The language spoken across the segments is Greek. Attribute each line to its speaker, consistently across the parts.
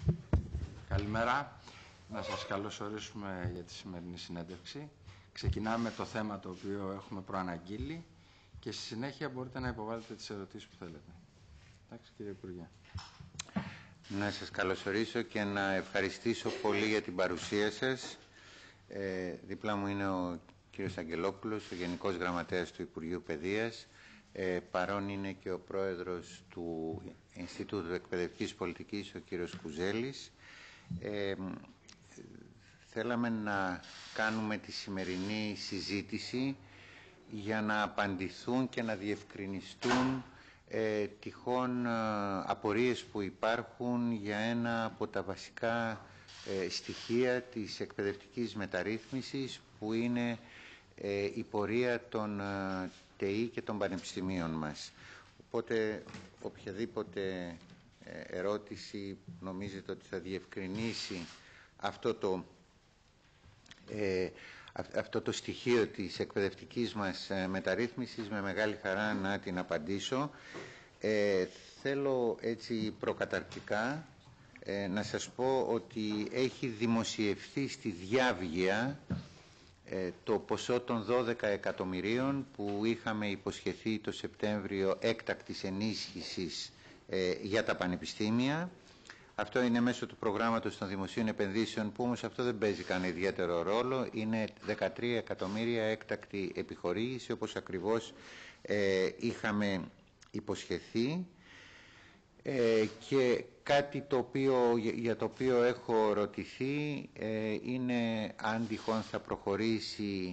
Speaker 1: Καλημέρα. Να σας καλωσορίσουμε για τη σημερινή συνέντευξη. Ξεκινάμε το θέμα το οποίο έχουμε προαναγγείλει και στη συνέχεια μπορείτε να υποβάλλετε τις ερωτήσεις που θέλετε. Εντάξει, κύριε Υπουργέ.
Speaker 2: Να σας καλωσορίσω και να ευχαριστήσω πολύ για την παρουσία σας. Δίπλα μου είναι ο κύριος Αγγελόπουλος, ο Γενικός Γραμματέας του Υπουργείου Παιδείας. Παρόν είναι και ο πρόεδρος του Ινστιτούτου Εκπαιδευτικής Πολιτικής, ο κύριος Κουζέλης. Θέλαμε να κάνουμε τη σημερινή συζήτηση για να απαντηθούν και να διευκρινιστούν τυχόν απορίες που υπάρχουν για ένα από τα βασικά στοιχεία της εκπαιδευτικής μεταρρύθμισης, που είναι η πορεία των ΤΕΗ και των πανεπιστημίων μας. Οπότε οποιαδήποτε ερώτηση νομίζετε ότι θα διευκρινίσει αυτό το στοιχείο της εκπαιδευτικής μας μεταρρύθμισης, με μεγάλη χαρά να την απαντήσω. Θέλω έτσι προκαταρκτικά να σας πω ότι έχει δημοσιευθεί στη διάβγεια το ποσό των 12 εκατομμυρίων που είχαμε υποσχεθεί το Σεπτέμβριο έκτακτης ενίσχυσης για τα πανεπιστήμια. Αυτό είναι μέσω του προγράμματος των δημοσίων επενδύσεων, που όμως αυτό δεν παίζει κανένα ιδιαίτερο ρόλο. Είναι 13 εκατομμύρια έκτακτη επιχορήγηση, όπως ακριβώς είχαμε υποσχεθεί. Και κάτι για το οποίο έχω ρωτηθεί είναι αν τυχόν θα προχωρήσει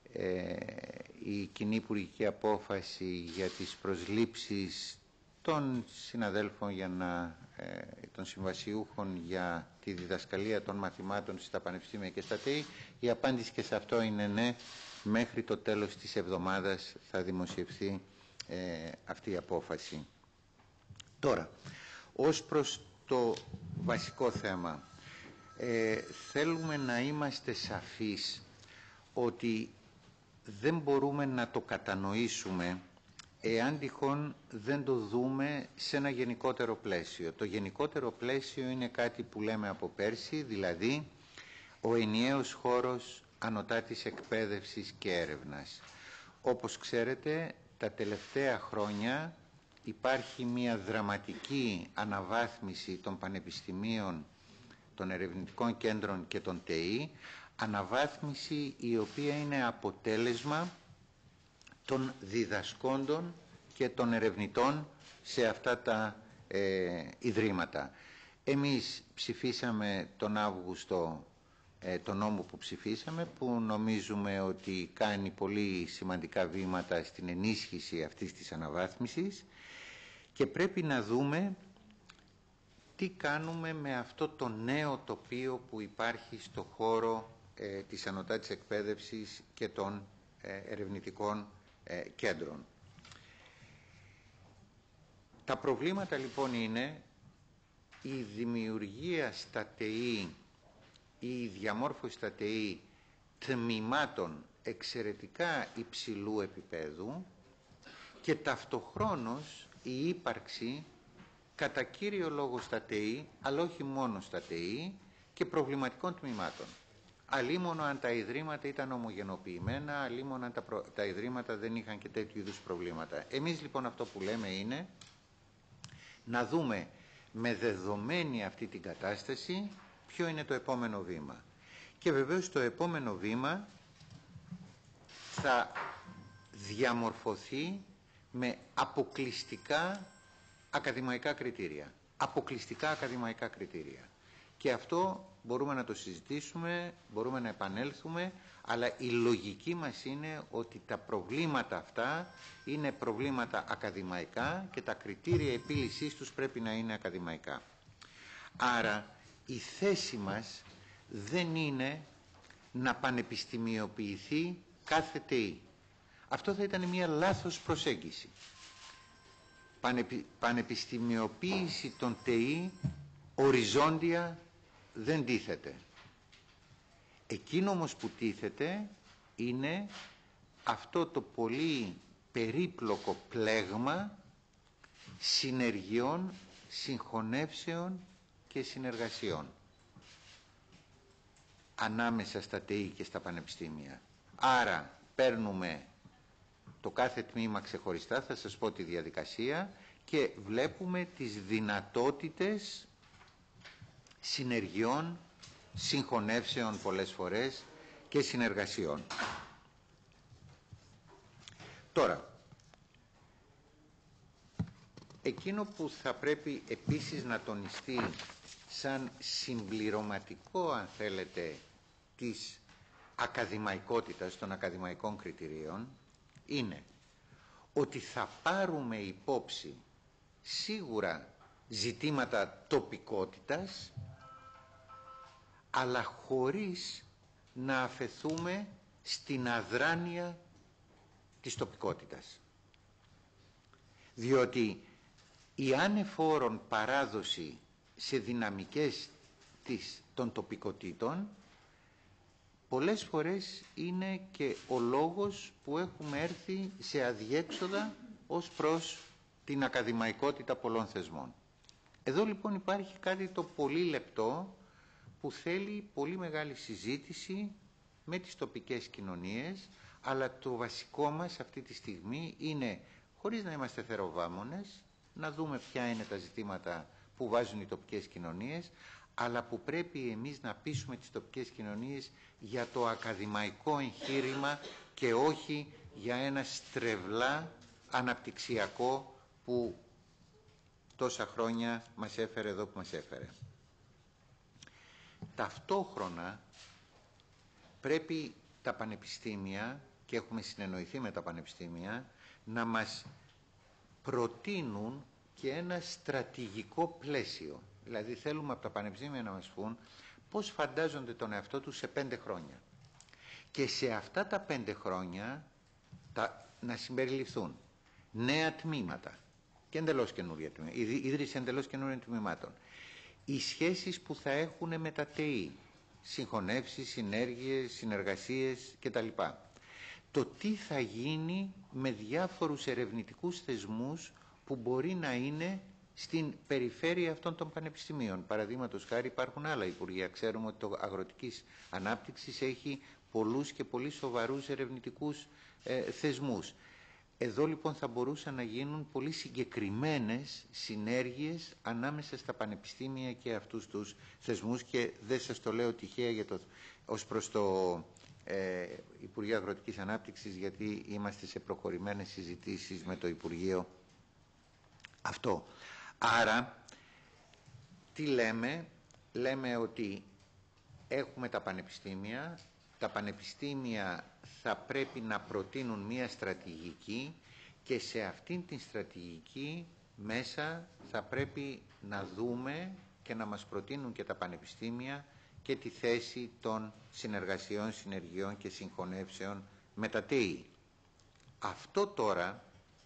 Speaker 2: η κοινή υπουργική απόφαση για τις προσλήψεις των συναδέλφων των συμβασιούχων για τη διδασκαλία των μαθημάτων στα πανεπιστήμια και στα ΤΕΗ. Η απάντηση και σε αυτό είναι ναι. Μέχρι το τέλος της εβδομάδας θα δημοσιευθεί αυτή η απόφαση. Τώρα, ως προς το βασικό θέμα, θέλουμε να είμαστε σαφείς ότι δεν μπορούμε να το κατανοήσουμε εάν τυχόν δεν το δούμε σε ένα γενικότερο πλαίσιο. Το γενικότερο πλαίσιο είναι κάτι που λέμε από πέρσι, δηλαδή ο ενιαίος χώρος ανωτάτης εκπαίδευσης και έρευνας. Όπως ξέρετε, τα τελευταία χρόνια υπάρχει μια δραματική αναβάθμιση των πανεπιστημίων, των ερευνητικών κέντρων και των ΤΕΗ, αναβάθμιση η οποία είναι αποτέλεσμα των διδασκόντων και των ερευνητών σε αυτά τα ιδρύματα. Εμείς ψηφίσαμε τον Αύγουστο τον νόμο που ψηφίσαμε, που νομίζουμε ότι κάνει πολύ σημαντικά βήματα στην ενίσχυση αυτής της αναβάθμισης, και πρέπει να δούμε τι κάνουμε με αυτό το νέο τοπίο που υπάρχει στο χώρο της ανωτάτης εκπαίδευσης και των ερευνητικών κέντρων. Τα προβλήματα λοιπόν είναι η δημιουργία στα ΤΕΗ ή η διαμόρφωση στα ΤΕΗ τμήματων εξαιρετικά υψηλού επίπεδου, και ταυτοχρόνως η ύπαρξη κατά κύριο λόγο στα ΤΕΗ, αλλά όχι μόνο στα ΤΕΗ, και προβληματικών τμήματων. Αλίμονο αν τα ιδρύματα ήταν ομογενοποιημένα, αλίμονο αν τα ιδρύματα δεν είχαν και τέτοιου είδους προβλήματα. Εμείς λοιπόν αυτό που λέμε είναι να δούμε με δεδομένη αυτή την κατάσταση ποιο είναι το επόμενο βήμα. Και βεβαίως το επόμενο βήμα θα διαμορφωθεί με αποκλειστικά ακαδημαϊκά κριτήρια. Αποκλειστικά ακαδημαϊκά κριτήρια. Και αυτό μπορούμε να το συζητήσουμε, μπορούμε να επανέλθουμε, αλλά η λογική μας είναι ότι τα προβλήματα αυτά είναι προβλήματα ακαδημαϊκά και τα κριτήρια επίλυσής τους πρέπει να είναι ακαδημαϊκά. Άρα η θέση μας δεν είναι να πανεπιστημιοποιηθεί κάθε ΤΕΗ. Αυτό θα ήταν μια λάθος προσέγγιση. Πανεπιστημιοποίηση των ΤΕΗ οριζόντια δεν τίθεται. Εκείνο όμως που τίθεται είναι αυτό το πολύ περίπλοκο πλέγμα συνεργειών, συγχωνεύσεων και συνεργασιών ανάμεσα στα ΤΕΗ και στα πανεπιστήμια. Άρα παίρνουμε το κάθε τμήμα ξεχωριστά, θα σας πω τη διαδικασία, και βλέπουμε τις δυνατότητες συνεργειών, συγχωνεύσεων πολλές φορές και συνεργασιών. Τώρα, εκείνο που θα πρέπει επίσης να τονιστεί σαν συμπληρωματικό, αν θέλετε, της ακαδημαϊκότητας, των ακαδημαϊκών κριτηρίων, είναι ότι θα πάρουμε υπόψη σίγουρα ζητήματα τοπικότητας, αλλά χωρίς να αφεθούμε στην αδράνεια της τοπικότητας. Διότι η ανεφόρον παράδοση σε δυναμικές των τοπικοτήτων πολλές φορές είναι και ο λόγος που έχουμε έρθει σε αδιέξοδα ως προς την ακαδημαϊκότητα πολλών θεσμών. Εδώ λοιπόν υπάρχει κάτι το πολύ λεπτό που θέλει πολύ μεγάλη συζήτηση με τις τοπικές κοινωνίες, αλλά το βασικό μας αυτή τη στιγμή είναι, χωρίς να είμαστε θεροβάμονες, να δούμε ποια είναι τα ζητήματα που βάζουν οι τοπικές κοινωνίες, αλλά που πρέπει εμείς να πείσουμε τις τοπικές κοινωνίες για το ακαδημαϊκό εγχείρημα και όχι για ένα στρεβλά αναπτυξιακό που τόσα χρόνια μας έφερε εδώ που μας έφερε. Ταυτόχρονα πρέπει τα πανεπιστήμια, και έχουμε συνεννοηθεί με τα πανεπιστήμια, να μας προτείνουν και ένα στρατηγικό πλαίσιο. Δηλαδή θέλουμε από τα πανεπιστήμια να μας πούν πώς φαντάζονται τον εαυτό τους σε 5 χρόνια. Και σε αυτά τα 5 χρόνια να συμπεριληφθούν νέα τμήματα και εντελώς καινούργια τμήματα, ίδρυση εντελώς καινούργιων τμήματων, οι σχέσεις που θα έχουν με τα ΤΕΗ, συγχωνεύσεις, συνέργειες, συνεργασίες κτλ. Το τι θα γίνει με διάφορους ερευνητικούς θεσμούς που μπορεί να είναι στην περιφέρεια αυτών των πανεπιστημίων. Παραδείγματος χάρη υπάρχουν άλλα υπουργεία. Ξέρουμε ότι το αγροτικής ανάπτυξης έχει πολλούς και πολύ σοβαρούς ερευνητικούς θεσμούς. Εδώ λοιπόν θα μπορούσαν να γίνουν πολύ συγκεκριμένες συνέργειες ανάμεσα στα πανεπιστήμια και αυτούς τους θεσμούς, και δεν σας το λέω τυχαία ως προς το Υπουργείο Αγροτικής Ανάπτυξης, γιατί είμαστε σε προχωρημένες συζητήσεις με το Υπουργείο αυτό. Άρα, τι λέμε? Λέμε ότι έχουμε τα πανεπιστήμια θα πρέπει να προτείνουν μία στρατηγική, και σε αυτήν την στρατηγική μέσα θα πρέπει να δούμε και να μας προτείνουν και τα πανεπιστήμια και τη θέση των συνεργασιών, συνεργειών και συγχωνεύσεων με τα ΤΕΗ. Αυτό τώρα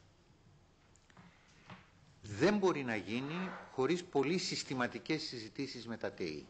Speaker 2: δεν μπορεί να γίνει χωρίς πολύ συστηματικές συζητήσεις με τα ΤΕΗ.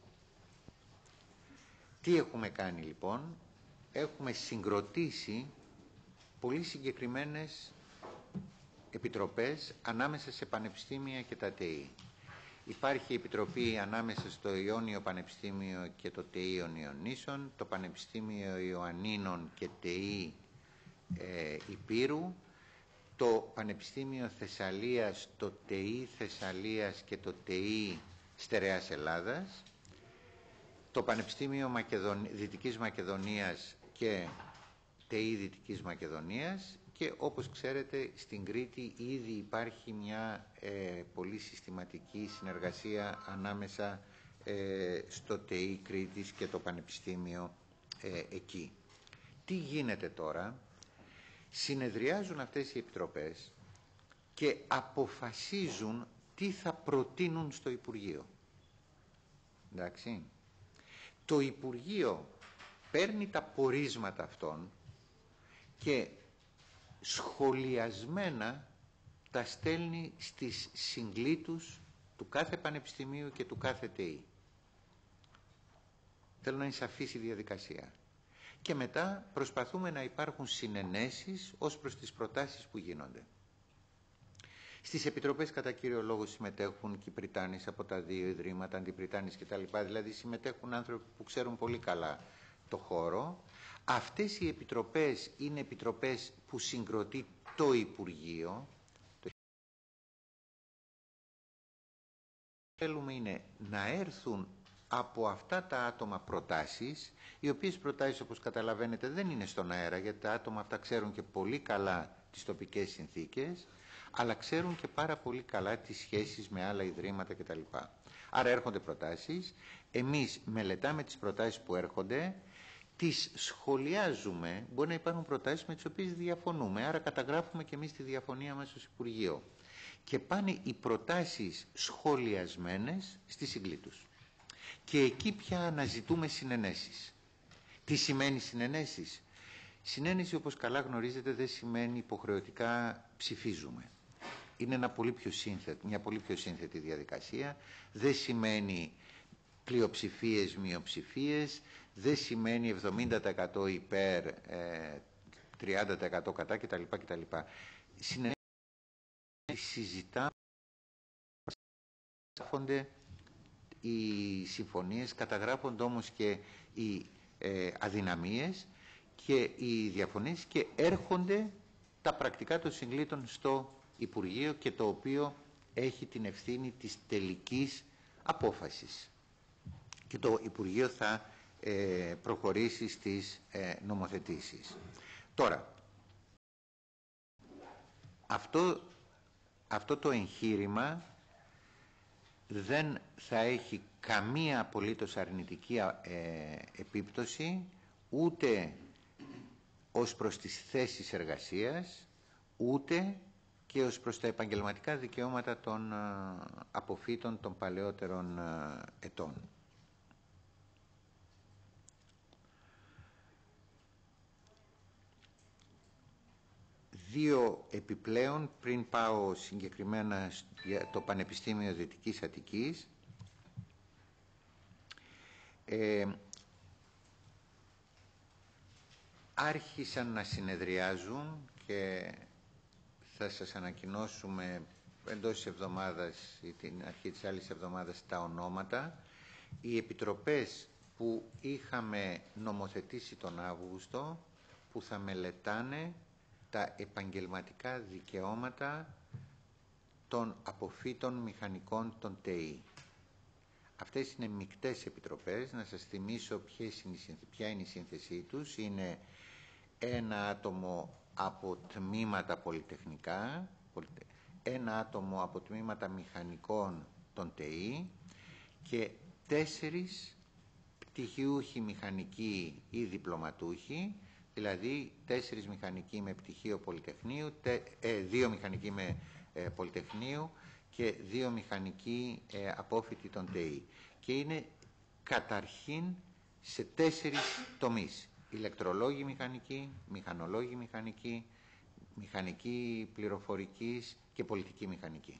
Speaker 2: Τι έχουμε κάνει λοιπόν? Έχουμε συγκροτήσει πολύ συγκεκριμένες επιτροπές ανάμεσα σε πανεπιστήμια και τα ΤΕΗ. Υπάρχει επιτροπή ανάμεσα στο Ιόνιο Πανεπιστήμιο και το ΤΕΗ Ιωνιονίσων, το Πανεπιστήμιο Ιωαννίνων και ΤΕΗ Υπήρου, το Πανεπιστήμιο Θεσσαλίας, το ΤΕΗ Θεσσαλίας και το ΤΕΗ Στερεάς Ελλάδας, το Πανεπιστήμιο Δυτικής Μακεδονίας και ΤΕΗ Δυτικής Μακεδονίας, και όπως ξέρετε στην Κρήτη ήδη υπάρχει μια πολύ συστηματική συνεργασία ανάμεσα στο ΤΕΗ Κρήτης και το Πανεπιστήμιο εκεί. Τι γίνεται τώρα? Συνεδριάζουν αυτές οι επιτροπές και αποφασίζουν τι θα προτείνουν στο Υπουργείο. Εντάξει. Το Υπουργείο παίρνει τα πορίσματα αυτών και σχολιασμένα τα στέλνει στις συγκλήτους του κάθε πανεπιστημίου και του κάθε ΤΕΗ. Θέλω να είναι σαφής η διαδικασία. Και μετά προσπαθούμε να υπάρχουν συνενέσεις ως προς τις προτάσεις που γίνονται. Στις επιτροπές κατά κύριο λόγο συμμετέχουν Κυπριτάνης από τα δύο ιδρύματα, Αντιπριτάνης κτλ. Δηλαδή συμμετέχουν άνθρωποι που ξέρουν πολύ καλά το χώρο. Αυτές οι επιτροπές είναι επιτροπές που συγκροτεί το Υπουργείο. Θέλουμε είναι να έρθουν από αυτά τα άτομα προτάσεις, οι οποίες προτάσεις, όπως καταλαβαίνετε, δεν είναι στον αέρα, γιατί τα άτομα αυτά ξέρουν και πολύ καλά τις τοπικές συνθήκες, αλλά ξέρουν και πάρα πολύ καλά τις σχέσεις με άλλα ιδρύματα κτλ. Άρα έρχονται προτάσεις, εμείς μελετάμε τις προτάσεις που έρχονται, τις σχολιάζουμε, μπορεί να υπάρχουν προτάσεις με τις οποίες διαφωνούμε, άρα καταγράφουμε και εμείς τη διαφωνία μας ως Υπουργείο. Και πάνε οι προτάσεις σχολιασμένες στη συγκλή τους. Και εκεί πια αναζητούμε συνενέσεις. Τι σημαίνει συνενέσεις? Συνένεση, όπως καλά γνωρίζετε, δεν σημαίνει υποχρεωτικά ψηφίζουμε. Είναι μια πολύ πιο σύνθετη διαδικασία. Δεν σημαίνει πλειοψηφίες, μειοψηφίες. Δεν σημαίνει 70% υπέρ, 30% κατά κτλ. Συνενέσεις συζητάμε, καταγράφονται οι συμφωνίες, καταγράφονται όμως και οι αδυναμίες και οι διαφωνίες και έρχονται τα πρακτικά των συγκλήτων στο Υπουργείο, και το οποίο έχει την ευθύνη της τελικής απόφασης. Και το Υπουργείο θα προχωρήσει στις νομοθετήσεις. Τώρα, αυτό το εγχείρημα δεν θα έχει καμία απολύτως αρνητική επίπτωση ούτε ως προς τις θέσεις εργασίας, ούτε και ως προς τα επαγγελματικά δικαιώματα των αποφύτων των παλαιότερων ετών. Δύο επιπλέον, πριν πάω συγκεκριμένα για το Πανεπιστήμιο Δυτικής Αττικής. Άρχισαν να συνεδριάζουν και θα σας ανακοινώσουμε εντός της εβδομάδας ή την αρχή της άλλης εβδομάδας τα ονόματα. Οι επιτροπές που είχαμε νομοθετήσει τον Αύγουστο, που θα μελετάνε τα επαγγελματικά δικαιώματα των αποφύτων μηχανικών των ΤΕΗ. Αυτές είναι μεικτές επιτροπές. Να σας θυμίσω ποια είναι η σύνθεσή τους. Είναι ένα άτομο από τμήματα πολυτεχνικά, ένα άτομο από τμήματα μηχανικών των ΤΕΗ και 4 πτυχιούχοι μηχανικοί ή διπλωματούχοι, δηλαδή 4 μηχανικοί με πτυχίο πολυτεχνείου, 2 μηχανικοί με πολυτεχνείου και 2 μηχανικοί απόφοιτοι των ΤΕΗ. Και είναι καταρχήν σε 4 τομείς: ηλεκτρολόγοι μηχανικοί, μηχανολόγοι μηχανικοί, μηχανική πληροφορικής και πολιτική μηχανική.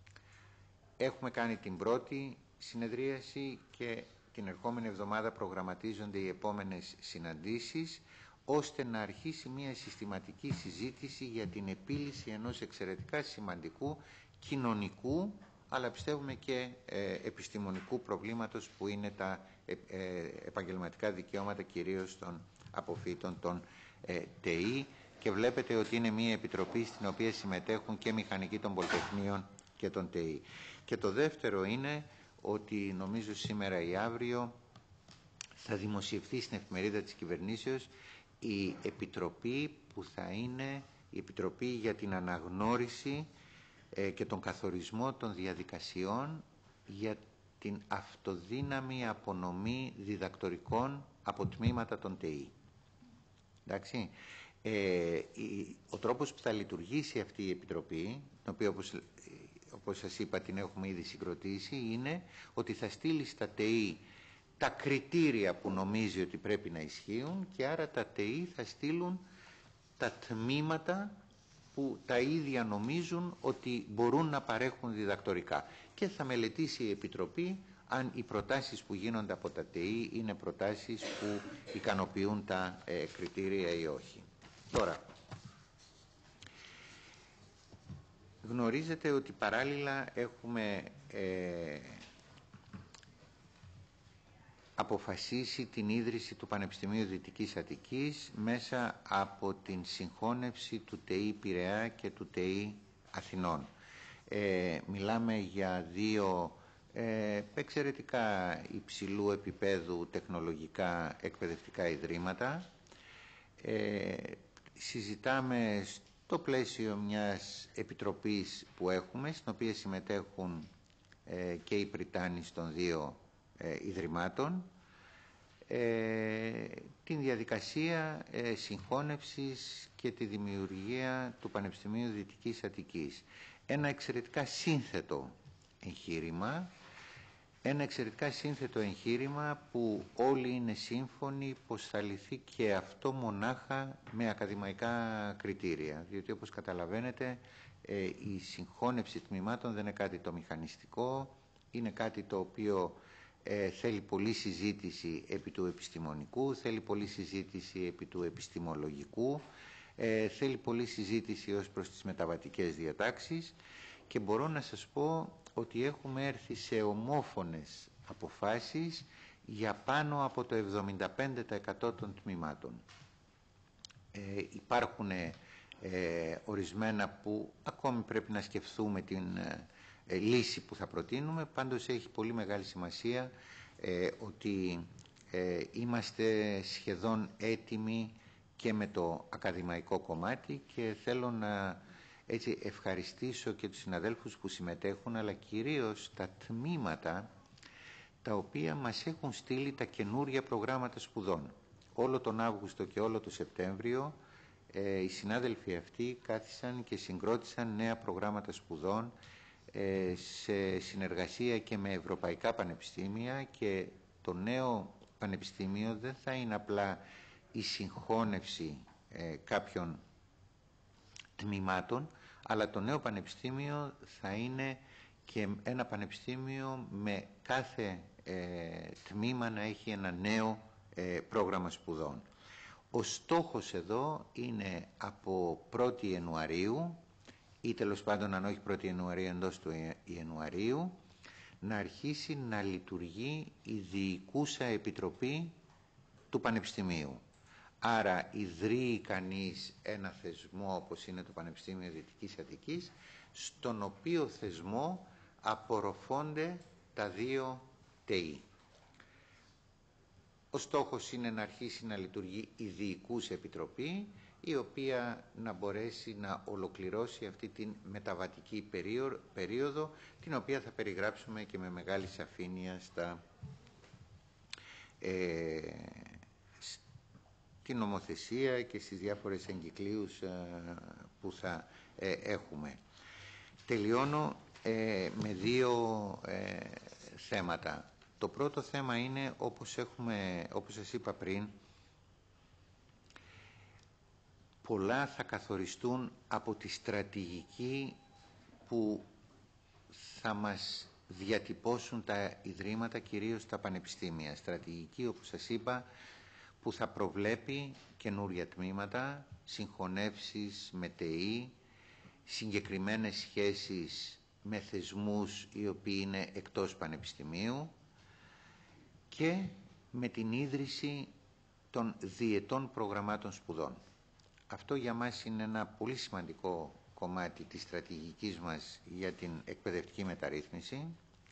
Speaker 2: Έχουμε κάνει την πρώτη συνεδρίαση και την ερχόμενη εβδομάδα προγραμματίζονται οι επόμενες συναντήσεις, ώστε να αρχίσει μια συστηματική συζήτηση για την επίλυση ενός εξαιρετικά σημαντικού κοινωνικού, αλλά πιστεύουμε και επιστημονικού προβλήματος, που είναι τα επαγγελματικά δικαιώματα κυρίως των αποφύτων των ΤΕΗ, και βλέπετε ότι είναι μια επιτροπή στην οποία συμμετέχουν και μηχανικοί των πολυτεχνείων και των ΤΕΗ. Και το δεύτερο είναι ότι νομίζω σήμερα ή αύριο θα δημοσιευθεί στην εφημερίδα της κυβερνήσεως η επιτροπή που θα είναι η Επιτροπή για την Αναγνώριση και τον καθορισμό των διαδικασιών για την αυτοδύναμη απονομή διδακτορικών από τμήματα των ΤΕΗ. Εντάξει. Ο τρόπος που θα λειτουργήσει αυτή η Επιτροπή, την οποία όπως σας είπα την έχουμε ήδη συγκροτήσει, είναι ότι θα στείλει στα ΤΕΗ τα κριτήρια που νομίζει ότι πρέπει να ισχύουν, και άρα τα ΤΕΗ θα στείλουν τα τμήματα που τα ίδια νομίζουν ότι μπορούν να παρέχουν διδακτορικά, και θα μελετήσει η Επιτροπή αν οι προτάσεις που γίνονται από τα ΤΕΗ είναι προτάσεις που ικανοποιούν τα κριτήρια ή όχι. Τώρα, Γνωρίζετε ότι παράλληλα έχουμε αποφασίσει την ίδρυση του Πανεπιστημίου Δυτικής Αττικής μέσα από την συγχώνευση του ΤΕΙ Πειραιά και του ΤΕΙ Αθηνών. Μιλάμε για δύο εξαιρετικά υψηλού επίπεδου τεχνολογικά εκπαιδευτικά ιδρύματα. Συζητάμε στο πλαίσιο μιας επιτροπής που έχουμε, στην οποία συμμετέχουν και οι πριτάνεις των δύο ιδρυμάτων, την διαδικασία συγχώνευσης και τη δημιουργία του Πανεπιστημίου Δυτικής Αττικής. Ένα εξαιρετικά σύνθετο εγχείρημα, που όλοι είναι σύμφωνοι πως θα λυθεί και αυτό μονάχα με ακαδημαϊκά κριτήρια, διότι όπως καταλαβαίνετε η συγχώνευση τμήματων δεν είναι κάτι το μηχανιστικό, είναι κάτι το οποίο θέλει πολλή συζήτηση επί του επιστημονικού, θέλει πολλή συζήτηση επί του επιστημολογικού, θέλει πολλή συζήτηση ως προς τις μεταβατικές διατάξεις, και μπορώ να σας πω ότι έχουμε έρθει σε ομόφωνες αποφάσεις για πάνω από το 75% των τμήματων. Υπάρχουν ορισμένα που ακόμη πρέπει να σκεφτούμε την λύση που θα προτείνουμε. Πάντως έχει πολύ μεγάλη σημασία ότι είμαστε σχεδόν έτοιμοι και με το ακαδημαϊκό κομμάτι, και θέλω να ευχαριστήσω και τους συναδέλφους που συμμετέχουν, αλλά κυρίως τα τμήματα τα οποία μας έχουν στείλει τα καινούρια προγράμματα σπουδών. Όλο τον Αύγουστο και όλο τον Σεπτέμβριο οι συνάδελφοι αυτοί κάθισαν και συγκρότησαν νέα προγράμματα σπουδών σε συνεργασία και με ευρωπαϊκά πανεπιστήμια, και το νέο πανεπιστήμιο δεν θα είναι απλά η συγχώνευση κάποιων τμήματων, αλλά το νέο πανεπιστήμιο θα είναι και ένα πανεπιστήμιο με κάθε τμήμα να έχει ένα νέο πρόγραμμα σπουδών. Ο στόχος εδώ είναι από 1η Ιανουαρίου, ή τέλος πάντων αν όχι 1η Ιανουαρίου εντός του Ιανουαρίου, να αρχίσει να λειτουργεί η διοικούσα επιτροπή του Πανεπιστημίου. Άρα ιδρύει κανείς ένα θεσμό όπως είναι το Πανεπιστήμιο Δυτικής Αττικής, στον οποίο θεσμό απορροφώνται τα δύο ΤΕΙ. Ο στόχος είναι να αρχίσει να λειτουργεί η διοικούσα επιτροπή, η οποία να μπορέσει να ολοκληρώσει αυτή την μεταβατική περίοδο, την οποία θα περιγράψουμε και με μεγάλη σαφήνεια στην νομοθεσία και στις διάφορες εγκυκλίους που θα έχουμε. Τελειώνω με δύο θέματα. Το πρώτο θέμα είναι, όπως σας είπα πριν, πολλά θα καθοριστούν από τη στρατηγική που θα μας διατυπώσουν τα ιδρύματα, κυρίως τα πανεπιστήμια. Στρατηγική, όπως σας είπα, που θα προβλέπει καινούρια τμήματα, συγχωνεύσεις με ΤΕΙ, συγκεκριμένες σχέσεις με θεσμούς οι οποίοι είναι εκτός πανεπιστημίου, και με την ίδρυση των διετών προγραμμάτων σπουδών. Αυτό για μας είναι ένα πολύ σημαντικό κομμάτι της στρατηγικής μας για την εκπαιδευτική μεταρρύθμιση,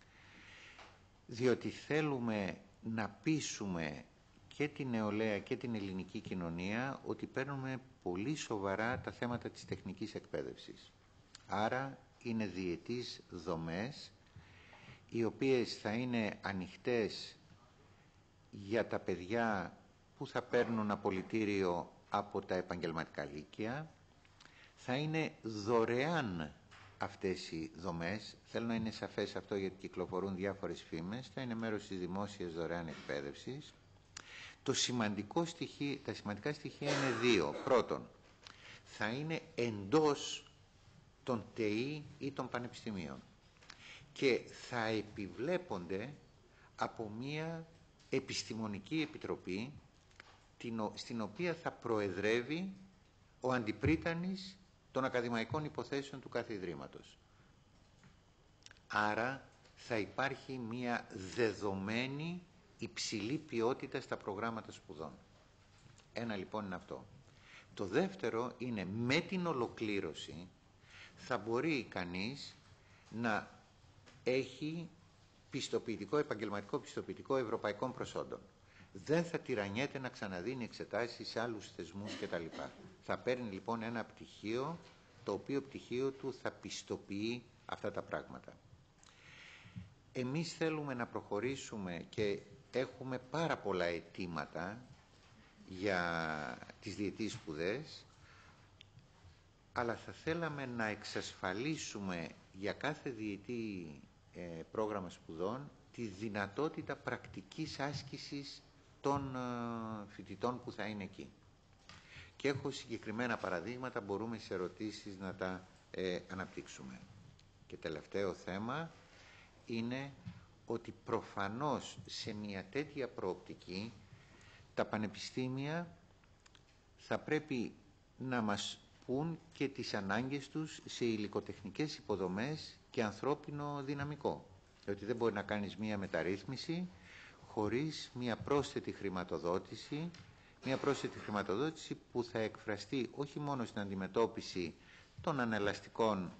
Speaker 2: διότι θέλουμε να πείσουμε και την νεολαία και την ελληνική κοινωνία ότι παίρνουμε πολύ σοβαρά τα θέματα της τεχνικής εκπαίδευσης. Άρα είναι διετής δομές, οι οποίες θα είναι ανοιχτές για τα παιδιά που θα παίρνουν απολυτήριο από τα επαγγελματικά λύκεια. Θα είναι δωρεάν αυτές οι δομές. Θέλω να είναι σαφές αυτό, γιατί κυκλοφορούν διάφορες φήμες. Θα είναι μέρος της δημόσιας δωρεάν εκπαίδευσης. Τα σημαντικά στοιχεία είναι δύο. Πρώτον, θα είναι εντός των ΤΕΙ ή των πανεπιστημίων και θα επιβλέπονται από μία επιστημονική επιτροπή, στην οποία θα προεδρεύει ο αντιπρίτανης των ακαδημαϊκών υποθέσεων του κάθε Ιδρύματος. Άρα θα υπάρχει μια δεδομένη υψηλή ποιότητα στα προγράμματα σπουδών. Ένα λοιπόν είναι αυτό. Το δεύτερο είναι με την ολοκλήρωση θα μπορεί κανείς να έχει πιστοποιητικό, επαγγελματικό πιστοποιητικό ευρωπαϊκών προσόντων. Δεν θα τυραννιέται να ξαναδίνει εξετάσεις σε άλλους θεσμούς κτλ. Θα παίρνει λοιπόν ένα πτυχίο, το οποίο πτυχίο του θα πιστοποιεί αυτά τα πράγματα. Εμείς θέλουμε να προχωρήσουμε και έχουμε πάρα πολλά αιτήματα για τις διετής σπουδές, αλλά θα θέλαμε να εξασφαλίσουμε για κάθε διετή πρόγραμμα σπουδών τη δυνατότητα πρακτικής άσκησης των φοιτητών που θα είναι εκεί. Και έχω συγκεκριμένα παραδείγματα, μπορούμε σε ερωτήσεις να τα αναπτύξουμε. Και τελευταίο θέμα είναι ότι προφανώς σε μια τέτοια προοπτική τα πανεπιστήμια θα πρέπει να μας πούν και τις ανάγκες τους σε υλικοτεχνικές υποδομές και ανθρώπινο δυναμικό. Διότι δεν μπορεί να κάνεις μια μεταρρύθμιση χωρίς μια πρόσθετη χρηματοδότηση, που θα εκφραστεί όχι μόνο στην αντιμετώπιση των ανελαστικών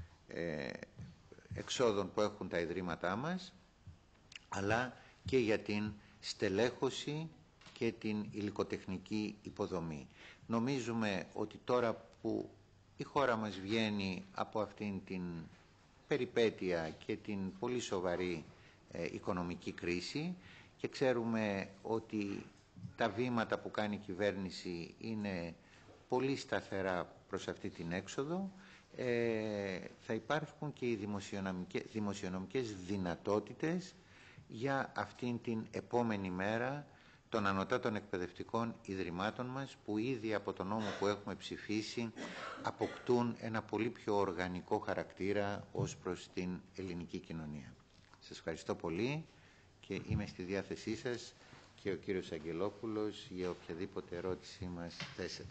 Speaker 2: εξόδων που έχουν τα ιδρύματά μας, αλλά και για την στελέχωση και την υλικοτεχνική υποδομή. Νομίζουμε ότι τώρα που η χώρα μας βγαίνει από αυτήν την περιπέτεια και την πολύ σοβαρή οικονομική κρίση και ξέρουμε ότι τα βήματα που κάνει η κυβέρνηση είναι πολύ σταθερά προς αυτή την έξοδο, θα υπάρχουν και οι δημοσιονομικές δυνατότητες για αυτήν την επόμενη μέρα των ανωτάτων εκπαιδευτικών ιδρυμάτων μας, που ήδη από τον νόμο που έχουμε ψηφίσει αποκτούν ένα πολύ πιο οργανικό χαρακτήρα ως προς την ελληνική κοινωνία. Σας ευχαριστώ πολύ και είμαι στη διάθεσή σας και ο κύριος Αγγελόπουλος για οποιαδήποτε ερώτηση μας θέσετε.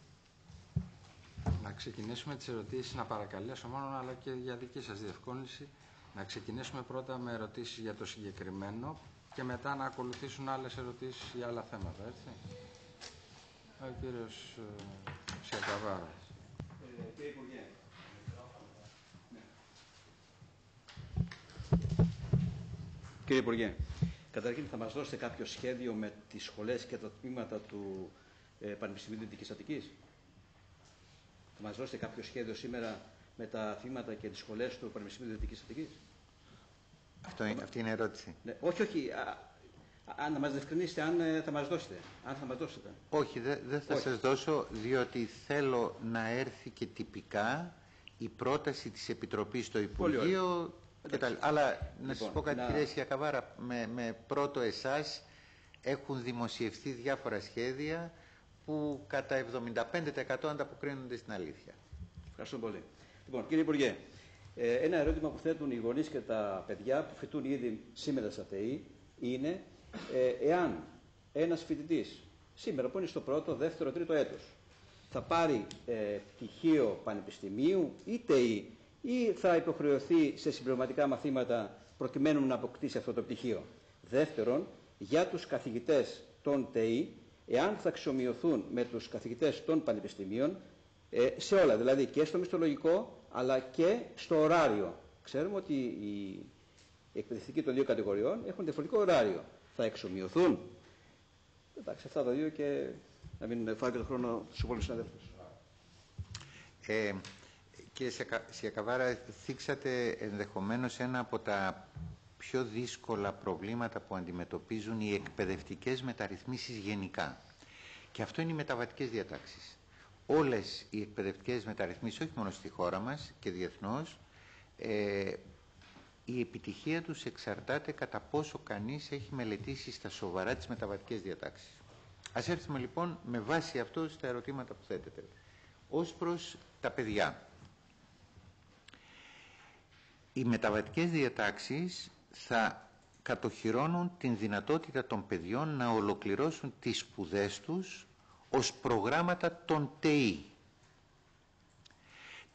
Speaker 1: Να ξεκινήσουμε τις ερωτήσεις, να παρακαλέσω μόνο, αλλά και για δική σας διευκόλυνση, να ξεκινήσουμε πρώτα με ερωτήσεις για το συγκεκριμένο και μετά να ακολουθήσουν άλλες ερωτήσεις για άλλα θέματα, έτσι. Ο κύριος Σιακαβάρας.
Speaker 3: Κύριε Υπουργέ. Κύριε Υπουργέ, καταρχήν θα μας δώσετε κάποιο σχέδιο με τις σχολές και τα τμήματα του Πανεπιστημίου Δυτικής Αττικής. Θα μας δώσετε κάποιο σχέδιο σήμερα με τα τμήματα και τις σχολές του Πανεπιστημίου Δυτικής Αττικής.
Speaker 2: Αυτή είναι η ερώτηση.
Speaker 3: Ναι, όχι. Να μας διευκρινίσετε αν θα μας δώσετε. Αν θα μας δώσετε.
Speaker 2: Όχι, δεν θα σας δώσω, διότι θέλω να έρθει και τυπικά η πρόταση της Επιτροπής στο Υπουργείο. Αλλά να σας πω κάτι, κυρία Σιακαβάρα, με πρώτο εσάς έχουν δημοσιευθεί διάφορα σχέδια που κατά 75% ανταποκρίνονται στην αλήθεια.
Speaker 3: Ευχαριστώ πολύ. Λοιπόν, κύριε Υπουργέ, ένα ερώτημα που θέτουν οι γονείς και τα παιδιά που φοιτούν ήδη σήμερα στα ΤΕΗ είναι εάν ένας φοιτητής σήμερα που είναι στο πρώτο, δεύτερο, τρίτο έτος θα πάρει πτυχίο πανεπιστημίου ή ΤΕΗ ή θα υποχρεωθεί σε συμπληρωματικά μαθήματα προκειμένου να αποκτήσει αυτό το πτυχίο. Δεύτερον, για τους καθηγητές των ΤΕΗ, εάν θα αξιομοιωθούν με τους καθηγητές των πανεπιστημίων σε όλα, δηλαδή και στο μισθολογικό αλλά και στο ωράριο. Ξέρουμε ότι οι εκπαιδευτικοί των δύο κατηγοριών έχουν διαφορετικό ωράριο. Θα εξομοιωθούν. Εντάξει, αυτά τα δύο και να μην φάω και τον χρόνο στους υπόλοιπους συναδέλφους.
Speaker 2: Κύριε Σιακαβάρα, θίξατε ενδεχομένως ένα από τα πιο δύσκολα προβλήματα που αντιμετωπίζουν οι εκπαιδευτικές μεταρρυθμίσεις γενικά. Και αυτό είναι οι μεταβατικές διατάξεις. Όλες οι εκπαιδευτικές μεταρρυθμίσεις, όχι μόνο στη χώρα μας και διεθνώς, η επιτυχία τους εξαρτάται κατά πόσο κανείς έχει μελετήσει στα σοβαρά τις μεταβατικές διατάξεις. Ας έρθουμε λοιπόν με βάση αυτό στα ερωτήματα που θέτετε. Ως προς τα παιδιά. Οι μεταβατικές διατάξεις θα κατοχυρώνουν την δυνατότητα των παιδιών να ολοκληρώσουν τις σπουδές τους ως προγράμματα των ΤΕΗ.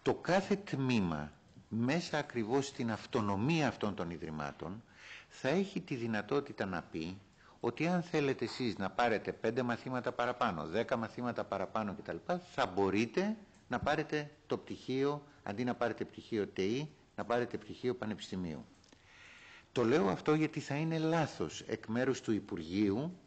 Speaker 2: το κάθε τμήμα μέσα ακριβώς στην αυτονομία αυτών των ιδρυμάτων θα έχει τη δυνατότητα να πει ότι αν θέλετε εσείς να πάρετε 5 μαθήματα παραπάνω, 10 μαθήματα παραπάνω κτλ. Θα μπορείτε να πάρετε το πτυχίο, αντί να πάρετε πτυχίο ΤΕΗ, να πάρετε πτυχίο πανεπιστημίου. Το λέω αυτό γιατί θα είναι λάθος εκ μέρους του Υπουργείου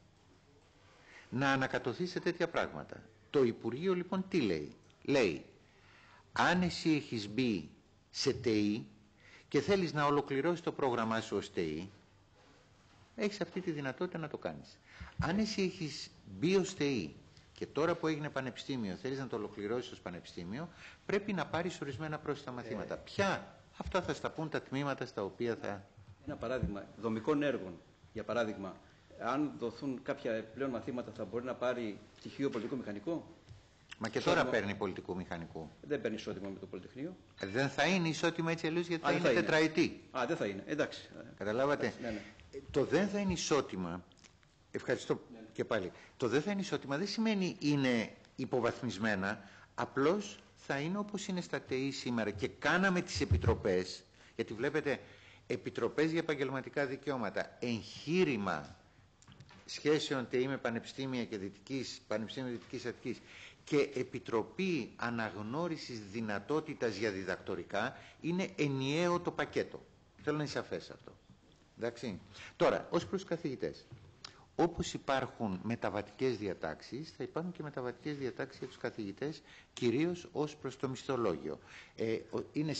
Speaker 2: να ανακατωθεί σε τέτοια πράγματα. Το Υπουργείο λοιπόν τι λέει? Λέει, αν εσύ έχεις μπει σε ΤΕΗ και θέλεις να ολοκληρώσεις το πρόγραμμά σου ως ΤΕΗ, έχεις αυτή τη δυνατότητα να το κάνεις. Αν εσύ έχεις μπει ως ΤΕΗ και τώρα που έγινε πανεπιστήμιο θέλεις να το ολοκληρώσεις ως πανεπιστήμιο, πρέπει να πάρεις ορισμένα πρόσθετα μαθήματα. Ποια? Αυτά θα στα πούν τα τμήματα στα οποία θα...
Speaker 3: Ένα παράδειγμα δομικών έργων, για παράδειγμα, αν δοθούν κάποια πλέον μαθήματα θα μπορεί να πάρει πτυχίο πολιτικό μηχανικό.
Speaker 2: Μα και τώρα παίρνει πολιτικού μηχανικού.
Speaker 3: Δεν παίρνει ισότιμο με το Πολυτεχνείο.
Speaker 2: Δεν θα είναι ισότιμο έτσι αλλιώς γιατί θα είναι τετραετή.
Speaker 3: Δεν θα είναι. Εντάξει.
Speaker 2: Καταλάβατε.
Speaker 3: Ναι.
Speaker 2: Το δεν θα είναι ισότιμα. Ευχαριστώ και πάλι. Το δεν θα είναι ισότιμα δεν σημαίνει είναι υποβαθμισμένα. Απλώς θα είναι όπως είναι στα ΤΕΗ σήμερα. Και κάναμε τις επιτροπές, γιατί βλέπετε, επιτροπές για επαγγελματικά δικαιώματα, εγχείρημα σχέσεων ΤΕΗ με πανεπιστήμια και πανεπιστήμια Δυτικής Αττικής και επιτροπή αναγνώρισης δυνατότητας για διδακτορικά είναι ενιαίο το πακέτο. Θέλω να είναι σαφές αυτό. Εντάξει. Τώρα, ως προς καθηγητές. Όπως υπάρχουν μεταβατικές διατάξεις, θα υπάρχουν και μεταβατικές διατάξεις για τους καθηγητές, κυρίως ως προς το μισθολόγιο. Είναι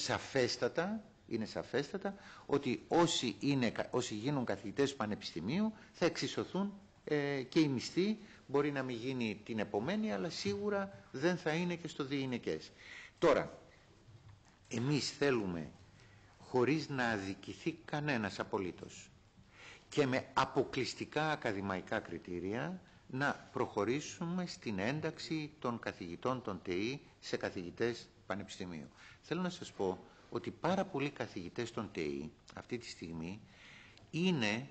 Speaker 2: σαφέστατα ότι όσοι γίνουν καθηγητές του πανεπιστημίου θα εξισωθούν και οι μισθοί. Μπορεί να μην γίνει την επομένη, αλλά σίγουρα δεν θα είναι και στο διηνεκές. Τώρα, εμείς θέλουμε, χωρίς να αδικηθεί κανένας απολύτως και με αποκλειστικά ακαδημαϊκά κριτήρια, να προχωρήσουμε στην ένταξη των καθηγητών των ΤΕΗ σε καθηγητές πανεπιστημίου. Θέλω να σας πω ότι πάρα πολλοί καθηγητές των ΤΕΗ αυτή τη στιγμή είναι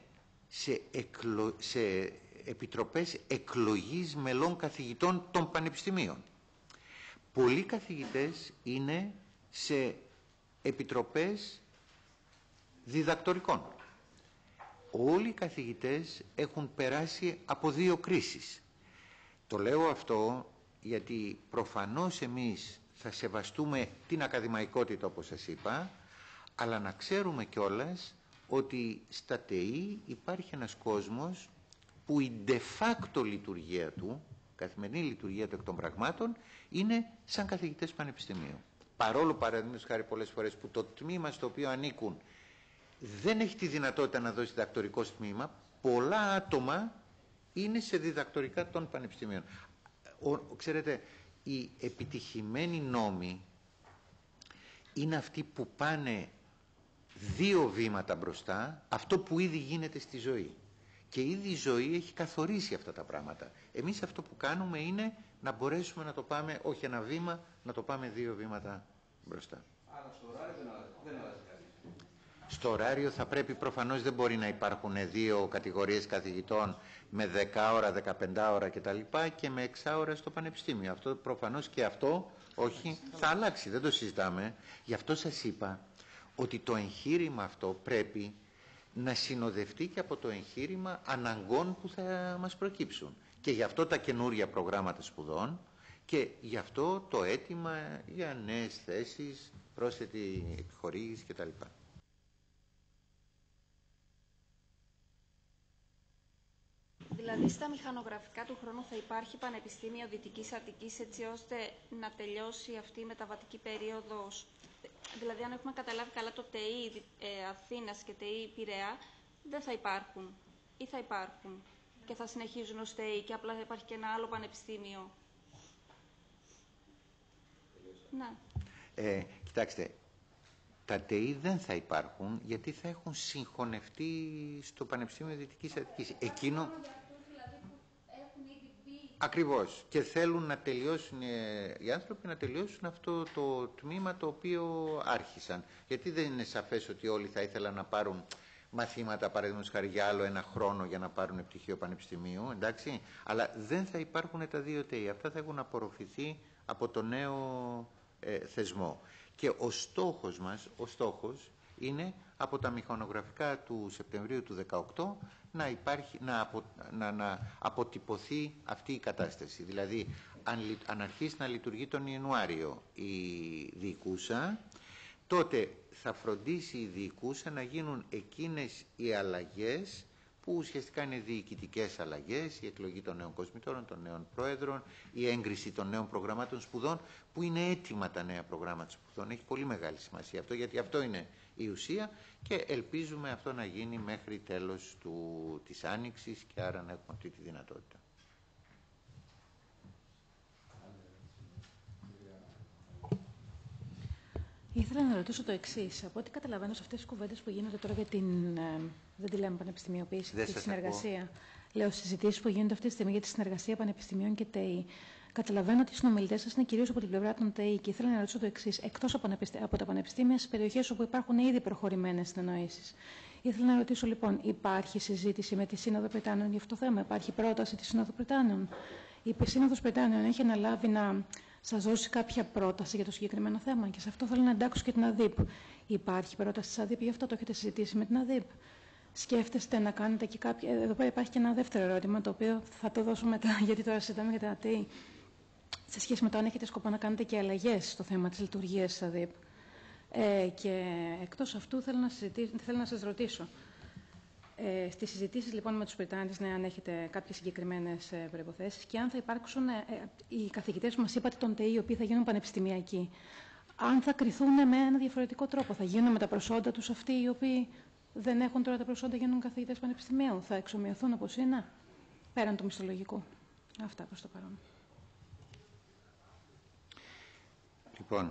Speaker 2: σε επιτροπές εκλογής μελών καθηγητών των πανεπιστημίων. Πολλοί καθηγητές είναι σε επιτροπές διδακτορικών. Όλοι οι καθηγητές έχουν περάσει από 2 κρίσεις. Το λέω αυτό γιατί προφανώς εμείς θα σεβαστούμε την ακαδημαϊκότητα όπως σας είπα, αλλά να ξέρουμε κιόλας ότι στα ΤΕΗ υπάρχει ένας κόσμος που η de facto λειτουργία του, καθημερινή λειτουργία του εκ των πραγμάτων, είναι σαν καθηγητές πανεπιστημίου. Παρόλο, παραδείγματος χάρη, πολλές φορές που το τμήμα στο οποίο ανήκουν δεν έχει τη δυνατότητα να δώσει διδακτορικό τμήμα, πολλά άτομα είναι σε διδακτορικά των πανεπιστημίων. Ξέρετε, οι επιτυχημένοι νόμοι είναι αυτοί που πάνε 2 βήματα μπροστά, αυτό που ήδη γίνεται στη ζωή. Και ήδη η ζωή έχει καθορίσει αυτά τα πράγματα. Εμείς αυτό που κάνουμε είναι να μπορέσουμε να το πάμε, όχι 1 βήμα, να το πάμε 2 βήματα μπροστά.
Speaker 3: Άρα στο ωράριο δεν αλλάζει κάτι.
Speaker 2: Στο ωράριο θα πρέπει, προφανώς δεν μπορεί να υπάρχουν 2 κατηγορίες καθηγητών με 10 ώρα, 15 ώρα κτλ. Και με 6 ώρα στο πανεπιστήμιο. Αυτό προφανώς και αυτό, όχι, θα αλλάξει, δεν το συζητάμε. Γι' αυτό σας είπα ότι το εγχείρημα αυτό πρέπει να συνοδευτεί και από το εγχείρημα αναγκών που θα μας προκύψουν. Και γι' αυτό τα καινούρια προγράμματα σπουδών και γι' αυτό το αίτημα για νέες θέσεις, πρόσθετη επιχορήγηση κτλ.
Speaker 4: Δηλαδή στα μηχανογραφικά του χρόνου θα υπάρχει Πανεπιστήμιο Δυτικής Αττικής έτσι ώστε να τελειώσει αυτή η μεταβατική περίοδος. Δηλαδή αν έχουμε καταλάβει καλά το ΤΕΗ Αθήνας και ΤΕΗ Πειραιά δεν θα υπάρχουν ή θα υπάρχουν και θα συνεχίζουν ως ΤΕΗ και απλά θα υπάρχει και ένα άλλο πανεπιστήμιο. Ναι.
Speaker 2: Κοιτάξτε, τα ΤΕΗ δεν θα υπάρχουν γιατί θα έχουν συγχωνευτεί στο Πανεπιστήμιο Δυτικής Αττικής. Εκείνο... Ακριβώς. Και θέλουν να τελειώσουν οι άνθρωποι να τελειώσουν αυτό το τμήμα το οποίο άρχισαν. Γιατί δεν είναι σαφές ότι όλοι θα ήθελαν να πάρουν μαθήματα, παραδείγματος χάρη για άλλο 1 χρόνο για να πάρουν πτυχίο πανεπιστημίου, εντάξει. Αλλά δεν θα υπάρχουν τα 2 ΤΕΗ. Αυτά θα έχουν απορροφηθεί από το νέο θεσμό. Και ο στόχος μας, είναι από τα μηχανογραφικά του Σεπτεμβρίου του 2018 να αποτυπωθεί αυτή η κατάσταση. Δηλαδή, αν αρχίσει να λειτουργεί τον Ιανουάριο η διοικούσα, τότε θα φροντίσει η διοικούσα να γίνουν εκείνες οι αλλαγές που ουσιαστικά είναι διοικητικές αλλαγές, η εκλογή των νέων κοσμητόρων, των νέων πρόεδρων, η έγκριση των νέων προγραμμάτων σπουδών, που είναι έτοιμα τα νέα προγράμματα σπουδών. Έχει πολύ μεγάλη σημασία αυτό, γιατί αυτό είναι η ουσία και ελπίζουμε αυτό να γίνει μέχρι τέλος της Άνοιξης και άρα να έχουμε αυτή τη δυνατότητα.
Speaker 5: Ήθελα να ρωτήσω το εξής. Από ό,τι καταλαβαίνω σε αυτές τις κουβέντες που γίνονται τώρα για την, δεν τη λέμε πανεπιστημιοποίηση, τη συνεργασία. Λέω, συζητήσεις που γίνονται αυτή τη στιγμή για τη συνεργασία πανεπιστημίων και ΤΕΗ. Καταλαβαίνω ότι οι συνομιλητές σας είναι κυρίως από την πλευρά των ΤΕΗ και ήθελα να ρωτήσω το εξής. Εκτός από τα πανεπιστήμια, στις περιοχές όπου υπάρχουν ήδη προχωρημένες συνεννοήσεις. Ήθελα να ρωτήσω λοιπόν, υπάρχει συζήτηση με τη Σύνοδο Πριτάνων για αυτό το θέμα, υπάρχει πρόταση της Σύνοδο Πριτάνων. Η Σύνοδος Πριτάνων έχει αναλάβει να σας δώσει κάποια πρόταση για το συγκεκριμένο θέμα και σε αυτό θέλω να εντάξω και την ΑΔΥΠ. Υπάρχει πρόταση της ΑΔΥΠ, γι' αυτό το έχετε συζητήσει με την ΑΔΥΠ. Σκέφτεστε να κάνετε και κάποια. Εδώ πέρα υπάρχει και ένα δεύτερο ερώτημα, το οποίο θα το δώσω μετά, γιατί τώρα συζητάμε για τα ΑΤΗ. Σε σχέση με το αν έχετε σκοπό να κάνετε και αλλαγές στο θέμα της λειτουργίας της ΑΔΥΠ. Και εκτός αυτού θέλω να σας ρωτήσω. Στις συζητήσεις λοιπόν με τους Πριτάνες, αν έχετε κάποιες συγκεκριμένες προϋποθέσεις και αν θα υπάρξουν οι καθηγητές που μας είπατε των ΤΕΗ, οι οποίοι θα γίνουν πανεπιστημιακοί, αν θα κριθούν με ένα διαφορετικό τρόπο, θα γίνουν με τα προσόντα τους αυτοί οι οποίοι δεν έχουν τώρα τα προσόντα για να γίνουν καθηγητές πανεπιστημίου, θα εξομοιωθούν όπως είναι, πέραν του μισθολογικού. Αυτά προς το παρόν.
Speaker 2: Λοιπόν,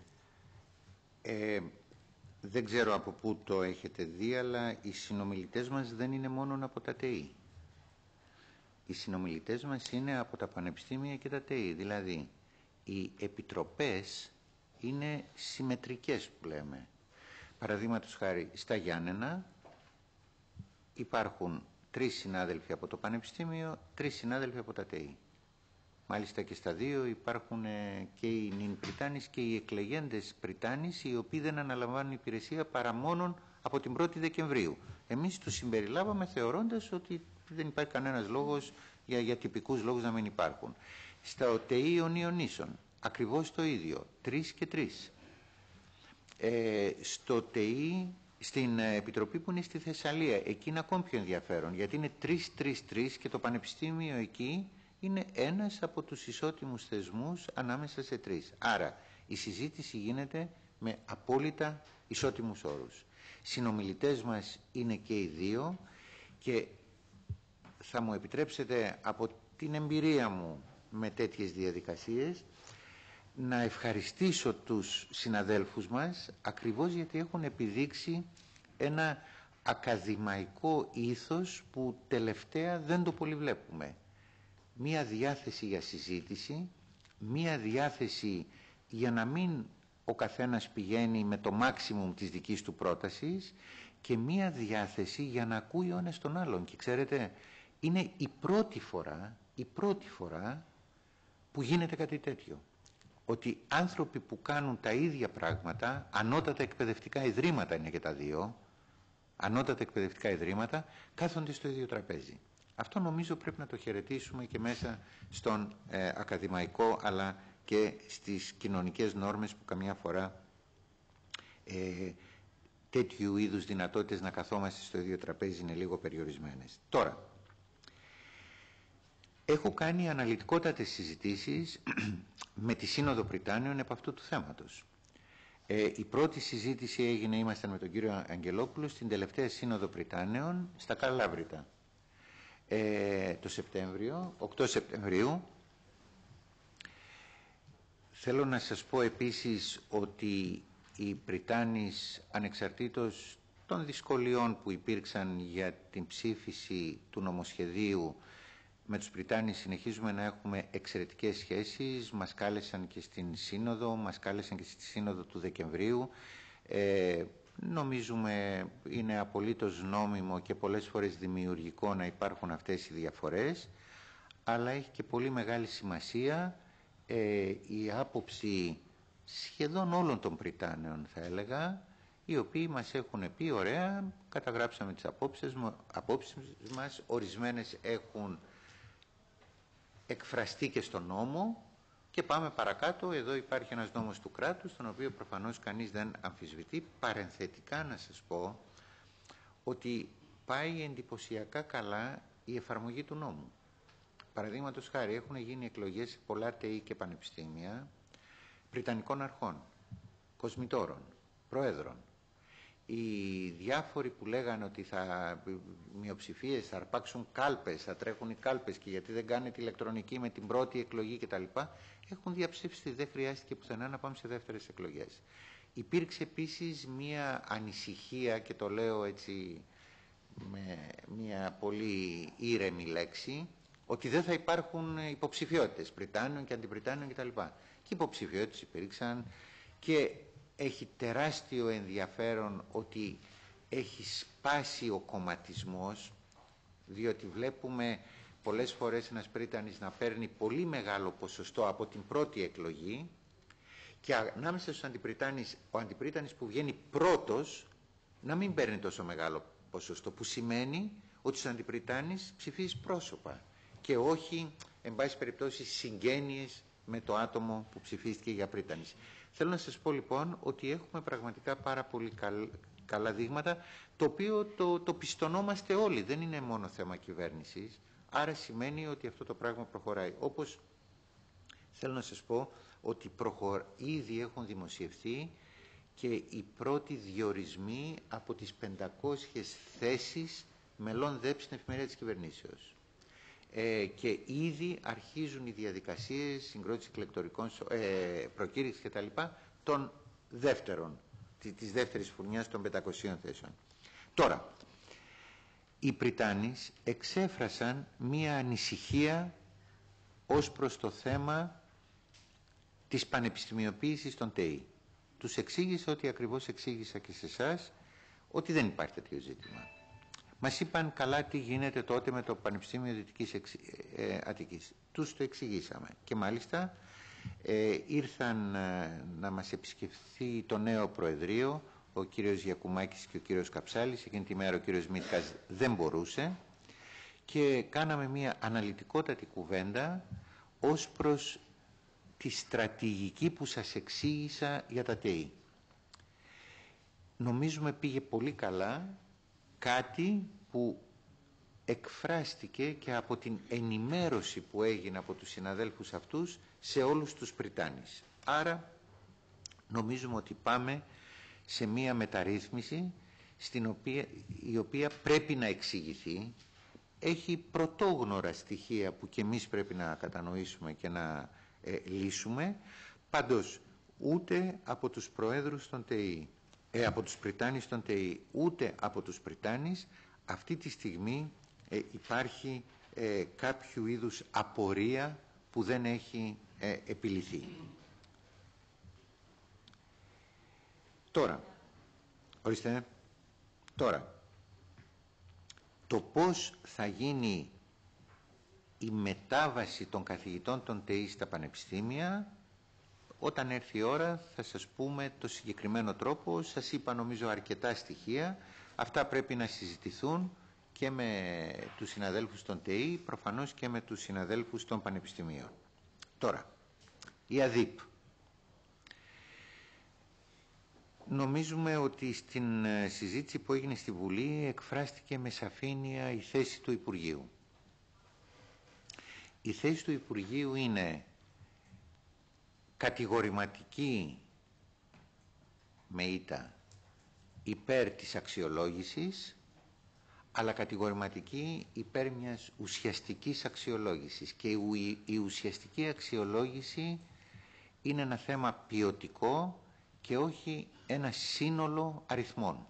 Speaker 2: δεν ξέρω από πού το έχετε δει, αλλά οι συνομιλητές μας δεν είναι μόνο από τα ΤΕΗ. Οι συνομιλητές μας είναι από τα πανεπιστήμια και τα ΤΕΗ. Δηλαδή, οι επιτροπές είναι συμμετρικές που λέμε. Παραδείγματος χάρη, στα Γιάννενα υπάρχουν 3 συνάδελφοι από το πανεπιστήμιο, 3 συνάδελφοι από τα ΤΕΗ. Μάλιστα και στα 2 υπάρχουν και οι νυν Πριτάνης και οι εκλεγέντες Πριτάνης, οι οποίοι δεν αναλαμβάνουν υπηρεσία παρά μόνον από την 1η Δεκεμβρίου. Εμείς τους συμπεριλάβαμε θεωρώντας ότι δεν υπάρχει κανένας λόγος για τυπικούς λόγους να μην υπάρχουν. Στα ΟΤΕΗ Ιωνίων ακριβώς το ίδιο, 3 και 3. Στο ΤΕΗ, στην επιτροπή που είναι στη Θεσσαλία, εκεί είναι ακόμη πιο ενδιαφέρον, γιατί είναι 3-3-3 και το πανεπιστήμιο εκεί είναι ένας από τους ισότιμους θεσμούς ανάμεσα σε 3. Άρα η συζήτηση γίνεται με απόλυτα ισότιμους όρους. Συνομιλητές μας είναι και οι 2 και θα μου επιτρέψετε από την εμπειρία μου με τέτοιες διαδικασίες να ευχαριστήσω τους συναδέλφους μας ακριβώς γιατί έχουν επιδείξει ένα ακαδημαϊκό ήθος που τελευταία δεν το πολύ βλέπουμε. Μία διάθεση για συζήτηση, μία διάθεση για να μην ο καθένας πηγαίνει με το maximum της δικής του πρότασης και μία διάθεση για να ακούει ο ένας τον άλλον. Και ξέρετε, είναι η πρώτη φορά που γίνεται κάτι τέτοιο. Ότι άνθρωποι που κάνουν τα ίδια πράγματα, ανώτατα εκπαιδευτικά ιδρύματα είναι και τα 2, ανώτατα εκπαιδευτικά ιδρύματα, κάθονται στο ίδιο τραπέζι. Αυτό νομίζω πρέπει να το χαιρετήσουμε και μέσα στον ακαδημαϊκό αλλά και στις κοινωνικές νόρμες που καμιά φορά τέτοιου είδους δυνατότητες να καθόμαστε στο ίδιο τραπέζι είναι λίγο περιορισμένες. Τώρα, έχω κάνει αναλυτικότατες συζητήσεις με τη Σύνοδο Πριτάνεων επ' αυτού του θέματος. Η πρώτη συζήτηση έγινε, ήμασταν με τον κύριο Αγγελόπουλο, στην τελευταία Σύνοδο Πριτάνεων στα Καλάβρητα. Το Σεπτέμβριο, 8 Σεπτεμβρίου. Θέλω να σας πω επίσης ότι οι Πριτάνης, ανεξαρτήτως των δυσκολιών που υπήρξαν για την ψήφιση του νομοσχεδίου, με τους Πριτάνης συνεχίζουμε να έχουμε εξαιρετικές σχέσεις. Μας κάλεσαν και στην Σύνοδο, μας κάλεσαν και στη Σύνοδο του Δεκεμβρίου. Νομίζουμε είναι απολύτως νόμιμο και πολλές φορές δημιουργικό να υπάρχουν αυτές οι διαφορές, αλλά έχει και πολύ μεγάλη σημασία η άποψη σχεδόν όλων των πριτάνεων, θα έλεγα, οι οποίοι μας έχουν πει, ωραία, καταγράψαμε τις απόψεις μας, ορισμένες έχουν εκφραστεί και στον νόμο και πάμε παρακάτω. Εδώ υπάρχει ένας νόμος του κράτους, τον οποίο προφανώς κανείς δεν αμφισβητεί. Παρενθετικά να σας πω ότι πάει εντυπωσιακά καλά η εφαρμογή του νόμου. Παραδείγματος χάρη, έχουν γίνει εκλογές σε πολλά ΤΕΙ και πανεπιστήμια πριτανικών αρχών, κοσμητόρων, προέδρων. Οι διάφοροι που λέγανε ότι μειοψηφίες θα αρπάξουν κάλπες, θα τρέχουν οι κάλπες και γιατί δεν κάνετε ηλεκτρονική με την πρώτη εκλογή κτλ. Έχουν διαψήφισει, δεν χρειάστηκε πουθενά να πάμε σε δεύτερες εκλογές. Υπήρξε επίσης μία ανησυχία, και το λέω έτσι με μία πολύ ήρεμη λέξη, ότι δεν θα υπάρχουν υποψηφιότητες πριτάνιων και αντιπριτάνιων κτλ. Και υποψηφιότητες υπήρξαν και έχει τεράστιο ενδιαφέρον ότι έχει σπάσει ο κομματισμός, διότι βλέπουμε πολλές φορές ένας πρίτανης να παίρνει πολύ μεγάλο ποσοστό από την πρώτη εκλογή και ανάμεσα στους αντιπριτάνης, ο αντιπρίτανης που βγαίνει πρώτος να μην παίρνει τόσο μεγάλο ποσοστό, που σημαίνει ότι στους αντιπριτάνης ψηφίζει πρόσωπα και όχι, εν πάση περιπτώσει, συγγένειες με το άτομο που ψηφίστηκε για πρίτανης. Θέλω να σας πω λοιπόν ότι έχουμε πραγματικά πάρα πολύ καλά δείγματα, το οποίο το πιστωνόμαστε όλοι, δεν είναι μόνο θέμα κυβέρνησης, άρα σημαίνει ότι αυτό το πράγμα προχωράει. Όπως θέλω να σας πω ότι ήδη έχουν δημοσιευθεί και οι πρώτοι διορισμοί από τις 500 θέσεις μελών ΔΕΠ στην εφημερίδα της κυβερνήσεως. Και ήδη αρχίζουν οι διαδικασίες συγκρότησης εκλεκτορικών προκήρυξης κτλ. Των δεύτερων, της δεύτερης φουρνιάς των 500 θέσεων. Τώρα, οι πριτάνης εξέφρασαν μία ανησυχία ως προς το θέμα της πανεπιστημιοποίησης των ΤΕΙ. Τους εξήγησα ότι ακριβώς εξήγησα και σε εσάς, ότι δεν υπάρχει τέτοιο ζήτημα. Μας είπαν καλά τι γίνεται τότε με το Πανεπιστήμιο Δυτικής Αττικής. Τους το εξηγήσαμε και μάλιστα ήρθαν να μας επισκεφθεί το νέο Προεδρείο, ο κύριος Γιακουμάκης και ο κύριος Καψάλης. Εκείνη τη μέρα ο κύριος Μίτκας δεν μπορούσε και κάναμε μια αναλυτικότατη κουβέντα ως προς τη στρατηγική που σας εξήγησα για τα ΤΕΙ. Νομίζουμε πήγε πολύ καλά, κάτι που εκφράστηκε και από την ενημέρωση που έγινε από τους συναδέλφους αυτούς σε όλους τους πριτάνης. Άρα νομίζουμε ότι πάμε σε μία μεταρρύθμιση η οποία πρέπει να εξηγηθεί, έχει πρωτόγνωρα στοιχεία που και εμείς πρέπει να κατανοήσουμε και να λύσουμε. Πάντως ούτε από τους προέδρους των ΤΕΙ, από τους πριτάνης των ΤΕΙ, ούτε από τους πριτάνης αυτή τη στιγμή υπάρχει κάποιο είδους απορία που δεν έχει επιλυθεί. Τώρα, το πώς θα γίνει η μετάβαση των καθηγητών των ΤΕΙ στα πανεπιστήμια, όταν έρθει η ώρα θα σας πούμε το συγκεκριμένο τρόπο. Σας είπα νομίζω αρκετά στοιχεία. Αυτά πρέπει να συζητηθούν και με τους συναδέλφους των ΤΕΙ, προφανώς και με τους συναδέλφους των πανεπιστημίων. Τώρα, η ΑΔΥΠ. Νομίζουμε ότι στην συζήτηση που έγινε στη Βουλή εκφράστηκε με σαφήνεια η θέση του Υπουργείου. Η θέση του Υπουργείου είναι κατηγορηματική με ήττα υπέρ της αξιολόγησης, αλλά κατηγορηματική υπέρ μιας ουσιαστικής αξιολόγησης. Και η ουσιαστική αξιολόγηση είναι ένα θέμα ποιοτικό και όχι ένα σύνολο αριθμών.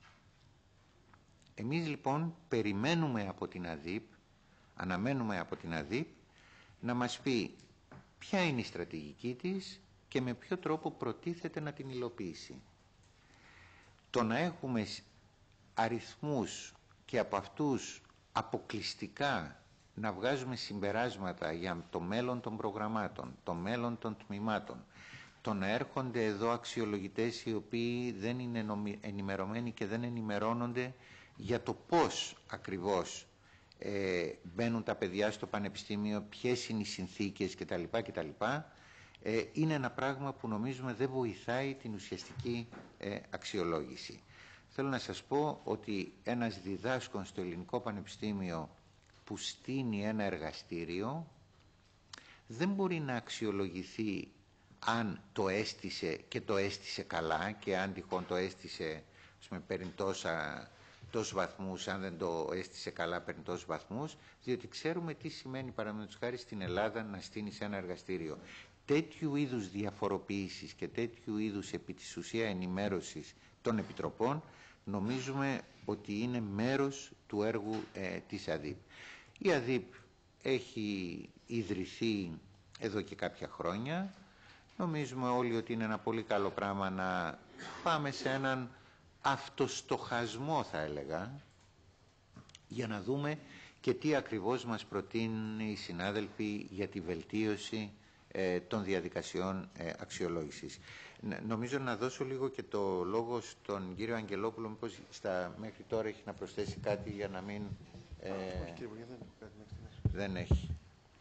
Speaker 2: Εμείς λοιπόν περιμένουμε από την ΑΔΥΠ, αναμένουμε από την ΑΔΥΠ να μας πει ποια είναι η στρατηγική της και με ποιο τρόπο προτίθεται να την υλοποιήσει. Το να έχουμε αριθμούς και από αυτούς αποκλειστικά να βγάζουμε συμπεράσματα για το μέλλον των προγραμμάτων, το μέλλον των τμήματων, το να έρχονται εδώ αξιολογητές οι οποίοι δεν είναι ενημερωμένοι και δεν ενημερώνονται για το πώς ακριβώς μπαίνουν τα παιδιά στο πανεπιστήμιο, ποιες είναι οι συνθήκες κτλ. Είναι ένα πράγμα που νομίζουμε δεν βοηθάει την ουσιαστική αξιολόγηση. Θέλω να σας πω ότι ένας διδάσκων στο Ελληνικό Πανεπιστήμιο που στείνει ένα εργαστήριο δεν μπορεί να αξιολογηθεί αν το έστησε και το έστησε καλά και αν τυχόν το έστησε, παίρνει τόσους βαθμούς, αν δεν το έστησε καλά παίρνει τόσους βαθμούς, διότι ξέρουμε τι σημαίνει, παραδείγματος χάρη, στην Ελλάδα να στείνεις ένα εργαστήριο. Τέτοιου είδους διαφοροποιήσεις και τέτοιου είδους επί της ουσία ενημέρωσης των επιτροπών νομίζουμε ότι είναι μέρος του έργου της ΑΔΥΠ. Η ΑΔΥΠ έχει ιδρυθεί εδώ και κάποια χρόνια. Νομίζουμε όλοι ότι είναι ένα πολύ καλό πράγμα να πάμε σε έναν αυτοστοχασμό, θα έλεγα, για να δούμε και τι ακριβώς μας προτείνουν οι συνάδελφοι για τη βελτίωση των διαδικασιών αξιολόγησης. Νομίζω να δώσω λίγο και το λόγο στον κύριο Αγγελόπουλο, μήπως μέχρι τώρα έχει να προσθέσει κάτι για να μην...
Speaker 6: Όχι, κύριε Υπουργέ,
Speaker 2: δεν έχει.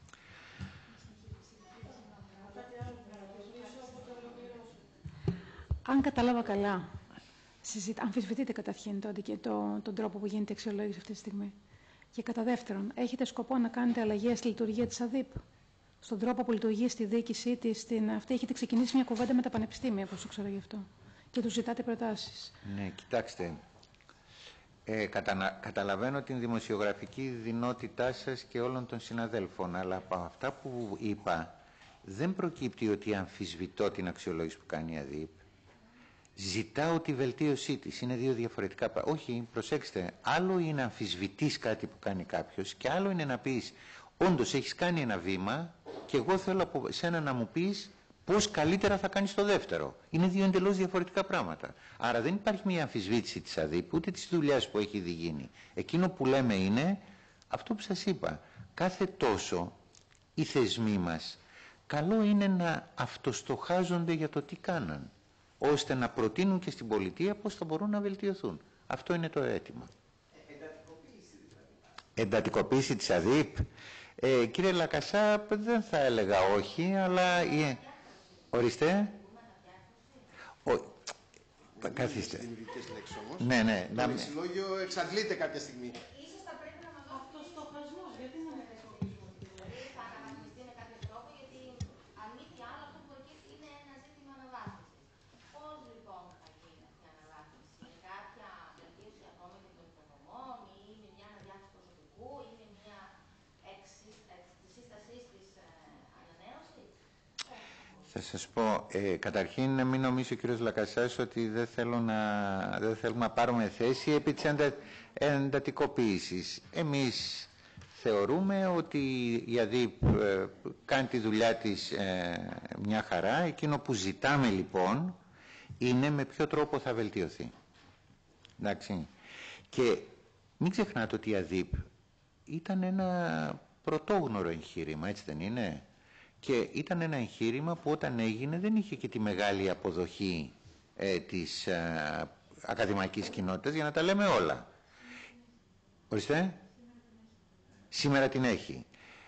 Speaker 5: Αν κατάλαβα καλά, αμφισβητείτε καταρχήν τον τρόπο που γίνεται η αξιολόγηση αυτή τη στιγμή. Και κατά δεύτερον, έχετε σκοπό να κάνετε αλλαγές στη λειτουργία της ΑΔΥΠ, στον τρόπο που λειτουργεί στη διοίκησή της, αυτή έχετε ξεκινήσει μια κουβέντα με τα πανεπιστήμια, όπως το ξέρω γι' αυτό, και τους ζητάτε προτάσεις.
Speaker 2: Ναι, κοιτάξτε, καταλαβαίνω την δημοσιογραφική δυνότητά σας και όλων των συναδέλφων, αλλά από αυτά που είπα δεν προκύπτει ότι αμφισβητώ την αξιολόγηση που κάνει η ΑΔΥΠ. Ζητάω τη βελτίωσή της. Είναι δύο διαφορετικά πράγματα. Όχι, προσέξτε, άλλο είναι να αμφισβητείς κάτι που κάνει κάποιος και άλλο είναι να πεις όντως έχεις κάνει ένα βήμα και εγώ θέλω από σένα να μου πεις πώς καλύτερα θα κάνεις το δεύτερο. Είναι δύο εντελώς διαφορετικά πράγματα. Άρα δεν υπάρχει μια αμφισβήτηση της ΑΔΥΠ ούτε της δουλειάς που έχει ήδη γίνει. Εκείνο που λέμε είναι αυτό που σας είπα. Κάθε τόσο οι θεσμοί μας καλό είναι να αυτοστοχάζονται για το τι κάναν, ώστε να προτείνουν και στην πολιτεία πώς θα μπορούν να βελτιωθούν. Αυτό είναι το αίτημα. Εντατικοποίηση δηλαδή. Εντατικοποίηση της ΑΔΥΠ. Κύριε Λακασά, δεν θα έλεγα όχι, αλλά... Ορίστε. Καθίστε.
Speaker 6: Δημιουργικές λέξεις όμως.
Speaker 2: Ναι, ναι.
Speaker 6: Το λεξιλόγιο εξαντλείται κάποια στιγμή.
Speaker 7: Ίσως θα πρέπει να μας δώσει αυτοστοχασμός. Γιατί να μην χρησιμοποιήσουμε τη δηλαδή θα αναβαθμιστεί με κάποιο τρόπο, γιατί αν μη τι άλλο αυτό που προκύπτει είναι ένα ζήτημα αναβάθμισης. Πώς λοιπόν θα γίνει αυτή η αναβάθμιση, με κάποια βελτίωση ακόμα και των υποδομών ή με μια αναδιάρθρωση προσωπικού ή με μια σύσταση της ανανέωσης?
Speaker 2: Θα σας πω, καταρχήν να μην νομίζει ο κύριος Λακασάς ότι δεν θέλουμε να πάρουμε θέση επί της εντατικοποίησης. Εμείς θεωρούμε ότι η ΑΔΥΠ κάνει τη δουλειά της μια χαρά. Εκείνο που ζητάμε λοιπόν είναι με ποιο τρόπο θα βελτιωθεί. Εντάξει. Και μην ξεχνάτε ότι η ΑΔΥΠ ήταν ένα πρωτόγνωρο εγχείρημα, έτσι δεν είναι? Και ήταν ένα εγχείρημα που όταν έγινε δεν είχε και τη μεγάλη αποδοχή της ακαδημαϊκής κοινότητας, για να τα λέμε όλα. Ορίστε. Σήμερα την έχει.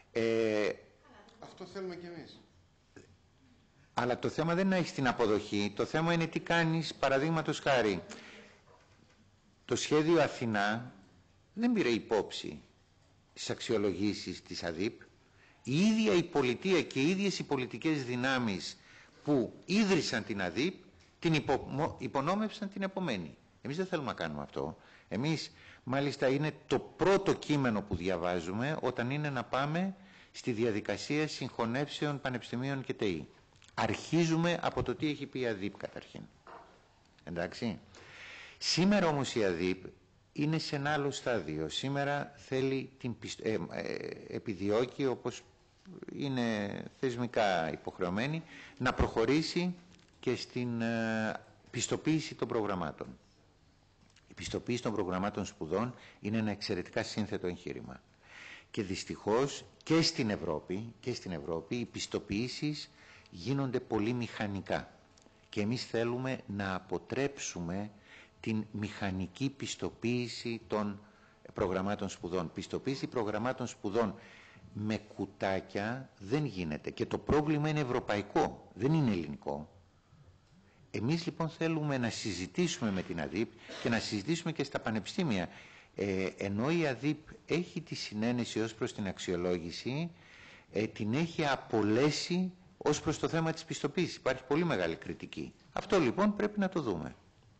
Speaker 6: Αυτό θέλουμε κι εμείς.
Speaker 2: Αλλά το θέμα δεν είναι να έχεις την αποδοχή. Το θέμα είναι τι κάνεις, παραδείγματος χάρη. Το σχέδιο Αθηνά δεν πήρε υπόψη τις αξιολογήσεις της ΑΔΥΠ. Η ίδια η πολιτεία και οι ίδιες οι πολιτικές δυνάμεις που ίδρυσαν την ΑΔΥΠ την υπονόμευσαν την επομένη. Εμείς δεν θέλουμε να κάνουμε αυτό. Εμείς μάλιστα είναι το πρώτο κείμενο που διαβάζουμε όταν είναι να πάμε στη διαδικασία συγχωνεύσεων πανεπιστημίων και ΤΕΗ. Αρχίζουμε από το τι έχει πει η ΑΔΥΠ καταρχήν. Εντάξει. Σήμερα όμως η ΑΔΥΠ είναι σε ένα άλλο στάδιο. Σήμερα θέλει επιδιώκει, όπως είναι θεσμικά υποχρεωμένη, να προχωρήσει και στην πιστοποίηση των προγραμμάτων. Η πιστοποίηση των προγραμμάτων σπουδών είναι ένα εξαιρετικά σύνθετο εγχείρημα. Και δυστυχώς και στην Ευρώπη οι πιστοποιήσεις γίνονται πολύ μηχανικά. Και εμείς θέλουμε να αποτρέψουμε την μηχανική πιστοποίηση των προγραμμάτων σπουδών. Πιστοποίηση προγραμμάτων σπουδών με κουτάκια δεν γίνεται. Και το πρόβλημα είναι ευρωπαϊκό, δεν είναι ελληνικό. Εμείς λοιπόν θέλουμε να συζητήσουμε με την ΑΔΥΠ και να συζητήσουμε και στα πανεπιστήμια. Ενώ η ΑΔΥΠ έχει τη συνένεση ως προς την αξιολόγηση, την έχει απολέσει ως προς το θέμα της πιστοποίησης. Υπάρχει πολύ μεγάλη κριτική. Αυτό λοιπόν πρέπει να το δούμε.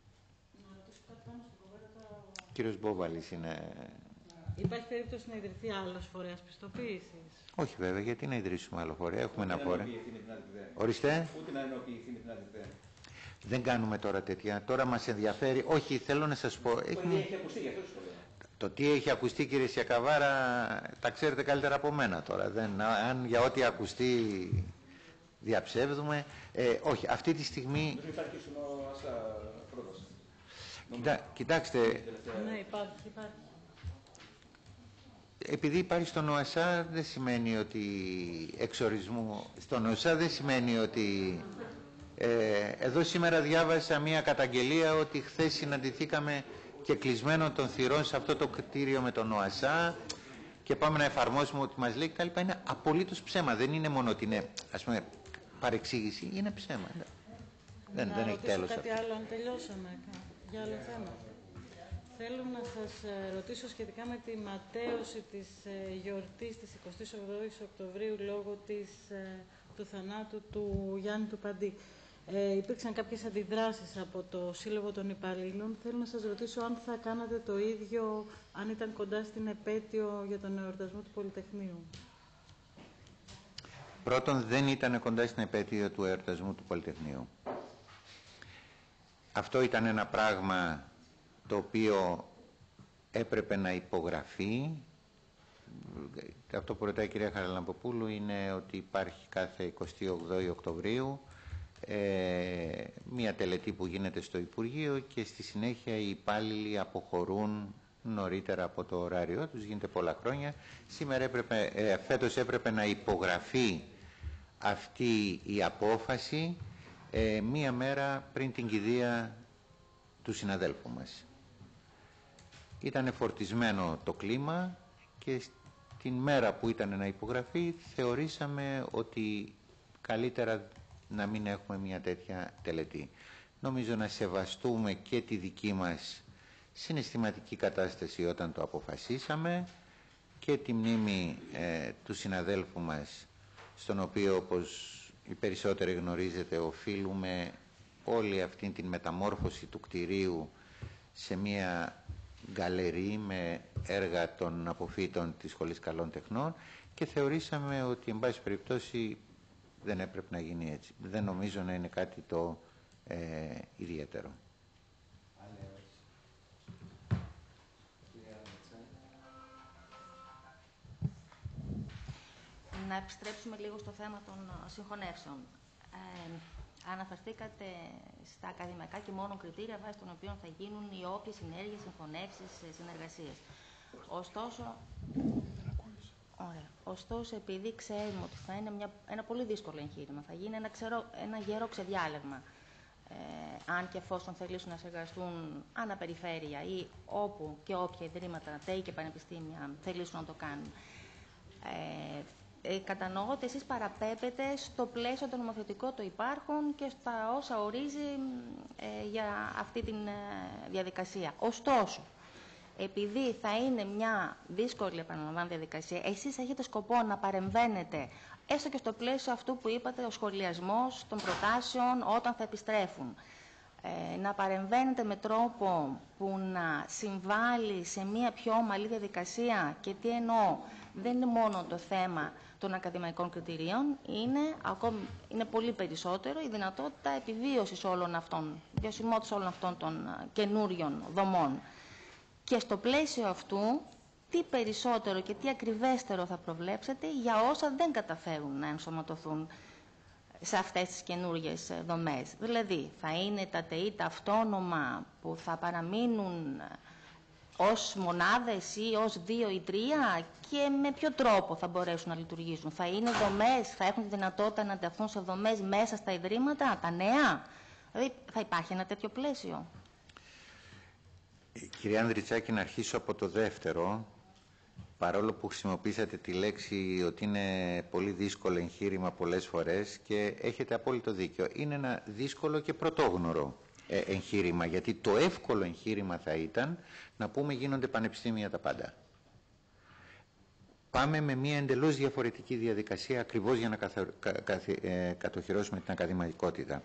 Speaker 2: Ο κύριος Μπόβαλης είναι...
Speaker 8: Υπάρχει περίπτωση να ιδρυθεί άλλος φορέας πιστοποίησης?
Speaker 2: Όχι βέβαια, γιατί να ιδρύσουμε άλλο φορέα, έχουμε ένα φορέα. Ορίστε.
Speaker 3: Ούτε να ενοποιηθεί με την ΑΔΥΠ.
Speaker 2: Δεν κάνουμε τώρα τέτοια. Τώρα μας ενδιαφέρει. Όχι, θέλω να σας πω.
Speaker 3: Έχει ακουστεί, γι' αυτό το λέω.
Speaker 2: Το τι έχει ακουστεί, κύριε Σιακαβάρα, τα ξέρετε καλύτερα από μένα τώρα. Αν για ό,τι ακουστεί διαψεύδουμε. Όχι, αυτή τη στιγμή...
Speaker 3: Δεν υπάρχει στον ΟΑΣΑ πρόταση.
Speaker 2: Κοιτάξτε...
Speaker 8: Ναι, υπάρχει.
Speaker 2: Επειδή υπάρχει στον ΟΑΣΑ δεν σημαίνει ότι εξορισμού... Στον ΟΑΣΑ δεν σημαίνει ότι... εδώ σήμερα διάβασα μια καταγγελία ότι χθες συναντηθήκαμε και κλεισμένο των θυρών σε αυτό το κτίριο με τον ΟΑΣΑ και πάμε να εφαρμόσουμε ό,τι μας λέει και τα λοιπά. Είναι απολύτως ψέμα. Δεν είναι μόνο ότι είναι, ας πούμε, παρεξήγηση, είναι ψέμα. Δεν έχει τέλος.
Speaker 8: Κάτι άλλο, αν τελειώσαμε για άλλο θέμα. Θέλω να σας ρωτήσω σχετικά με τη ματαίωση της γιορτής της 28ης Οκτωβρίου λόγω του θανάτου του Γιάννη του Παντή. Υπήρξαν κάποιες αντιδράσεις από το Σύλλογο των Υπαλλήλων. Θέλω να σας ρωτήσω αν θα κάνατε το ίδιο αν ήταν κοντά στην επέτειο για τον εορτασμό του Πολυτεχνείου.
Speaker 2: Πρώτον, δεν ήταν κοντά στην επέτειο του εορτασμού του Πολυτεχνείου. Αυτό ήταν ένα πράγμα το οποίο έπρεπε να υπογραφεί. Αυτό που ρωτάει η κυρία Χαραλαμποπούλου είναι ότι υπάρχει κάθε 28 Οκτωβρίου μία τελετή που γίνεται στο Υπουργείο και στη συνέχεια οι υπάλληλοι αποχωρούν νωρίτερα από το ωράριό τους, γίνεται πολλά χρόνια. Φέτος έπρεπε να υπογραφεί αυτή η απόφαση μία μέρα πριν την κηδεία του συναδέλφου μας. Ήταν φορτισμένο το κλίμα και την μέρα που ήταν να υπογραφεί θεωρήσαμε ότι καλύτερα να μην έχουμε μια τέτοια τελετή. Νομίζω να σεβαστούμε και τη δική μας συναισθηματική κατάσταση όταν το αποφασίσαμε και τη μνήμη του συναδέλφου μας, στον οποίο, όπως οι περισσότεροι γνωρίζετε, οφείλουμε όλη αυτή την μεταμόρφωση του κτηρίου σε μια γκαλερί με έργα των αποφύτων της Σχολής Καλών Τεχνών και θεωρήσαμε ότι, εν πάση περιπτώσει, δεν έπρεπε να γίνει έτσι. Δεν νομίζω να είναι κάτι το ιδιαίτερο.
Speaker 7: Να επιστρέψουμε λίγο στο θέμα των συγχωνεύσεων. Αναφερθήκατε στα ακαδημαϊκά και μόνο κριτήρια βάσει των οποίων θα γίνουν οι όποιες συνέργειες, συγχωνεύσεις, συνεργασίες. Ωστόσο, επειδή ξέρουμε ότι θα είναι ένα πολύ δύσκολο εγχείρημα, θα γίνει ένα γερό ξεδιάλεγμα, αν και εφόσον θελήσουν να συνεργαστούν αναπεριφέρεια ή όπου και όποια ιδρύματα, ΤΕΙ και πανεπιστήμια θελήσουν να το κάνουν. Κατανοώ ότι εσείς παραπέμπετε στο πλαίσιο το νομοθετικό το υπάρχον και στα όσα ορίζει για αυτή τη διαδικασία. Ωστόσο, επειδή θα είναι μια δύσκολη, επαναλαμβάνω, διαδικασία, εσείς έχετε σκοπό να παρεμβαίνετε έστω και στο πλαίσιο αυτού που είπατε, ο σχολιασμός των προτάσεων όταν θα επιστρέφουν. Να παρεμβαίνετε με τρόπο που να συμβάλλει σε μια πιο ομαλή διαδικασία. Και τι εννοώ, δεν είναι μόνο το θέμα των ακαδημαϊκών κριτηρίων, είναι πολύ περισσότερο η δυνατότητα επιβίωσης όλων αυτών, βιωσιμότητας όλων αυτών των καινούριων δομών. Και στο πλαίσιο αυτού, τι περισσότερο και τι ακριβέστερο θα προβλέψετε για όσα δεν καταφέρουν να ενσωματωθούν σε αυτές τις καινούργιες δομές. Δηλαδή, θα είναι τα ΤΕΙ τα αυτόνομα που θα παραμείνουν ως μονάδες ή ως 2 ή 3 και με ποιο τρόπο θα μπορέσουν να λειτουργήσουν? Θα είναι δομές, θα έχουν τη δυνατότητα να ενταχθούν σε δομές μέσα στα ιδρύματα, τα νέα? Δηλαδή θα υπάρχει ένα τέτοιο πλαίσιο?
Speaker 2: Κυρία Ανδριτσάκη, να αρχίσω από το δεύτερο. Παρόλο που χρησιμοποίησατε τη λέξη ότι είναι πολύ δύσκολο εγχείρημα πολλές φορές, και έχετε απόλυτο δίκιο. Είναι ένα δύσκολο και πρωτόγνωρο εγχείρημα, γιατί το εύκολο εγχείρημα θα ήταν να πούμε γίνονται πανεπιστήμια τα πάντα. Πάμε με μια εντελώς διαφορετική διαδικασία ακριβώς για να κατοχυρώσουμε την ακαδημαϊκότητα.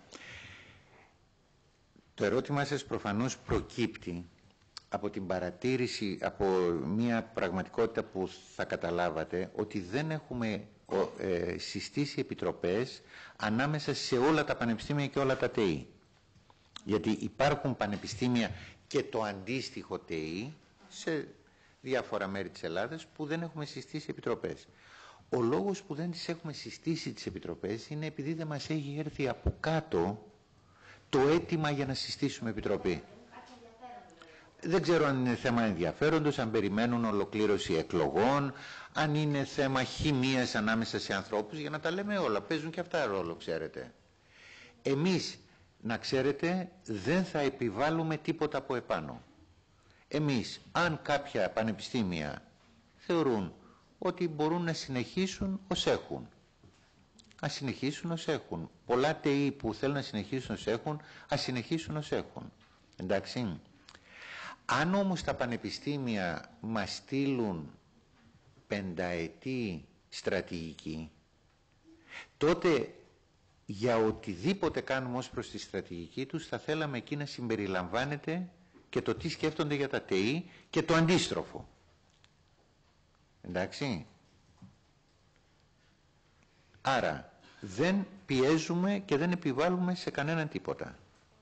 Speaker 2: Το ερώτημά σας προφανώς προκύπτει από την παρατήρηση, από μια πραγματικότητα που θα καταλάβατε, ότι δεν έχουμε συστήσει επιτροπές ανάμεσα σε όλα τα πανεπιστήμια και όλα τα ΤΕΗ. Γιατί υπάρχουν πανεπιστήμια και το αντίστοιχο ΤΕΗ σε διάφορα μέρη της Ελλάδας που δεν έχουμε συστήσει επιτροπές. Ο λόγος που δεν τις έχουμε συστήσει τις επιτροπές είναι επειδή δεν μας έχει έρθει από κάτω το αίτημα για να συστήσουμε επιτροπή. Δεν ξέρω αν είναι θέμα ενδιαφέροντος, αν περιμένουν ολοκλήρωση εκλογών, αν είναι θέμα χημείας ανάμεσα σε ανθρώπους, για να τα λέμε όλα. Παίζουν και αυτά ρόλο, ξέρετε. Εμείς, να ξέρετε, δεν θα επιβάλλουμε τίποτα από επάνω. Εμείς, αν κάποια πανεπιστήμια θεωρούν ότι μπορούν να συνεχίσουν ως έχουν, ας συνεχίσουν ως έχουν. Πολλά ΤΕΗ που θέλουν να συνεχίσουν ως έχουν, ας συνεχίσουν ως έχουν. Εντάξει. Αν όμως τα πανεπιστήμια μας στείλουν 5ετή στρατηγική, τότε για οτιδήποτε κάνουμε ως προς τη στρατηγική τους θα θέλαμε εκεί να συμπεριλαμβάνεται και το τι σκέφτονται για τα ΤΕΗ και το αντίστροφο. Εντάξει. Άρα δεν πιέζουμε και δεν επιβάλλουμε σε κανέναν τίποτα.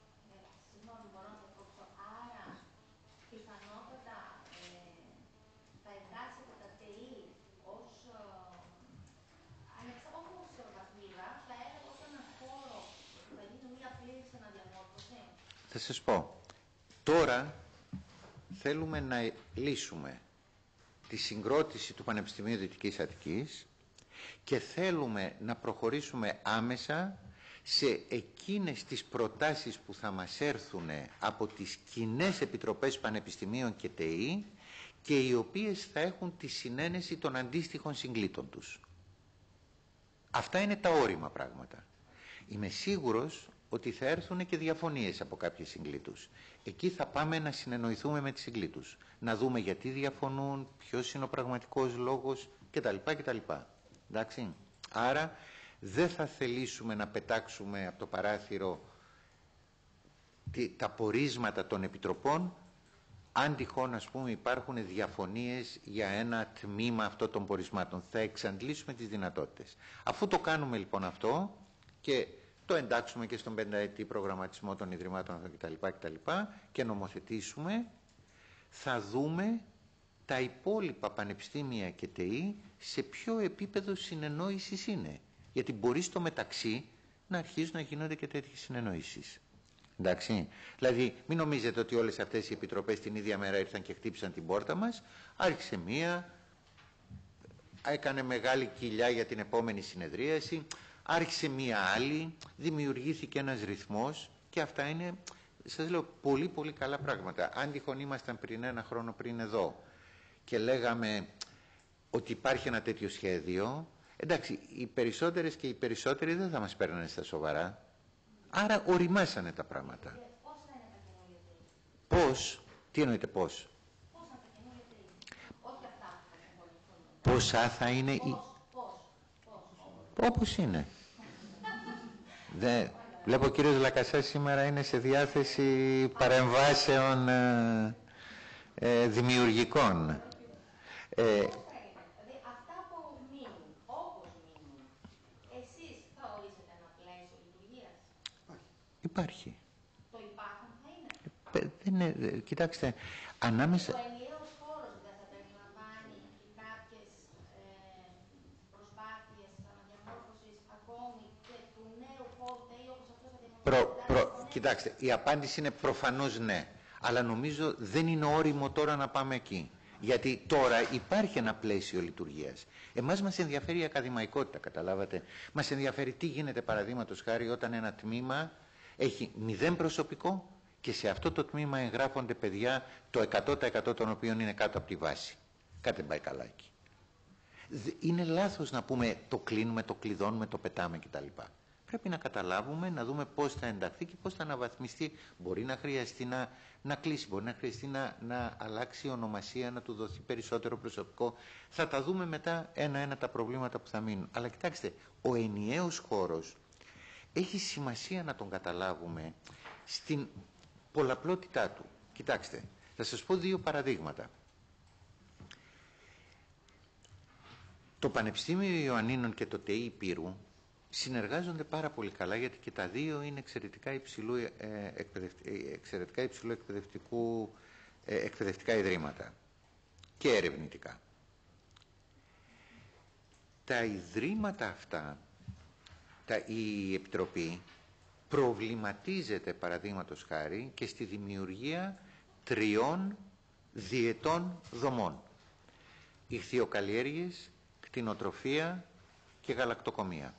Speaker 2: Θα σας πω, τώρα θέλουμε να λύσουμε τη συγκρότηση του Πανεπιστημίου Δυτικής Αττικής και θέλουμε να προχωρήσουμε άμεσα σε εκείνες τις προτάσεις που θα μας έρθουν από τις κοινές επιτροπές πανεπιστημίων και ΤΕΗ και οι οποίες θα έχουν τη συνένεση των αντίστοιχων συγκλήτων τους. Αυτά είναι τα όρημα πράγματα. Είμαι σίγουρος ότι θα έρθουν και διαφωνίες από κάποιες συγκλήτους. Εκεί θα πάμε να συνεννοηθούμε με τις συγκλήτους. Να δούμε γιατί διαφωνούν, ποιος είναι ο πραγματικός λόγος κτλ. Εντάξει. Άρα δεν θα θελήσουμε να πετάξουμε από το παράθυρο τα πορίσματα των επιτροπών, αν τυχόν ας πούμε υπάρχουν διαφωνίες για ένα τμήμα αυτών των πορισμάτων. Θα εξαντλήσουμε τις δυνατότητες. Αφού το κάνουμε λοιπόν αυτό και το εντάξουμε και στον 5ετή προγραμματισμό των Ιδρυμάτων κτλ. Και νομοθετήσουμε, θα δούμε τα υπόλοιπα πανεπιστήμια και ΤΕΗ σε ποιο επίπεδο συνεννόησης είναι. Γιατί μπορεί στο μεταξύ να αρχίζουν να γίνονται και τέτοιες συνεννοήσεις. Εντάξει. Δηλαδή, μην νομίζετε ότι όλες αυτές οι επιτροπές την ίδια μέρα ήρθαν και χτύπησαν την πόρτα μας. Άρχισε μία, έκανε μεγάλη κοιλιά για την επόμενη συνεδρίαση, άρχισε μία άλλη, δημιουργήθηκε ένας ρυθμός και αυτά είναι, σας λέω, πολύ πολύ καλά πράγματα. Αν τυχόν ήμασταν πριν ένα χρόνο πριν εδώ και λέγαμε ότι υπάρχει ένα τέτοιο σχέδιο, εντάξει, οι περισσότερες και οι περισσότεροι δεν θα μας παίρνανε στα σοβαρά. Άρα οριμάσανε τα πράγματα. Πώς, τι εννοείται πώς? Πόσα θα είναι όπως είναι. Βλέπω ο κύριος Λακασάς σήμερα είναι σε διάθεση παρεμβάσεων δημιουργικών.
Speaker 7: Αυτά που μείνουν, όπως μείνουν, εσείς θα ορίσετε ένα πλαίσιο λειτουργίας?
Speaker 2: Υπάρχει.
Speaker 7: Το υπάρχουν θα είναι?
Speaker 2: Κοιτάξτε, ανάμεσα...
Speaker 7: Το ενιαίος χώρος δεν θα περιλαμβάνει κάποιες προσπάθειες αναδιαμόρφωσης ακόμη και του νέου χώρου ΤΕΗ όπως αυτό θα διαμορφωθεί?
Speaker 2: Κοιτάξτε, η απάντηση είναι προφανώς ναι. Αλλά νομίζω δεν είναι όριμο τώρα να πάμε εκεί. Γιατί τώρα υπάρχει ένα πλαίσιο λειτουργίας. Εμάς μας ενδιαφέρει η ακαδημαϊκότητα, καταλάβατε. Μας ενδιαφέρει τι γίνεται, παραδείγματος χάρη, όταν ένα τμήμα έχει 0 προσωπικό και σε αυτό το τμήμα εγγράφονται παιδιά το 100% των οποίων είναι κάτω από τη βάση. Κάτι δεν πάει καλά εκεί. Είναι λάθος να πούμε το κλείνουμε, το κλειδώνουμε, το πετάμε κτλ. Πρέπει να καταλάβουμε, να δούμε πώς θα ενταχθεί και πώς θα αναβαθμιστεί. Μπορεί να χρειαστεί να κλείσει, μπορεί να χρειαστεί να αλλάξει η ονομασία, να του δοθεί περισσότερο προσωπικό. Θα τα δούμε μετά ένα-ένα τα προβλήματα που θα μείνουν. Αλλά κοιτάξτε, ο ενιαίος χώρος έχει σημασία να τον καταλάβουμε στην πολλαπλότητά του. Κοιτάξτε, θα σας πω 2 παραδείγματα. Το Πανεπιστήμιο Ιωαννίνων και το ΤΕΙ Υπήρου συνεργάζονται πάρα πολύ καλά, γιατί και τα 2 είναι εξαιρετικά υψηλού εκπαιδευτικά ιδρύματα και ερευνητικά. Τα ιδρύματα αυτά, η Επιτροπή προβληματίζεται, παραδείγματος χάρη, και στη δημιουργία 3 διετών δομών. Ιχθυοκαλλιέργειες, κτηνοτροφία και γαλακτοκομεία.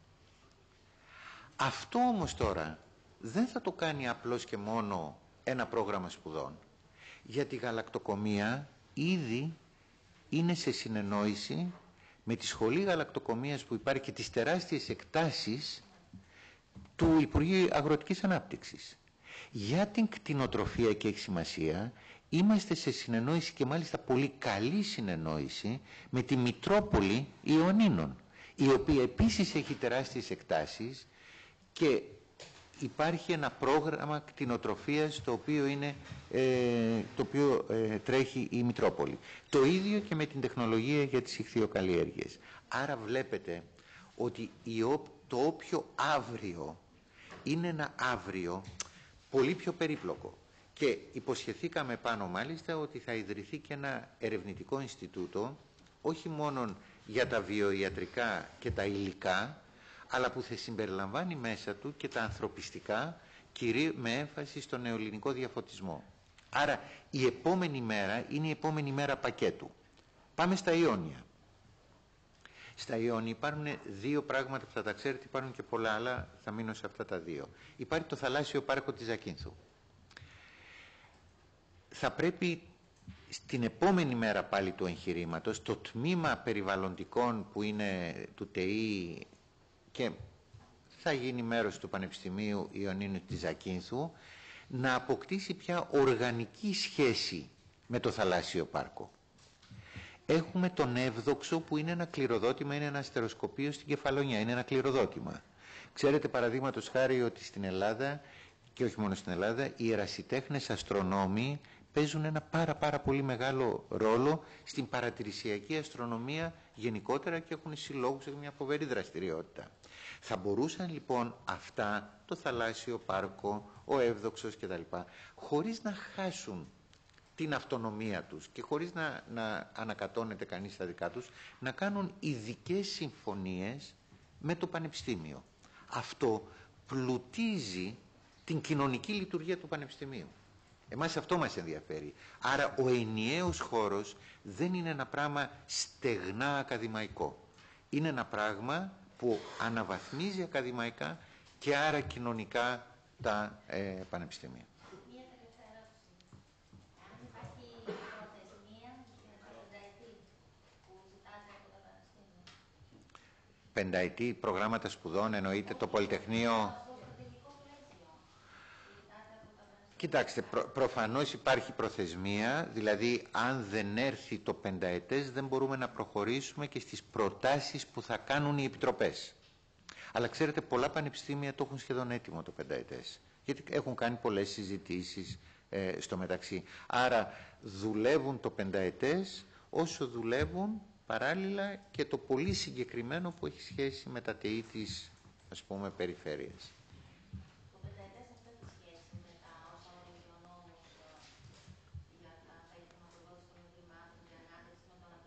Speaker 2: Αυτό όμως τώρα δεν θα το κάνει απλώς και μόνο ένα πρόγραμμα σπουδών. Για τη γαλακτοκομεία ήδη είναι σε συνεννόηση με τη Σχολή Γαλακτοκομείας που υπάρχει και τις τεράστιες εκτάσεις του Υπουργείου Αγροτικής Ανάπτυξης. Για την κτηνοτροφία, και έχει σημασία, είμαστε σε συνεννόηση, και μάλιστα πολύ καλή συνεννόηση, με τη Μητρόπολη Ιωαννίνων, η οποία επίσης έχει τεράστιες εκτάσεις και υπάρχει ένα πρόγραμμα κτηνοτροφίας το οποίο τρέχει η Μητρόπολη. Το ίδιο και με την τεχνολογία για τις ιχθυοκαλλιέργειες. Άρα βλέπετε ότι το όποιο αύριο είναι ένα αύριο πολύ πιο περίπλοκο. Και υποσχεθήκαμε πάνω μάλιστα ότι θα ιδρυθεί και ένα ερευνητικό Ινστιτούτο, όχι μόνο για τα βιοιατρικά και τα υλικά, αλλά που θα συμπεριλαμβάνει μέσα του και τα ανθρωπιστικά, κυρίως με έμφαση στο νεοελληνικό διαφωτισμό. Άρα η επόμενη μέρα είναι η επόμενη μέρα πακέτου. Πάμε στα Ιόνια. Στα Ιόνια υπάρχουν 2 πράγματα που θα τα ξέρετε, υπάρχουν και πολλά άλλα, θα μείνω σε αυτά τα 2. Υπάρχει το θαλάσσιο πάρκο της Ζακίνθου. Θα πρέπει στην επόμενη μέρα πάλι του εγχειρήματος, το τμήμα περιβαλλοντικών που είναι του ΤΕΙ και θα γίνει μέρος του Πανεπιστημίου Ιωαννίνου της Ζακίνθου, να αποκτήσει πια οργανική σχέση με το θαλάσσιο πάρκο. Έχουμε τον Εύδοξο που είναι ένα κληροδότημα, είναι ένα αστεροσκοπείο στην Κεφαλονιά, είναι ένα κληροδότημα. Ξέρετε, παραδείγματος χάρη, ότι στην Ελλάδα, και όχι μόνο στην Ελλάδα, οι ερασιτέχνες αστρονόμοι παίζουν ένα πάρα πολύ μεγάλο ρόλο στην παρατηρησιακή αστρονομία γενικότερα και έχουν συλλόγους, έχουν μια φοβερή δραστηριότητα. Θα μπορούσαν λοιπόν αυτά, το θαλάσσιο πάρκο, ο Εύδοξος κτλ., χωρίς να χάσουν την αυτονομία τους και χωρίς να ανακατώνεται κανείς στα δικά τους, να κάνουν ειδικές συμφωνίες με το Πανεπιστήμιο. Αυτό πλουτίζει την κοινωνική λειτουργία του Πανεπιστημίου. Εμάς αυτό μας ενδιαφέρει. Άρα ο ενιαίος χώρος δεν είναι ένα πράγμα στεγνά ακαδημαϊκό. Είναι ένα πράγμα που αναβαθμίζει ακαδημαϊκά και άρα κοινωνικά τα πανεπιστήμια.
Speaker 7: Μία τελευταία ερώτηση. Αν υπάρχει προθεσμία για την πενταετή που ζητάτε από τα πανεπιστήμια.
Speaker 2: Πενταετή προγράμματα σπουδών, εννοείται το Πολυτεχνείο. Κοιτάξτε, προφανώς υπάρχει προθεσμία, δηλαδή αν δεν έρθει το πενταετές δεν μπορούμε να προχωρήσουμε και στις προτάσεις που θα κάνουν οι επιτροπές. Αλλά ξέρετε, πολλά πανεπιστήμια το έχουν σχεδόν έτοιμο το πενταετές, γιατί έχουν κάνει πολλές συζητήσεις στο μεταξύ. Άρα δουλεύουν το πενταετές όσο δουλεύουν παράλληλα και το πολύ συγκεκριμένο που έχει σχέση με τα ΤΕΙ της, ας πούμε, περιφέρειας.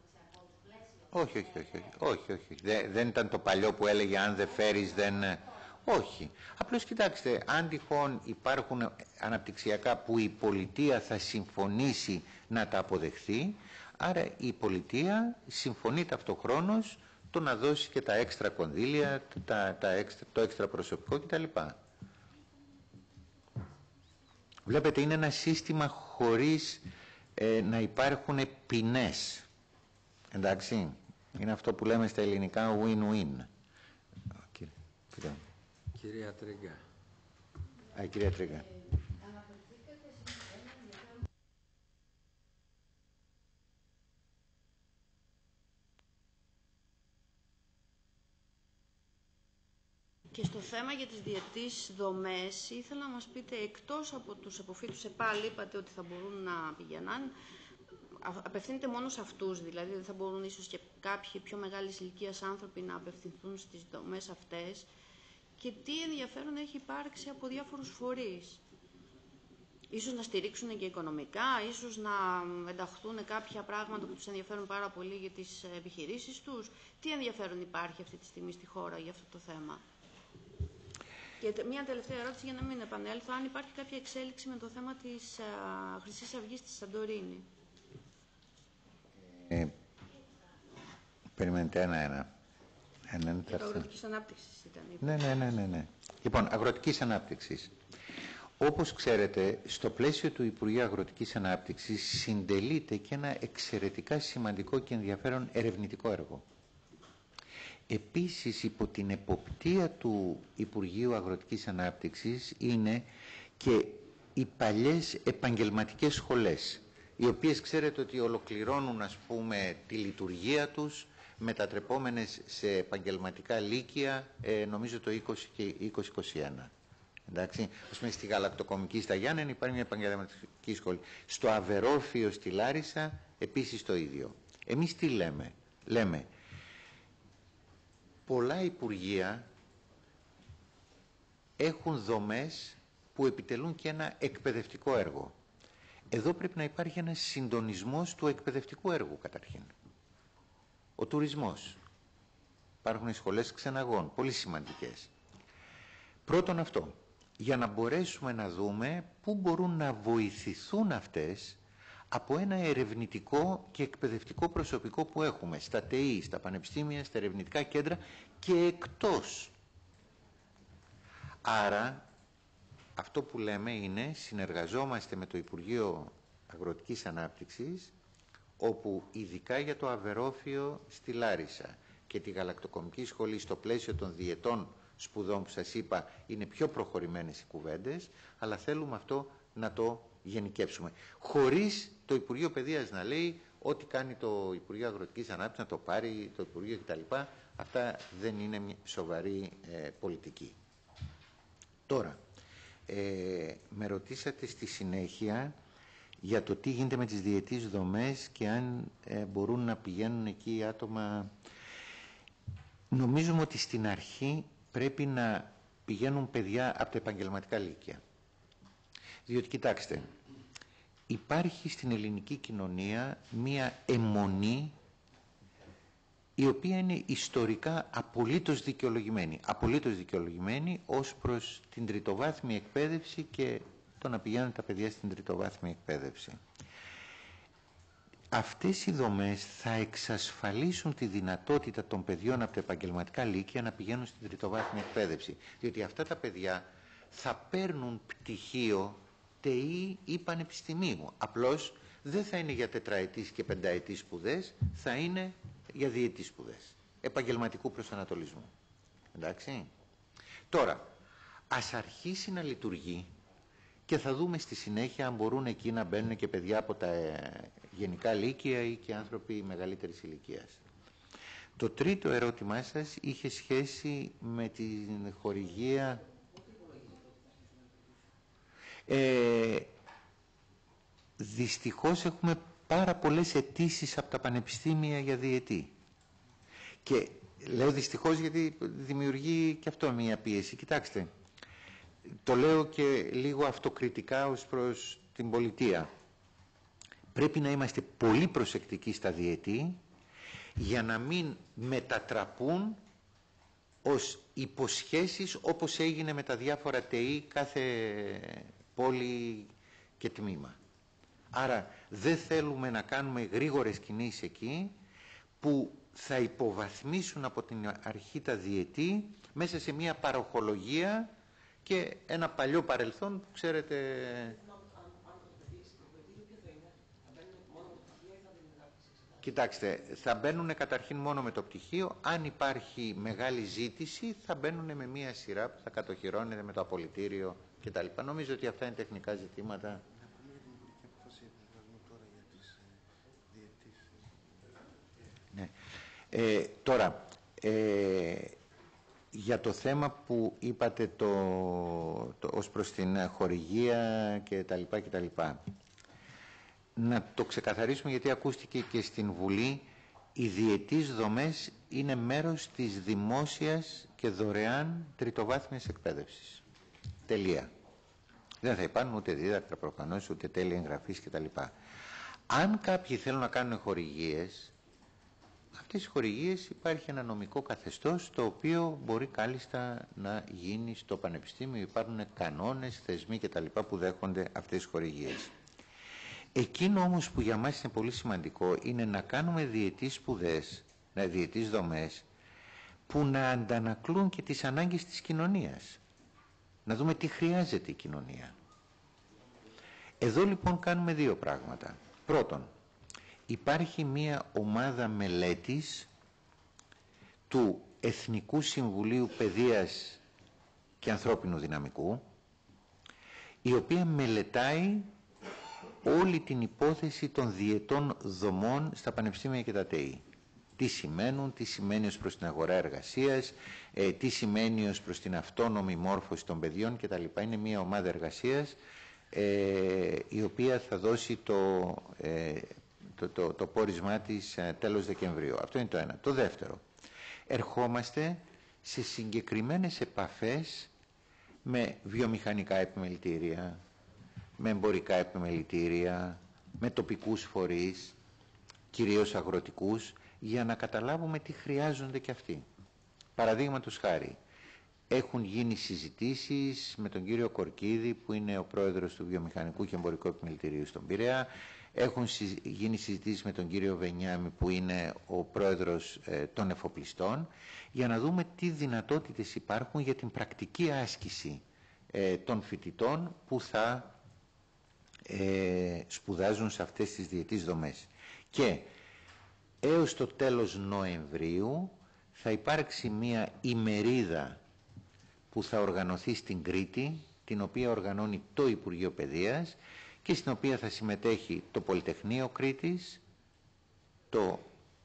Speaker 2: Όχι. Δεν ήταν το παλιό που έλεγε αν δεν φέρεις δεν... Όχι. Απλώς κοιτάξτε, αν τυχόν υπάρχουν αναπτυξιακά που η πολιτεία θα συμφωνήσει να τα αποδεχθεί, άρα η πολιτεία συμφωνεί ταυτοχρόνως το να δώσει και τα έξτρα κονδύλια, το έξτρα προσωπικό κτλ. Βλέπετε, είναι ένα σύστημα χωρίς να υπάρχουν ποινές. Εντάξει, είναι αυτό που λέμε στα ελληνικά win-win.
Speaker 1: Κυρία Τρίγκα.
Speaker 2: Κυρία Τρίγκα.
Speaker 9: Και στο θέμα για τις διετής δομές, ήθελα να μας πείτε, εκτός από τους αποφύτους ΕΠΑΛ, είπατε ότι θα μπορούν να πηγαίναν, απευθύνεται μόνο σε αυτούς, δηλαδή δεν θα μπορούν ίσως και κάποιοι πιο μεγάλης ηλικίας άνθρωποι να απευθυνθούν στις δομές αυτές, και τι ενδιαφέρον έχει υπάρξει από διάφορους φορείς. Ίσως να στηρίξουν και οικονομικά, ίσως να ενταχθούν κάποια πράγματα που τους ενδιαφέρουν πάρα πολύ για τις επιχειρήσεις τους. Τι ενδιαφέρον υπάρχει αυτή τη στιγμή στη χώρα για αυτό το θέμα? Και μια τελευταία ερώτηση για να μην επανέλθω, αν υπάρχει κάποια εξέλιξη με το θέμα της Χρυσής Αυγής στη Σαντορίνη.
Speaker 2: Περιμένετε ένα-ένα.
Speaker 9: Αγροτικής ανάπτυξης ήταν.
Speaker 2: Ναι. Λοιπόν, αγροτικής ανάπτυξης. Όπως ξέρετε, στο πλαίσιο του Υπουργείου Αγροτικής Ανάπτυξης συντελείται και ένα εξαιρετικά σημαντικό και ενδιαφέρον ερευνητικό έργο. Επίσης, υπό την εποπτεία του Υπουργείου Αγροτικής Ανάπτυξης είναι και οι παλιές επαγγελματικές σχολές, οι οποίες ξέρετε ότι ολοκληρώνουν, ας πούμε, τη λειτουργία τους, μετατρεπόμενες σε επαγγελματικά λύκεια, νομίζω το 20 και 2021. Εντάξει, ας πούμε στη Γαλακτοκομική στα Γιάννενα υπάρχει μια επαγγελματική σχολή. Στο Αβερόφιο στη Λάρισα επίσης το ίδιο. Εμείς τι λέμε? Λέμε, πολλά υπουργεία έχουν δομές που επιτελούν και ένα εκπαιδευτικό έργο. Εδώ πρέπει να υπάρχει ένας συντονισμός του εκπαιδευτικού έργου καταρχήν. Ο τουρισμός. Υπάρχουν οι σχολές ξεναγών, πολύ σημαντικές. Πρώτον αυτό, για να μπορέσουμε να δούμε πού μπορούν να βοηθηθούν αυτές από ένα ερευνητικό και εκπαιδευτικό προσωπικό που έχουμε στα ΤΕΗ, στα πανεπιστήμια, στα ερευνητικά κέντρα και εκτός. Άρα, αυτό που λέμε είναι, συνεργαζόμαστε με το Υπουργείο Αγροτικής Ανάπτυξης, όπου ειδικά για το Αβερόφιο στη Λάρισα και τη Γαλακτοκομική Σχολή στο πλαίσιο των διετών σπουδών που σας είπα είναι πιο προχωρημένες οι κουβέντες, αλλά θέλουμε αυτό να το γενικεύσουμε. Χωρίς το Υπουργείο Παιδείας να λέει ό,τι κάνει το Υπουργείο Αγροτικής Ανάπτυξης να το πάρει το Υπουργείο κτλ. Αυτά δεν είναι μια σοβαρή πολιτική. Τώρα, με ρωτήσατε στη συνέχεια για το τι γίνεται με τις διετείς δομές και αν μπορούν να πηγαίνουν εκεί άτομα. Νομίζουμε ότι στην αρχή πρέπει να πηγαίνουν παιδιά από τα επαγγελματικά λύκεια. Διότι κοιτάξτε, υπάρχει στην ελληνική κοινωνία μία αιμονή η οποία είναι ιστορικά απολύτως δικαιολογημένη. Απολύτως δικαιολογημένη ως προς την τριτοβάθμια εκπαίδευση και το να πηγαίνουν τα παιδιά στην τριτοβάθμια εκπαίδευση. Αυτές οι δομές θα εξασφαλίσουν τη δυνατότητα των παιδιών από τα επαγγελματικά λύκεια να πηγαίνουν στην τριτοβάθμια εκπαίδευση. Διότι αυτά τα παιδιά θα παίρνουν πτυχίο ΤΕΗ ή πανεπιστημίου. Απλώς δεν θα είναι για τετραετής και πενταετής σπουδές, θα είναι για διετής σπουδές. Επαγγελματικού προσανατολισμού. Εντάξει. Τώρα, ας αρχίσει να λειτουργεί και θα δούμε στη συνέχεια αν μπορούν εκεί να μπαίνουν και παιδιά από τα γενικά λύκεια ή και άνθρωποι μεγαλύτερης ηλικίας. Το τρίτο ερώτημά σας είχε σχέση με την χορηγία. Δυστυχώς έχουμε πάρα πολλές αιτήσεις από τα πανεπιστήμια για διετή. Και λέω δυστυχώς γιατί δημιουργεί και αυτό μια πίεση. Κοιτάξτε, το λέω και λίγο αυτοκριτικά ως προς την πολιτεία. Πρέπει να είμαστε πολύ προσεκτικοί στα διετή για να μην μετατραπούν ως υποσχέσεις, όπως έγινε με τα διάφορα ΤΕΗ κάθε πόλη και τμήμα. Άρα δεν θέλουμε να κάνουμε γρήγορες κινήσεις εκεί που θα υποβαθμίσουν από την αρχή τα διετή μέσα σε μια παροχολογία και ένα παλιό παρελθόν που ξέρετε... Κοιτάξτε, θα μπαίνουν καταρχήν μόνο με το πτυχίο. Αν υπάρχει μεγάλη ζήτηση, θα μπαίνουν με μία σειρά που θα κατοχυρώνεται με το απολυτήριο κτλ. Νομίζω ότι αυτά είναι τεχνικά ζητήματα. Ναι. Τώρα, για το θέμα που είπατε ως προς την χορηγία κτλ. Να το ξεκαθαρίσουμε, γιατί ακούστηκε και στην Βουλή, οι διετής δομές είναι μέρος της δημόσιας και δωρεάν τριτοβάθμιας εκπαίδευσης. Τελεία. Δεν θα υπάρχουν ούτε δίδακτρα προφανώς, ούτε τέλη εγγραφής κτλ. Αν κάποιοι θέλουν να κάνουν χορηγίες, αυτές οι χορηγίες υπάρχει ένα νομικό καθεστώς το οποίο μπορεί κάλλιστα να γίνει στο πανεπιστήμιο. Υπάρχουν κανόνες, θεσμοί κτλ. Που δέχονται αυτές τις χορηγίες. Εκείνο όμως που για μας είναι πολύ σημαντικό είναι να κάνουμε διετής σπουδές, διετής δομές που να αντανακλούν και τις ανάγκες της κοινωνίας. Να δούμε τι χρειάζεται η κοινωνία. Εδώ λοιπόν κάνουμε δύο πράγματα. Πρώτον, υπάρχει μία ομάδα μελέτης του Εθνικού Συμβουλίου Παιδείας και Ανθρώπινου Δυναμικού, η οποία μελετάει όλη την υπόθεση των διετών δομών στα πανεπιστήμια και τα ΤΕΗ. Τι σημαίνουν, τι σημαίνει ως προς την αγορά εργασίας, τι σημαίνει ως προς την αυτόνομη μόρφωση των παιδιών κτλ. Είναι μια ομάδα εργασίας η οποία θα δώσει το πόρισμά της τέλος Δεκεμβρίου. Αυτό είναι το ένα. Το δεύτερο, ερχόμαστε σε συγκεκριμένες επαφές με βιομηχανικά επιμελητήρια, με εμπορικά επιμελητήρια, με τοπικούς φορείς, κυρίως αγροτικούς, για να καταλάβουμε τι χρειάζονται και αυτοί. Παραδείγματος χάρη, έχουν γίνει συζητήσεις με τον κύριο Κορκίδη, που είναι ο πρόεδρος του Βιομηχανικού και Εμπορικού Επιμελητηρίου στον Πειραιά, έχουν γίνει συζητήσεις με τον κύριο Βενιάμι, που είναι ο πρόεδρος των εφοπλιστών, για να δούμε τι δυνατότητες υπάρχουν για την πρακτική άσκηση των φοιτητών που θα σπουδάζουν σε αυτές τις διετής δομές. Και έως το τέλος Νοεμβρίου θα υπάρξει μία ημερίδα που θα οργανωθεί στην Κρήτη, την οποία οργανώνει το Υπουργείο Παιδείας και στην οποία θα συμμετέχει το Πολυτεχνείο Κρήτης, το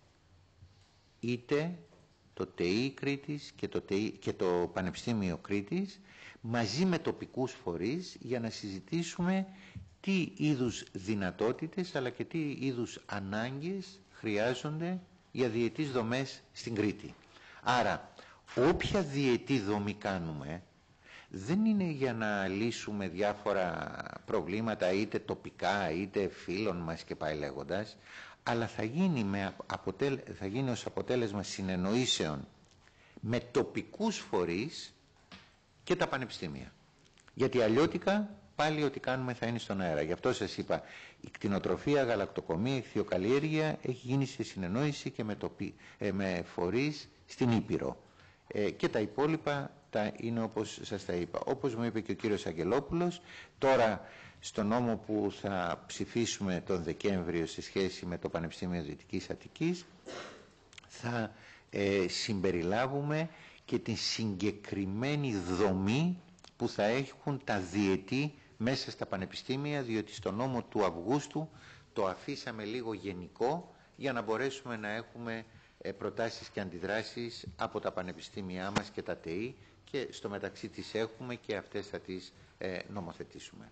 Speaker 2: ΙΤΕ, το ΤΕΗ Κρήτης και το Πανεπιστήμιο Κρήτης, μαζί με τοπικούς φορείς, για να συζητήσουμε τι είδους δυνατότητες αλλά και τι είδους ανάγκες χρειάζονται για διετής δομές στην Κρήτη. Άρα, όποια διετή δομή κάνουμε, δεν είναι για να λύσουμε διάφορα προβλήματα είτε τοπικά είτε φίλων μας και πάει λέγοντας, αλλά θα γίνει ως αποτέλεσμα συνεννοήσεων με τοπικούς φορείς και τα πανεπιστήμια. Γιατί αλλιώτικα πάλι ό,τι κάνουμε θα είναι στον αέρα. Γι' αυτό σας είπα, η κτηνοτροφία, γαλακτοκομεία, ηχθειοκαλλιέργεια έχει γίνει σε συνεννόηση και με φορείς στην Ήπειρο. Και τα υπόλοιπα είναι όπως σας τα είπα. Όπως μου είπε και ο κύριος Αγγελόπουλος, τώρα στο νόμο που θα ψηφίσουμε τον Δεκέμβριο σε σχέση με το Πανεπιστήμιο Δυτικής Αττικής, θα συμπεριλάβουμε και την συγκεκριμένη δομή που θα έχουν τα διετή μέσα στα πανεπιστήμια, διότι στο νόμο του Αυγούστου το αφήσαμε λίγο γενικό για να μπορέσουμε να έχουμε προτάσεις και αντιδράσεις από τα πανεπιστήμια μας και τα ΤΕΗ, και στο μεταξύ τις έχουμε και αυτές θα τις νομοθετήσουμε.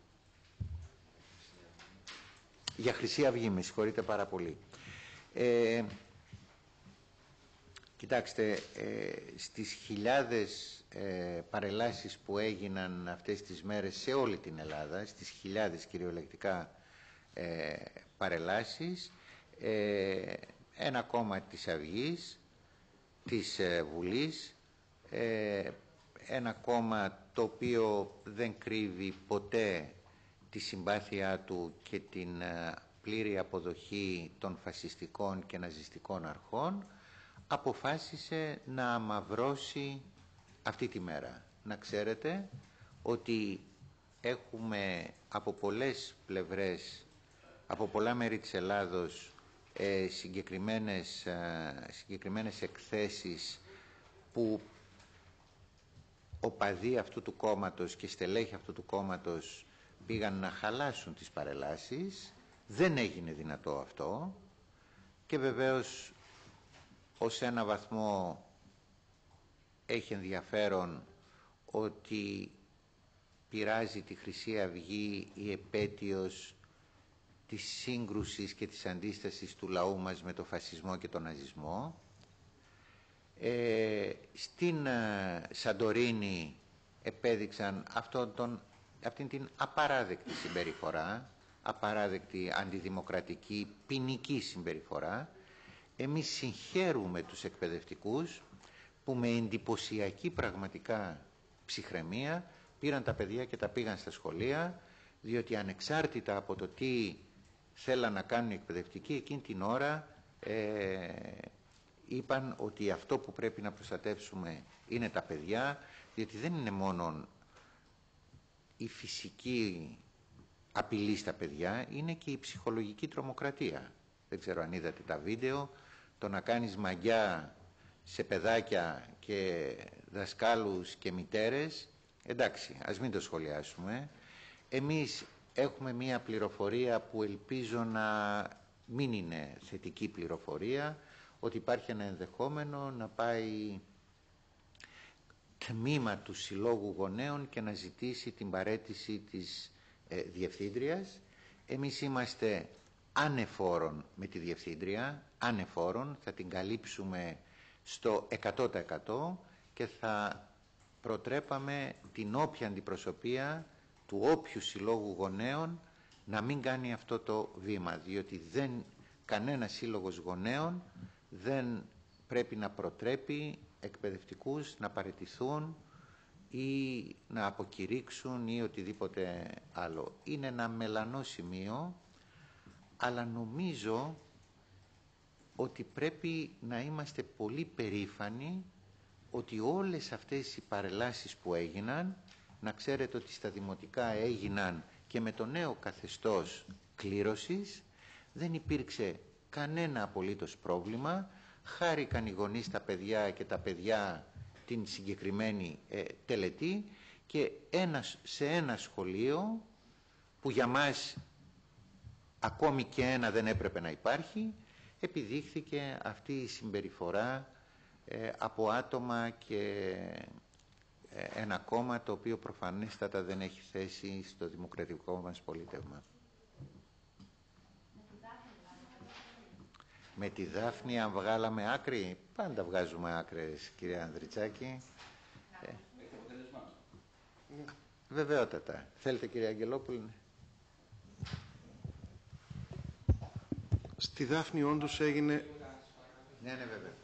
Speaker 2: Για Χρυσή Αυγή, με συγχωρείτε πάρα πολύ. Κοιτάξτε, στις χιλιάδες παρελάσεις που έγιναν αυτές τις μέρες σε όλη την Ελλάδα, στις χιλιάδες κυριολεκτικά παρελάσεις, ένα κόμμα της Αυγής, της Βουλής, ένα κόμμα το οποίο δεν κρύβει ποτέ τη συμπάθειά του και την πλήρη αποδοχή των φασιστικών και ναζιστικών αρχών, αποφάσισε να αμαυρώσει αυτή τη μέρα. Να ξέρετε ότι έχουμε από πολλές πλευρές, από πολλά μέρη της Ελλάδος, συγκεκριμένες εκθέσεις που οπαδοί αυτού του κόμματος και στελέχη αυτού του κόμματος πήγαν να χαλάσουν τις παρελάσεις. Δεν έγινε δυνατό αυτό και βεβαίως ως ένα βαθμό έχει ενδιαφέρον ότι πειράζει τη Χρυσή Αυγή η επέτειος της σύγκρουσης και της αντίστασης του λαού μας με το φασισμό και τον ναζισμό. Στην Σαντορίνη επέδειξαν αυτήν την απαράδεκτη συμπεριφορά, απαράδεκτη αντιδημοκρατική ποινική συμπεριφορά. Εμείς συγχαίρουμε τους εκπαιδευτικούς που με εντυπωσιακή πραγματικά ψυχραιμία πήραν τα παιδιά και τα πήγαν στα σχολεία, διότι ανεξάρτητα από το τι θέλαν να κάνουν οι εκπαιδευτικοί, εκείνη την ώρα είπαν ότι αυτό που πρέπει να προστατεύσουμε είναι τα παιδιά, διότι δεν είναι μόνο η φυσική απειλή στα παιδιά, είναι και η ψυχολογική τρομοκρατία. Δεν ξέρω αν είδατε τα βίντεο, το να κάνεις μαγιά σε παιδάκια και δασκάλους και μητέρες, εντάξει, ας μην το σχολιάσουμε. Εμείς έχουμε μία πληροφορία που ελπίζω να μην είναι θετική πληροφορία, ότι υπάρχει ένα ενδεχόμενο να πάει τμήμα του Συλλόγου Γονέων και να ζητήσει την παραίτηση της Διευθύντριας. Εμείς είμαστε ανεφόρον με τη Διευθύντρια, ανεφόρον, θα την καλύψουμε στο 100% και θα προτρέπαμε την όποια αντιπροσωπεία του όποιου Συλλόγου Γονέων να μην κάνει αυτό το βήμα, διότι κανένας σύλλογος γονέων δεν πρέπει να προτρέπει εκπαιδευτικούς να παραιτηθούν ή να αποκηρύξουν ή οτιδήποτε άλλο. Είναι ένα μελανό σημείο, αλλά νομίζω ότι πρέπει να είμαστε πολύ περήφανοι ότι όλες αυτές οι παρελάσεις που έγιναν, να ξέρετε ότι στα δημοτικά έγιναν και με το νέο καθεστώς κλήρωσης, δεν υπήρξε κανένα απολύτως πρόβλημα, χάρηκαν οι γονείς τα παιδιά και τα παιδιά την συγκεκριμένη τελετή και σε ένα σχολείο που για μας ακόμη και ένα δεν έπρεπε να υπάρχει, επιδείχθηκε αυτή η συμπεριφορά από άτομα και ένα κόμμα το οποίο προφανέστατα δεν έχει θέση στο δημοκρατικό μας πολίτευμα. Με τη Δάφνη αν βγάλαμε άκρη, πάντα βγάζουμε άκρες, κύριε Ανδριτσάκη. Βεβαιότατα. Θέλετε, κύριε Αγγελόπουλη?
Speaker 6: Στη Δάφνη όντως έγινε...
Speaker 2: Ναι, βέβαια.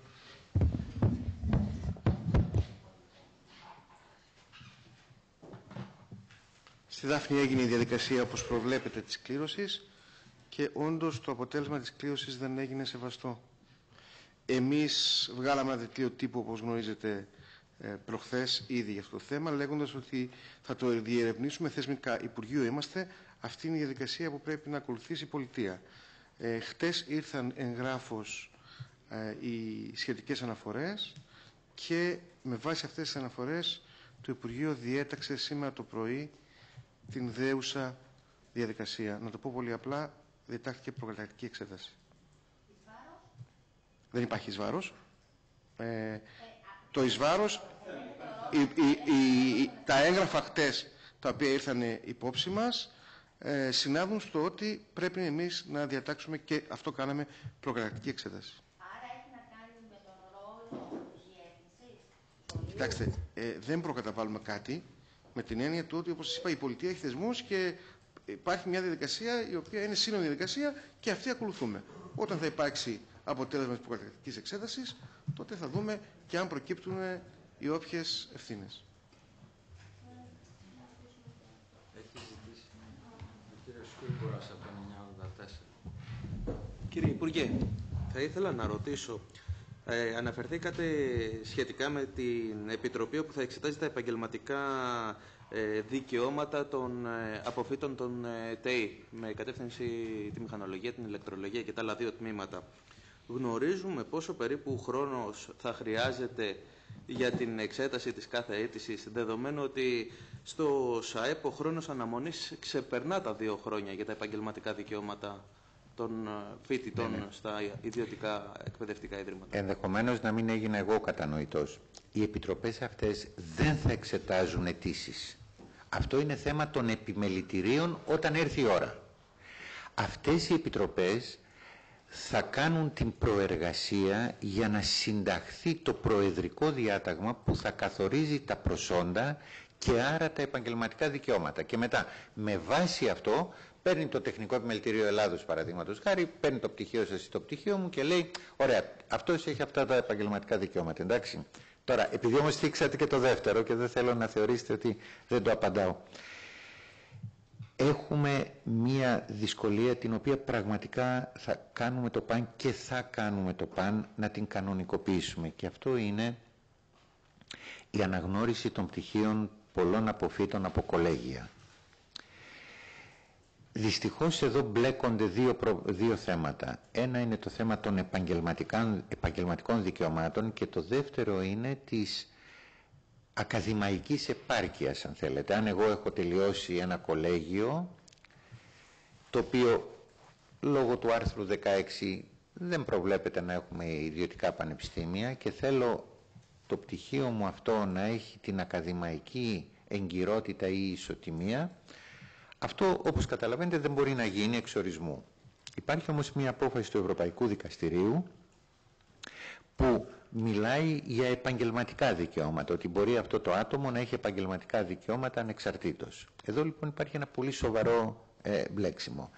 Speaker 6: Στη Δάφνη έγινε η διαδικασία όπως προβλέπεται της κλήρωσης και όντως το αποτέλεσμα της κλήρωσης δεν έγινε σεβαστό. Εμείς βγάλαμε ένα δελτίο τύπου, όπως γνωρίζετε, προχθές ήδη για αυτό το θέμα, λέγοντας ότι θα το διερευνήσουμε θεσμικά. Υπουργείο είμαστε, αυτή είναι η διαδικασία που πρέπει να ακολουθήσει η πολιτεία. Χτες ήρθαν εγγράφως οι σχετικές αναφορές και με βάση αυτές τις αναφορές το Υπουργείο διέταξε σήμερα το πρωί την δέουσα διαδικασία. Να το πω πολύ απλά, διετάχθηκε προκαταρκτική εξέταση. Δεν υπάρχει εις βάρος. Το εις βάρος, τα έγγραφα χτες τα οποία ήρθαν υπόψη μας συνάδουν στο ότι πρέπει εμείς να διατάξουμε και αυτό κάναμε προκαταρκτική εξέταση.
Speaker 7: Άρα έχει να κάνει με τον ρόλο της διεύθυνσης.
Speaker 6: Κοιτάξτε, δεν προκαταβάλουμε κάτι με την έννοια του ότι, όπως σας είπα, η πολιτεία έχει θεσμούς και υπάρχει μια διαδικασία η οποία είναι σύνολη διαδικασία και αυτή ακολουθούμε. Όταν θα υπάρξει αποτέλεσμα της προκαταρκτικής εξέτασης, τότε θα δούμε και αν προκύπτουν οι όποιες ευθύνες.
Speaker 10: Κύριε Υπουργέ, θα ήθελα να ρωτήσω, αναφερθήκατε σχετικά με την Επιτροπή που θα εξετάζει τα επαγγελματικά δικαιώματα των αποφύτων των ΤΕΗ με κατεύθυνση τη μηχανολογία, την ηλεκτρολογία και τα άλλα δύο τμήματα. Γνωρίζουμε πόσο περίπου χρόνος θα χρειάζεται για την εξέταση της κάθε αίτησης, δεδομένου ότι στο ΣΑΕΠ ο χρόνος αναμονής ξεπερνά τα 2 χρόνια για τα επαγγελματικά δικαιώματα των φοιτητών στα ιδιωτικά εκπαιδευτικά ιδρύματα.
Speaker 2: Ενδεχομένως να μην έγινα εγώ κατανοητός. Οι επιτροπές αυτές δεν θα εξετάζουν αιτήσεις. Αυτό είναι θέμα των επιμελητηρίων όταν έρθει η ώρα. Αυτές οι επιτροπές θα κάνουν την προεργασία για να συνταχθεί το προεδρικό διάταγμα που θα καθορίζει τα προσόντα και άρα τα επαγγελματικά δικαιώματα. Και μετά, με βάση αυτό, παίρνει το Τεχνικό Επιμελητήριο Ελλάδος, παραδείγματος χάρη, παίρνει το πτυχίο σας, το πτυχίο μου και λέει, ωραία, αυτός έχει αυτά τα επαγγελματικά δικαιώματα, εντάξει. Τώρα, επειδή όμως θίξατε και το δεύτερο και δεν θέλω να θεωρήσετε ότι δεν το απαντάω. Έχουμε μία δυσκολία την οποία πραγματικά θα κάνουμε το παν και θα κάνουμε το παν να την κανονικοποιήσουμε. Και αυτό είναι η αναγνώριση των πτυχίων πολλών αποφύτων από κολέγια. Δυστυχώς εδώ μπλέκονται δύο θέματα. Ένα είναι το θέμα των επαγγελματικών δικαιωμάτων και το δεύτερο είναι της ακαδημαϊκής επάρκειας, αν θέλετε. Αν εγώ έχω τελειώσει ένα κολέγιο, το οποίο λόγω του άρθρου 16 δεν προβλέπεται να έχουμε ιδιωτικά πανεπιστήμια και θέλω το πτυχίο μου αυτό να έχει την ακαδημαϊκή εγκυρότητα ή ισοτιμία, αυτό, όπως καταλαβαίνετε, δεν μπορεί να γίνει εξ ορισμού. Υπάρχει όμως μια απόφαση του Ευρωπαϊκού Δικαστηρίου που μιλάει για επαγγελματικά δικαιώματα, ότι μπορεί αυτό το άτομο να έχει επαγγελματικά δικαιώματα ανεξαρτήτως. Εδώ λοιπόν υπάρχει ένα πολύ σοβαρό μπλέξιμο.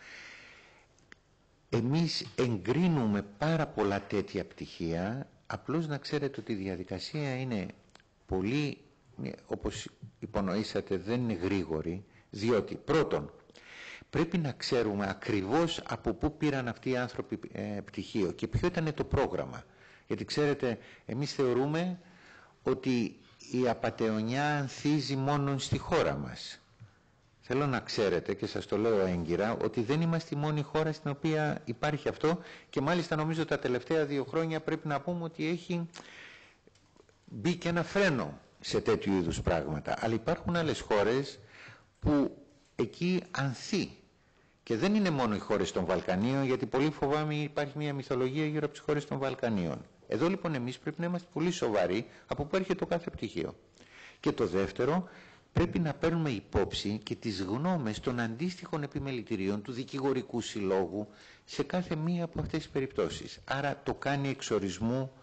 Speaker 2: Εμείς εγκρίνουμε πάρα πολλά τέτοια πτυχία, απλώς να ξέρετε ότι η διαδικασία είναι πολύ, όπως υπονοήσατε, δεν είναι γρήγορη, διότι πρώτον πρέπει να ξέρουμε ακριβώς από πού πήραν αυτοί οι άνθρωποι πτυχίο και ποιο ήταν το πρόγραμμα. Γιατί ξέρετε, εμείς θεωρούμε ότι η απατεωνιά ανθίζει μόνο στη χώρα μας. Θέλω να ξέρετε, και σας το λέω έγκυρα, ότι δεν είμαστε η μόνη χώρα στην οποία υπάρχει αυτό και μάλιστα νομίζω τα τελευταία 2 χρόνια πρέπει να πούμε ότι έχει μπει και ένα φρένο σε τέτοιου είδους πράγματα. Αλλά υπάρχουν άλλες χώρες που εκεί ανθεί. Και δεν είναι μόνο οι χώρες των Βαλκανίων, γιατί πολύ φοβάμαι υπάρχει μια μυθολογία γύρω από τις χώρες των Βαλκανίων. Εδώ λοιπόν εμείς πρέπει να είμαστε πολύ σοβαροί από πού έρχεται το κάθε πτυχίο. Και το δεύτερο, πρέπει να παίρνουμε υπόψη και τις γνώμες των αντίστοιχων επιμελητηρίων του δικηγορικού συλλόγου σε κάθε μία από αυτές τις περιπτώσεις. Άρα το κάνει εξ ορισμού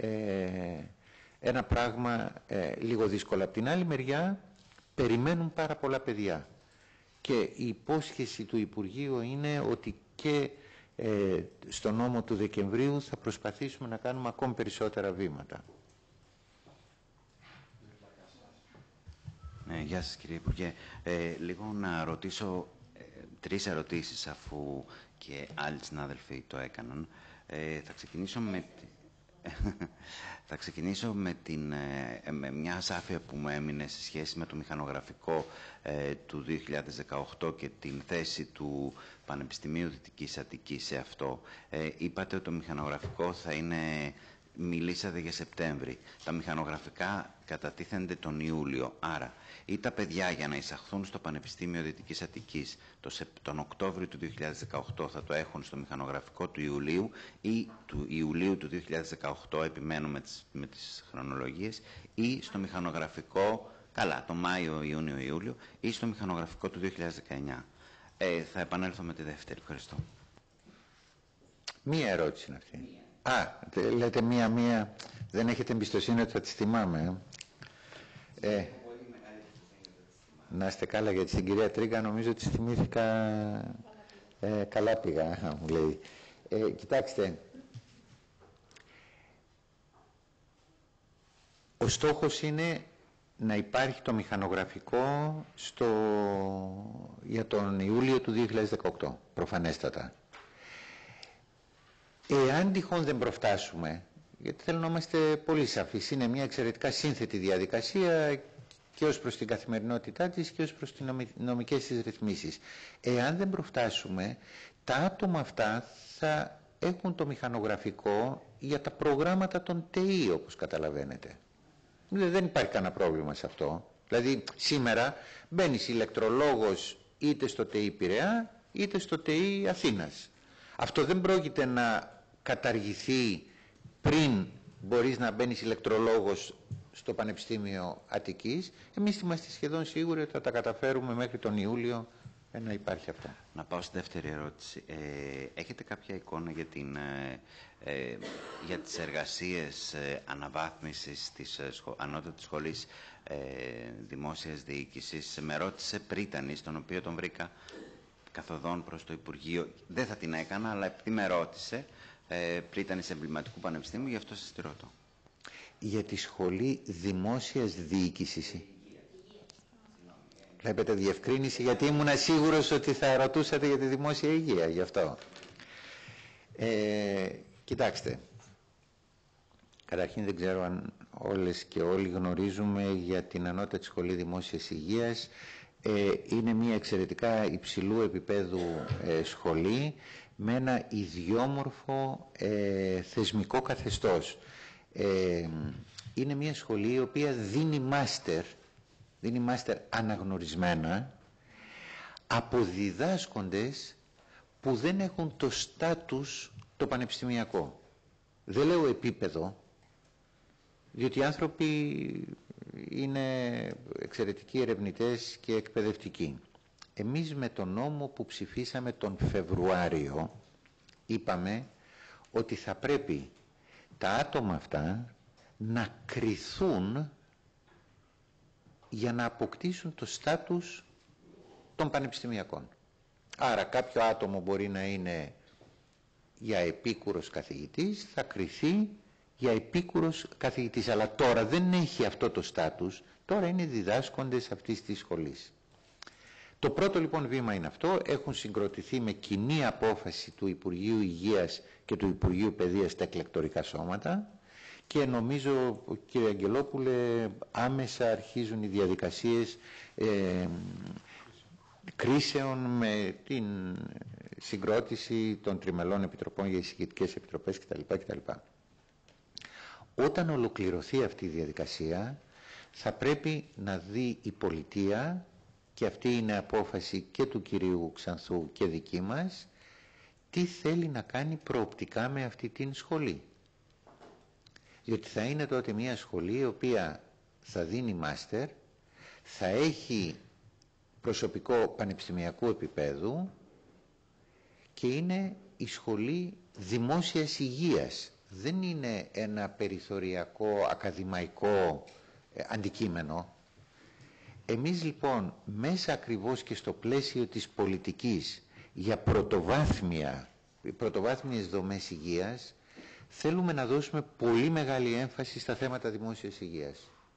Speaker 2: ένα πράγμα λίγο δύσκολο. Από την άλλη μεριά περιμένουν πάρα πολλά παιδιά. Και η υπόσχεση του Υπουργείου είναι ότι και στο νόμο του Δεκεμβρίου θα προσπαθήσουμε να κάνουμε ακόμη περισσότερα βήματα.
Speaker 11: Γεια σας κύριε Υπουργέ. Λίγο να ρωτήσω 3 ερωτήσεις αφού και άλλοι συνάδελφοι το έκαναν. Θα ξεκινήσω με μια ασάφεια που μου έμεινε σε σχέση με το μηχανογραφικό του 2018 και την θέση του Πανεπιστημίου Δυτικής Αττικής σε αυτό. Είπατε ότι το μηχανογραφικό θα είναι... Μιλήσατε για Σεπτέμβρη. Τα μηχανογραφικά κατατίθενται τον Ιούλιο. Άρα, ή τα παιδιά για να εισαχθούν στο Πανεπιστήμιο Δυτικής Αττικής τον Οκτώβριο του 2018 θα το έχουν στο μηχανογραφικό του Ιουλίου ή του Ιουλίου του 2018, επιμένουμε με τις χρονολογίες, ή στο μηχανογραφικό, καλά, το Μάιο, Ιούνιο, Ιούλιο, ή στο μηχανογραφικό του 2019. Θα επανέλθω με τη δεύτερη. Ευχαριστώ.
Speaker 2: Μία ερώτηση είναι αυτή. Λέτε μία, δεν έχετε εμπιστοσύνη ότι θα τις θυμάμαι. Να είστε καλά, γιατί στην κυρία Τρίγκα νομίζω ότι θυμήθηκα καλά πήγα, μου λέει. Κοιτάξτε, Ο στόχος είναι να υπάρχει το μηχανογραφικό για τον Ιούλιο του 2018, προφανέστατα. Εάν τυχόν δεν προφτάσουμε, γιατί θέλω να είμαστε πολύ σαφείς, είναι μια εξαιρετικά σύνθετη διαδικασία και ως προς την καθημερινότητά της και ως προς τις νομικές της ρυθμίσεις. Εάν δεν προφτάσουμε, τα άτομα αυτά θα έχουν το μηχανογραφικό για τα προγράμματα των ΤΕΗ, όπως καταλαβαίνετε. Δεν υπάρχει κανένα πρόβλημα σε αυτό. Δηλαδή σήμερα μπαίνεις ηλεκτρολόγος είτε στο ΤΕΗ Πειραιά είτε στο ΤΕΗ Αθήνας. Αυτό δεν πρόκειται να καταργηθεί πριν μπορείς να μπαίνεις ηλεκτρολόγος στο Πανεπιστήμιο Αττικής. Εμείς είμαστε σχεδόν σίγουροι ότι θα τα καταφέρουμε μέχρι τον Ιούλιο να υπάρχει αυτό.
Speaker 11: Να πάω στη δεύτερη ερώτηση. Έχετε κάποια εικόνα για τις εργασίες αναβάθμισης της Ανώτατης Σχολής Δημόσιας Διοίκησης? Με ρώτησε Πρίτανης, τον οποίο τον βρήκα καθοδόν προς το Υπουργείο. Δεν θα την έκανα, αλλά επειδή με ρώτησε, Πρίτανης Εμβληματικού Πανεπιστήμιου, γι' αυτό σας τη ρωτώ.
Speaker 2: Για τη Σχολή Δημόσιας Διοίκησης. Βλέπετε, διευκρίνηση, γιατί ήμουν σίγουρος ότι θα ρωτούσατε για τη δημόσια υγεία, γι' αυτό. Κοιτάξτε, καταρχήν δεν ξέρω αν όλες και όλοι γνωρίζουμε για την Ανώτατη Σχολή Δημόσιας Υγείας. Είναι μια εξαιρετικά υψηλού επίπεδου σχολή με ένα ιδιόμορφο θεσμικό καθεστώς. Είναι μια σχολή η οποία δίνει μάστερ αναγνωρισμένα από διδάσκοντες που δεν έχουν το στάτους το πανεπιστημιακό. Δεν λέω επίπεδο, διότι οι άνθρωποι είναι εξαιρετικοί ερευνητές και εκπαιδευτικοί. Εμείς με τον νόμο που ψηφίσαμε τον Φεβρουάριο είπαμε ότι θα πρέπει τα άτομα αυτά να κριθούν για να αποκτήσουν το στάτους των πανεπιστημιακών. Άρα κάποιο άτομο μπορεί να είναι για επίκουρος καθηγητής, θα κριθεί για επίκουρος καθηγητής, αλλά τώρα δεν έχει αυτό το στάτους, τώρα είναι διδάσκοντες αυτής της σχολής. Το πρώτο λοιπόν βήμα είναι αυτό, έχουν συγκροτηθεί με κοινή απόφαση του Υπουργείου Υγείας και του Υπουργείου Παιδείας τα εκλεκτορικά σώματα και νομίζω, κύριε Αγγελόπουλε, άμεσα αρχίζουν οι διαδικασίες κρίσεων με την συγκρότηση των τριμελών επιτροπών για εισηγητικές επιτροπές κτλ. Όταν ολοκληρωθεί αυτή η διαδικασία θα πρέπει να δει η πολιτεία, και αυτή είναι απόφαση και του κυρίου Ξανθού και δική μας, τι θέλει να κάνει προοπτικά με αυτή την σχολή. Διότι θα είναι τότε μια σχολή η οποία θα δίνει μάστερ, θα έχει προσωπικό πανεπιστημιακού επίπεδου και είναι η σχολή δημόσιας υγείας. Δεν είναι ένα περιθωριακό ακαδημαϊκό αντικείμενο. Εμείς λοιπόν μέσα ακριβώς και στο πλαίσιο της πολιτικής για πρωτοβάθμιες δομές υγείας θέλουμε να δώσουμε πολύ μεγάλη έμφαση στα θέματα δημόσιας υγείας.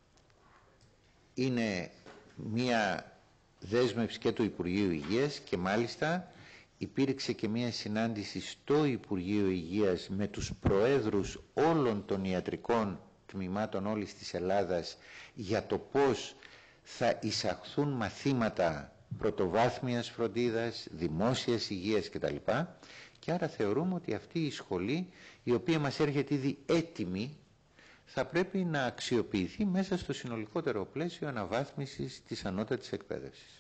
Speaker 2: Είναι μια δέσμευση και του Υπουργείου Υγείας και μάλιστα υπήρξε και μια συνάντηση στο Υπουργείο Υγείας με τους προέδρους όλων των ιατρικών τμήματων όλης της Ελλάδας για το πώς θα εισαχθούν μαθήματα πρωτοβάθμιας φροντίδας, δημόσιας υγείας κτλ. Και άρα θεωρούμε ότι αυτή η σχολή, η οποία μας έρχεται ήδη έτοιμη, θα πρέπει να αξιοποιηθεί μέσα στο συνολικότερο πλαίσιο αναβάθμισης της ανώτατης εκπαίδευσης.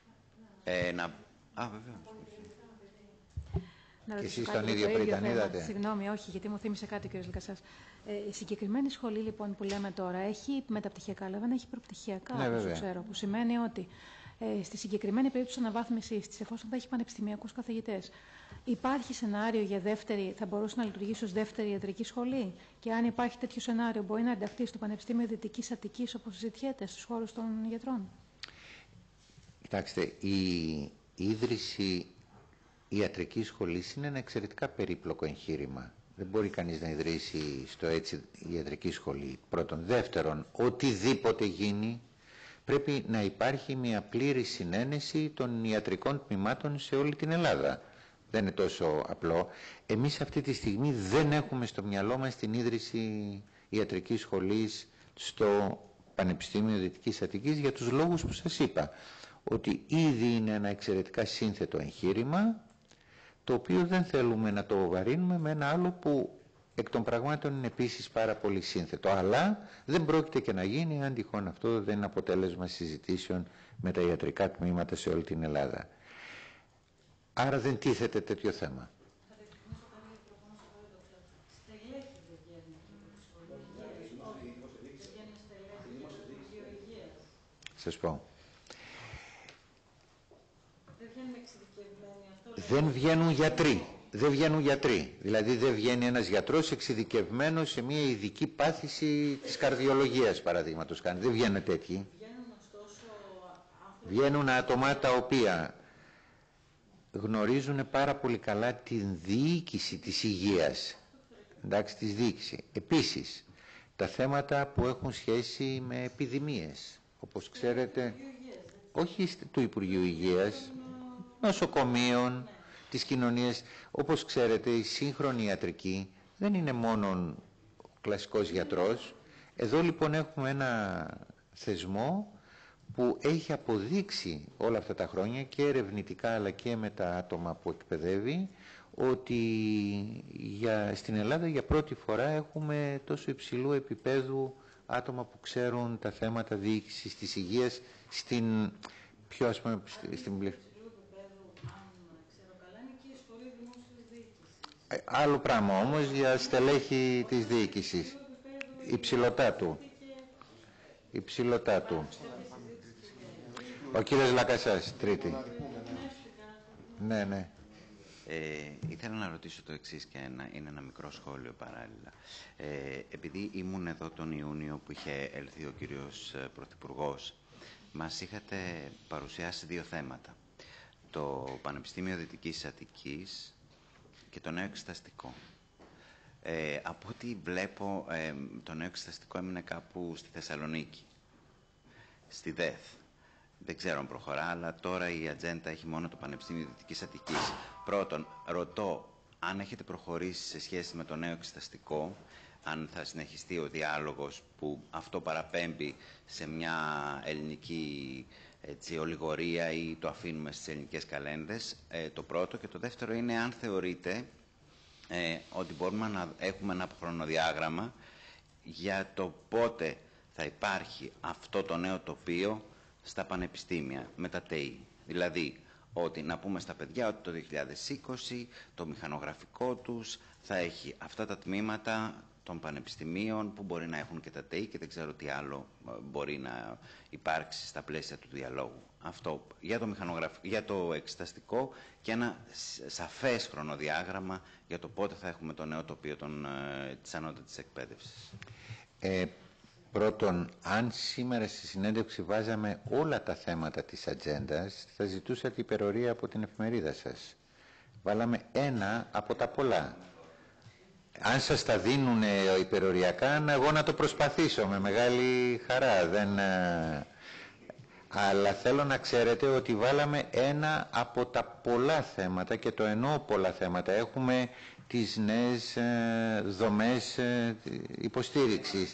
Speaker 2: Και εσείς τον ίδιο Πρίτανη είδατε?
Speaker 5: Συγγνώμη, όχι, γιατί μου θύμισε κάτι ο κ. Λικασάς. Η συγκεκριμένη σχολή λοιπόν που λέμε τώρα έχει μεταπτυχιακά, αλλά δεν έχει προπτυχιακά, όπως ξέρω, που σημαίνει ότι στη συγκεκριμένη περίπτωση αναβάθμισης της, εφόσον θα έχει πανεπιστημιακούς καθηγητές, υπάρχει σενάριο για δεύτερη, θα μπορούσε να λειτουργήσει ως δεύτερη ιατρική σχολή, και αν υπάρχει τέτοιο σενάριο μπορεί να ενταχθεί στο Πανεπιστήμιο Δυτικής Αττικής, όπως συζητιέται, στους χώρους των γιατρών?
Speaker 2: Κοιτάξτε, η ίδρυση ιατρικής σχολής είναι ένα εξαιρετικά περίπλοκο εγχείρημα. Δεν μπορεί κανείς να ιδρύσει στο έτσι ιατρική σχολή. Πρώτον. Δεύτερον, οτιδήποτε γίνει πρέπει να υπάρχει μια πλήρη συνένεση των ιατρικών τμήματων σε όλη την Ελλάδα. Δεν είναι τόσο απλό. Εμείς αυτή τη στιγμή δεν έχουμε στο μυαλό μας την ίδρυση ιατρικής σχολής στο Πανεπιστήμιο Δυτικής Αττικής για τους λόγους που σας είπα. Ότι ήδη είναι ένα εξαιρετικά σύνθετο εγχείρημα, το οποίο δεν θέλουμε να το βαρύνουμε με ένα άλλο που εκ των πραγμάτων είναι επίσης πάρα πολύ σύνθετο. Αλλά δεν πρόκειται και να γίνει αν τυχόν αυτό δεν είναι αποτέλεσμα συζητήσεων με τα ιατρικά τμήματα σε όλη την Ελλάδα. Άρα δεν τίθεται τέτοιο θέμα. Σας πω. Δεν βγαίνουν γιατροί. Δεν βγαίνουν γιατροί. Δηλαδή δεν βγαίνει ένας γιατρός εξειδικευμένος σε μια ειδική πάθηση της καρδιολογίας, παραδείγματος κάνει. Δεν βγαίνουν τέτοιοι. Βγαίνουν άτομα τα οποία γνωρίζουν πάρα πολύ καλά την διοίκηση της υγείας. Εντάξει, της διοίκηση. Επίσης, τα θέματα που έχουν σχέση με επιδημίες. Όπως ξέρετε, όχι του Υπουργείου Υγείας, νοσοκομείων, της κοινωνίας. Όπως ξέρετε, η σύγχρονη ιατρική δεν είναι μόνο ο κλασικός γιατρός. Εδώ λοιπόν έχουμε ένα θεσμό που έχει αποδείξει όλα αυτά τα χρόνια και ερευνητικά αλλά και με τα άτομα που εκπαιδεύει ότι στην Ελλάδα για πρώτη φορά έχουμε τόσο υψηλού επίπεδου άτομα που ξέρουν τα θέματα διοίκησης της υγείας στην πιο ας πούμε στην άλλο πράγμα όμως για στελέχη της διοίκησης. Υψηλωτά του. Ο κύριος Λακασάς, τρίτη. Ναι.
Speaker 11: Ήθελα να ρωτήσω το εξής και είναι ένα μικρό σχόλιο παράλληλα. Επειδή ήμουν εδώ τον Ιούνιο που είχε έλθει ο κύριος Πρωθυπουργός, μας είχατε παρουσιάσει δύο θέματα. Το Πανεπιστήμιο Δυτικής Αττικής και το νέο εξεταστικό. Από ό,τι βλέπω, το νέο εξεταστικό έμεινε κάπου στη Θεσσαλονίκη, στη ΔΕΘ. Δεν ξέρω αν προχωρά, αλλά τώρα η ατζέντα έχει μόνο το Πανεπιστήμιο Δυτικής Αττικής. Πρώτον, ρωτώ αν έχετε προχωρήσει σε σχέση με το νέο εξεταστικό, αν θα συνεχιστεί ο διάλογος που αυτό παραπέμπει σε μια ελληνική ολιγορία ή το αφήνουμε στις ελληνικές καλένδες, το πρώτο. Και το δεύτερο είναι αν θεωρείτε ότι μπορούμε να έχουμε ένα χρονοδιάγραμμα για το πότε θα υπάρχει αυτό το νέο τοπίο στα πανεπιστήμια με τα ΤΕΙ. Δηλαδή, ότι να πούμε στα παιδιά ότι το 2020 το μηχανογραφικό τους θα έχει αυτά τα τμήματα των πανεπιστημίων που μπορεί να έχουν και τα ΤΕΙ και δεν ξέρω τι άλλο μπορεί να υπάρξει στα πλαίσια του διαλόγου. Αυτό για το εξεταστικό και ένα σαφές χρονοδιάγραμμα για το πότε θα έχουμε το νέο τοπίο της ανώτατης εκπαίδευσης.
Speaker 2: Πρώτον, αν σήμερα στη συνέντευξη βάζαμε όλα τα θέματα της ατζέντας, θα ζητούσατε υπερορία από την εφημερίδα σας. Βάλαμε ένα από τα πολλά. Αν σας τα δίνουν υπεροριακά, εγώ να το προσπαθήσω με μεγάλη χαρά. Αλλά θέλω να ξέρετε ότι βάλαμε ένα από τα πολλά θέματα και το εννοώ πολλά θέματα. Έχουμε τις νέες δομές υποστήριξης.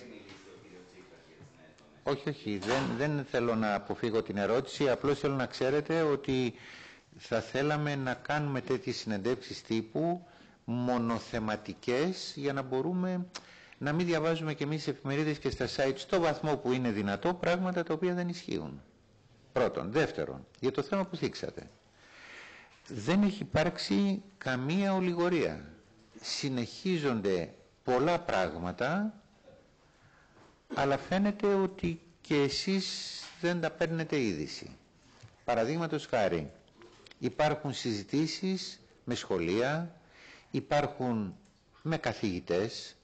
Speaker 2: Όχι, δεν θέλω να αποφύγω την ερώτηση, απλώς θέλω να ξέρετε ότι θα θέλαμε να κάνουμε τέτοιες συνεντεύξεις τύπου μονοθεματικές για να μπορούμε να μην διαβάζουμε και εμείς εφημερίδες και στα site στο βαθμό που είναι δυνατό πράγματα τα οποία δεν ισχύουν. Πρώτον. Δεύτερον, για το θέμα που θίξατε. Δεν έχει υπάρξει καμία ολιγορία. Συνεχίζονται πολλά πράγματα, αλλά φαίνεται ότι και εσείς δεν τα παίρνετε είδηση. Παραδείγματος χάρη, υπάρχουν συζητήσεις με σχολεία, υπάρχουν με καθηγητές,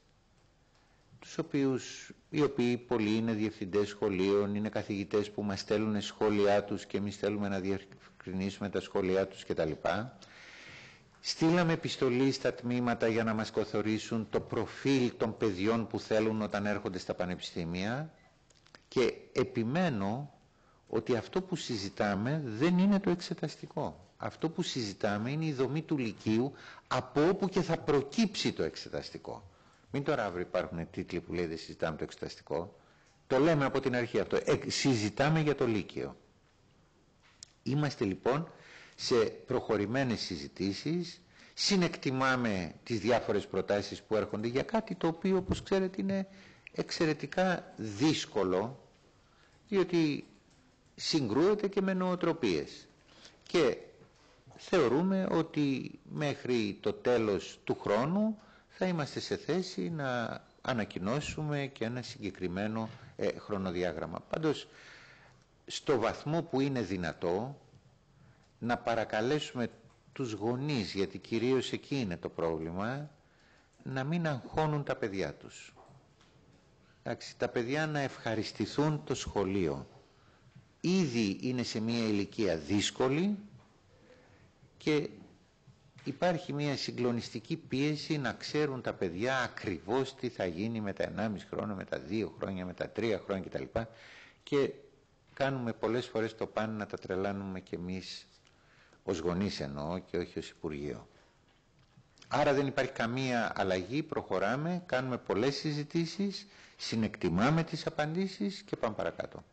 Speaker 2: οι οποίοι πολλοί είναι διευθυντές σχολείων, είναι καθηγητές που μας στέλνουν σχόλιά τους και εμείς θέλουμε να διευκρινίσουμε τα σχόλιά τους κτλ. Στείλαμε επιστολή στα τμήματα για να μας καθορίσουν το προφίλ των παιδιών που θέλουν όταν έρχονται στα πανεπιστήμια και επιμένω ότι αυτό που συζητάμε δεν είναι το εξεταστικό. Αυτό που συζητάμε είναι η δομή του λυκείου από όπου και θα προκύψει το εξεταστικό. Μην τώρα αύριο υπάρχουν τίτλοι που λέει δεν συζητάμε το εξεταστικό. Το λέμε από την αρχή αυτό. Συζητάμε για το λύκειο. Είμαστε λοιπόν σε προχωρημένες συζητήσεις, συνεκτιμάμε τις διάφορες προτάσεις που έρχονται για κάτι το οποίο, όπως ξέρετε, είναι εξαιρετικά δύσκολο, διότι συγκρούεται και με νοοτροπίες. Και θεωρούμε ότι μέχρι το τέλος του χρόνου θα είμαστε σε θέση να ανακοινώσουμε και ένα συγκεκριμένο χρονοδιάγραμμα. Πάντως, στο βαθμό που είναι δυνατό, να παρακαλέσουμε τους γονείς, γιατί κυρίως εκεί είναι το πρόβλημα, να μην αγχώνουν τα παιδιά τους. Εντάξει, τα παιδιά να ευχαριστηθούν το σχολείο. Ήδη είναι σε μια ηλικία δύσκολη και υπάρχει μια συγκλονιστική πίεση να ξέρουν τα παιδιά ακριβώς τι θα γίνει με τα 1,5 χρόνο, με τα 2 χρόνια, με τα 3 χρόνια κτλ. Και κάνουμε πολλές φορές το πάνε να τα τρελάνουμε κι εμείς ως γονείς εννοώ και όχι ως Υπουργείο. Άρα δεν υπάρχει καμία αλλαγή, προχωράμε, κάνουμε πολλές συζητήσεις, συνεκτιμάμε τις απαντήσεις και πάμε παρακάτω.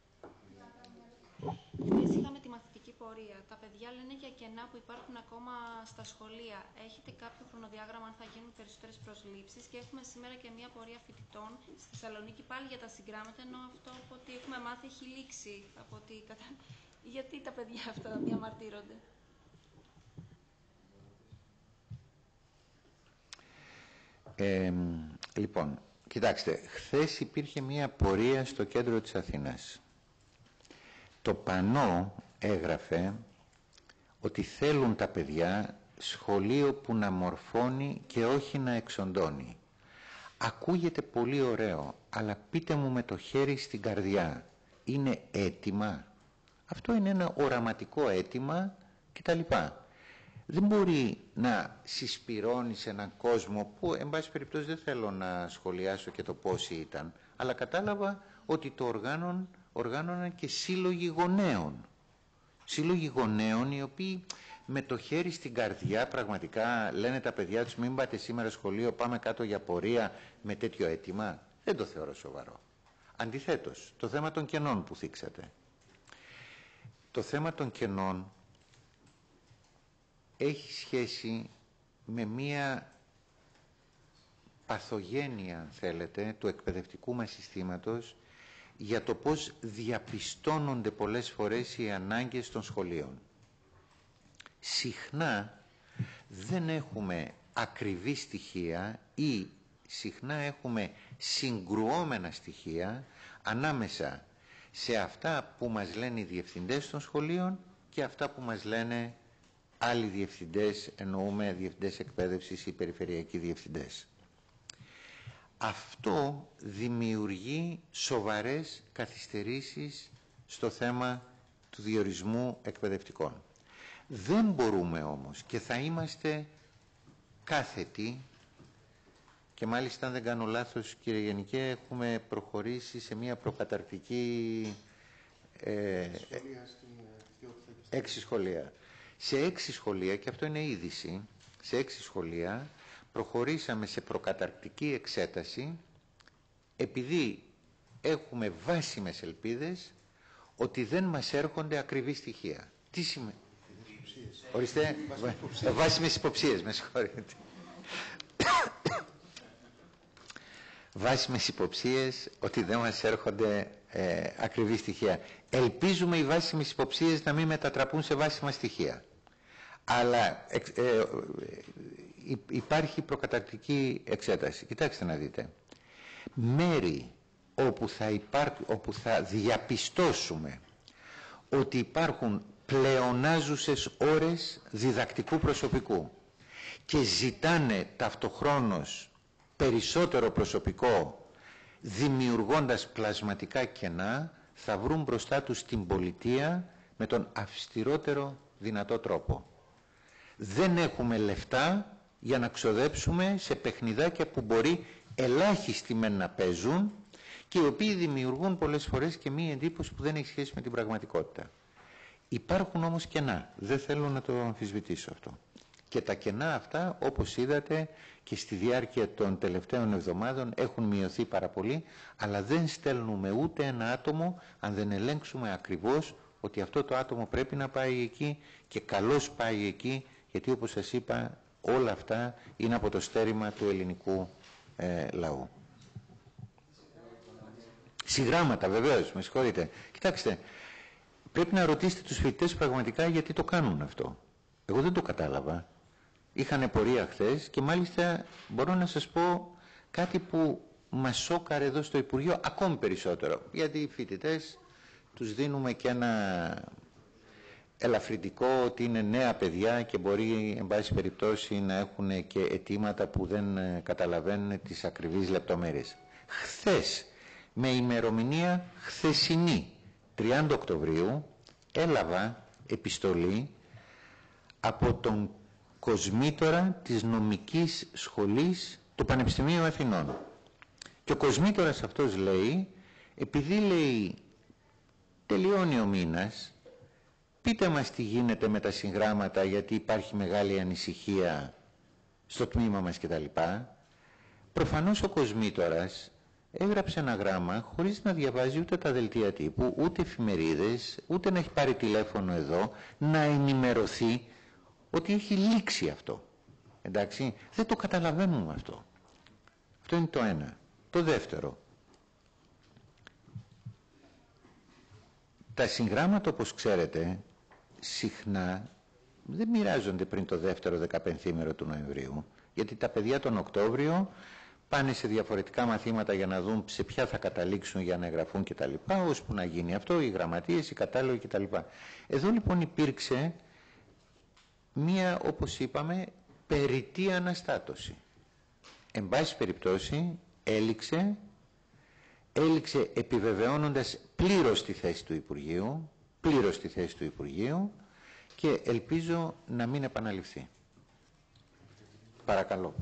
Speaker 4: Χθες είχαμε τη μαθητική πορεία. Τα παιδιά λένε για κενά που υπάρχουν ακόμα στα σχολεία. Έχετε κάποιο χρονοδιάγραμμα αν θα γίνουν περισσότερες προσλήψεις? Και έχουμε σήμερα και μια πορεία φοιτητών στη Θεσσαλονίκη πάλι για τα συγκράμματα, ενώ αυτό από ό,τι έχουμε μάθει έχει λήξει. Γιατί τα παιδιά αυτά διαμαρτύρονται?
Speaker 2: Λοιπόν, κοιτάξτε, χθες υπήρχε μια πορεία στο κέντρο της Αθήνας. Το πανό έγραφε ότι θέλουν τα παιδιά σχολείο που να μορφώνει και όχι να εξοντώνει. Ακούγεται πολύ ωραίο, αλλά πείτε μου με το χέρι στην καρδιά, είναι έτοιμα? Αυτό είναι ένα οραματικό αίτημα κτλ. Δεν μπορεί να συσπυρώνει σε έναν κόσμο που, εν πάση περιπτώσει, δεν θέλω να σχολιάσω και το πόσοι ήταν, αλλά κατάλαβα ότι το οργάνωναν και σύλλογοι γονέων. Σύλλογοι γονέων οι οποίοι με το χέρι στην καρδιά πραγματικά λένε τα παιδιά τους μην πάτε σήμερα σχολείο, πάμε κάτω για πορεία με τέτοιο αίτημα. Δεν το θεωρώ σοβαρό. Αντιθέτως, το θέμα των κενών που θίξατε. Το θέμα των κενών έχει σχέση με μία παθογένεια, αν θέλετε, του εκπαιδευτικού μας συστήματος για το πώς διαπιστώνονται πολλές φορές οι ανάγκες των σχολείων. Συχνά δεν έχουμε ακριβή στοιχεία ή συχνά έχουμε συγκρουόμενα στοιχεία ανάμεσα σε αυτά που μας λένε οι διευθυντές των σχολείων και αυτά που μας λένε άλλοι διευθυντές, εννοούμε διευθυντές εκπαίδευσης ή περιφερειακοί διευθυντές. Αυτό δημιουργεί σοβαρές καθυστερήσεις στο θέμα του διορισμού εκπαιδευτικών. Δεν μπορούμε όμως και θα είμαστε κάθετοι και μάλιστα αν δεν κάνω λάθος κύριε Γενικέ έχουμε προχωρήσει σε μια προκαταρκτική 6 σχολεία. Σε 6 σχολεία, και αυτό είναι είδηση, σε 6 σχολεία προχωρήσαμε σε προκαταρκτική εξέταση επειδή έχουμε βάσιμες ελπίδες ότι δεν μας έρχονται ακριβή στοιχεία. Τι σημαίνει? Ορίστε, βάσιμες υποψίες, με συγχωρείτε. Βάσιμες υποψίες ότι δεν μας έρχονται ακριβή στοιχεία. Ελπίζουμε οι βάσιμες υποψίες να μην μετατραπούν σε βάσιμα στοιχεία. Αλλά υπάρχει προκαταρκτική εξέταση. Κοιτάξτε να δείτε. Μέρη όπου θα διαπιστώσουμε ότι υπάρχουν πλεονάζουσες ώρες διδακτικού προσωπικού και ζητάνε ταυτοχρόνως περισσότερο προσωπικό δημιουργώντας πλασματικά κενά, θα βρουν μπροστά τους την πολιτεία με τον αυστηρότερο δυνατό τρόπο. Δεν έχουμε λεφτά για να ξοδέψουμε σε παιχνιδάκια που μπορεί ελάχιστοι μεν να παίζουν και οι οποίοι δημιουργούν πολλές φορές και μία εντύπωση που δεν έχει σχέση με την πραγματικότητα. Υπάρχουν όμως κενά. Δεν θέλω να το αμφισβητήσω αυτό. Και τα κενά αυτά, όπως είδατε και στη διάρκεια των τελευταίων εβδομάδων, έχουν μειωθεί πάρα πολύ, αλλά δεν στέλνουμε ούτε ένα άτομο αν δεν ελέγξουμε ακριβώς ότι αυτό το άτομο πρέπει να πάει εκεί και καλώς πάει εκεί, γιατί όπως σας είπα όλα αυτά είναι από το στέρημα του ελληνικού λαού. Συγγράμματα βεβαίως, με συγχωρείτε. Κοιτάξτε, πρέπει να ρωτήσετε τους φοιτητές πραγματικά γιατί το κάνουν αυτό. Εγώ δεν το κατάλαβα. Είχανε πορεία χθες και μάλιστα μπορώ να σας πω κάτι που μας σόκαρε εδώ στο Υπουργείο ακόμη περισσότερο. Γιατί οι φοιτητές τους δίνουμε και ένα ελαφρυντικό ότι είναι νέα παιδιά και μπορεί εν πάση περιπτώσει να έχουν και αιτήματα που δεν καταλαβαίνουν τις ακριβείς λεπτομέρειες. Χθες, με ημερομηνία χθεσινή, 30 Οκτωβρίου, έλαβα επιστολή από τον κοσμήτορα της νομικής σχολής του Πανεπιστημίου Αθηνών. Και ο κοσμήτορας αυτός λέει, επειδή λέει τελειώνει ο μήνας, πείτε μας τι γίνεται με τα συγγράμματα γιατί υπάρχει μεγάλη ανησυχία στο τμήμα μας κτλ. Προφανώς ο κοσμήτορας έγραψε ένα γράμμα χωρίς να διαβάζει ούτε τα δελτία τύπου, ούτε εφημερίδες, ούτε να έχει πάρει τηλέφωνο εδώ, να ενημερωθεί ότι έχει λήξει αυτό. Εντάξει, δεν το καταλαβαίνουμε αυτό. Αυτό είναι το ένα. Το δεύτερο. Τα συγγράμματα, όπως ξέρετε, συχνά δεν μοιράζονται πριν το δεύτερο 15ήμερο του Νοεμβρίου, γιατί τα παιδιά τον Οκτώβριο πάνε σε διαφορετικά μαθήματα για να δουν σε ποια θα καταλήξουν για να εγγραφούν κτλ. Ώσπου να γίνει αυτό, οι γραμματείες, οι κατάλογοι κτλ. Εδώ λοιπόν υπήρξε μία, όπως είπαμε, περιττή αναστάτωση. Εν πάση περιπτώσει έληξε επιβεβαιώνοντας πλήρως τη θέση του Υπουργείου, και ελπίζω να μην επαναληφθεί. Παρακαλώ.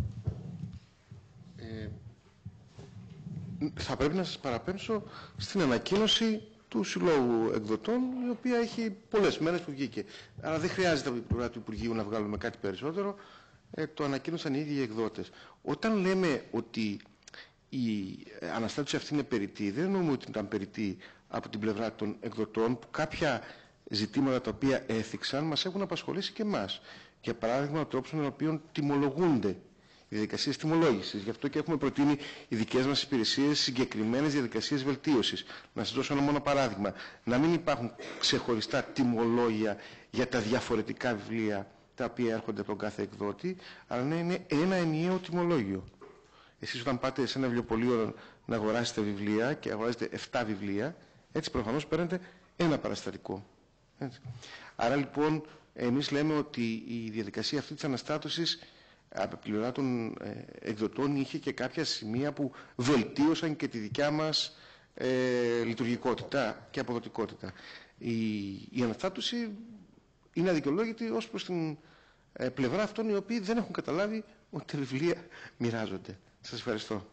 Speaker 6: Θα πρέπει να σας παραπέμψω στην ανακοίνωση του Συλλόγου Εκδοτών, η οποία έχει πολλές μέρες που βγήκε. Άρα δεν χρειάζεται από την πλευρά του Υπουργείου να βγάλουμε κάτι περισσότερο. Το ανακοίνωσαν οι ίδιοι οι εκδότες. Όταν λέμε ότι η αναστάτωση αυτή είναι περιττή, δεν εννοούμε ότι ήταν περιττή από την πλευρά των εκδοτών, που κάποια ζητήματα τα οποία έθιξαν μας έχουν απασχολήσει και εμάς. Για παράδειγμα, ο τρόπος με τον οποίο τιμολογούνται οι διαδικασίες τιμολόγησης. Γι' αυτό και έχουμε προτείνει οι δικές μας υπηρεσίες συγκεκριμένες διαδικασίες βελτίωσης. Να σας δώσω ένα μόνο παράδειγμα. Να μην υπάρχουν ξεχωριστά τιμολόγια για τα διαφορετικά βιβλία τα οποία έρχονται από τον κάθε εκδότη, αλλά να είναι ένα ενιαίο τιμολόγιο. Εσείς όταν πάτε σε ένα βιβλιοπωλείο να αγοράσετε βιβλία και αγοράζετε 7 βιβλία, έτσι προφανώς παίρνετε ένα παραστατικό. Έτσι. Άρα λοιπόν εμείς λέμε ότι η διαδικασία αυτή της αναστάτωσης από πλευρά των εκδοτών είχε και κάποια σημεία που βελτίωσαν και τη δικιά μας λειτουργικότητα και αποδοτικότητα. Η αναστάτωση είναι αδικαιολόγητη ως προς την πλευρά αυτών οι οποίοι δεν έχουν καταλάβει ότι τα βιβλία μοιράζονται. Σας ευχαριστώ.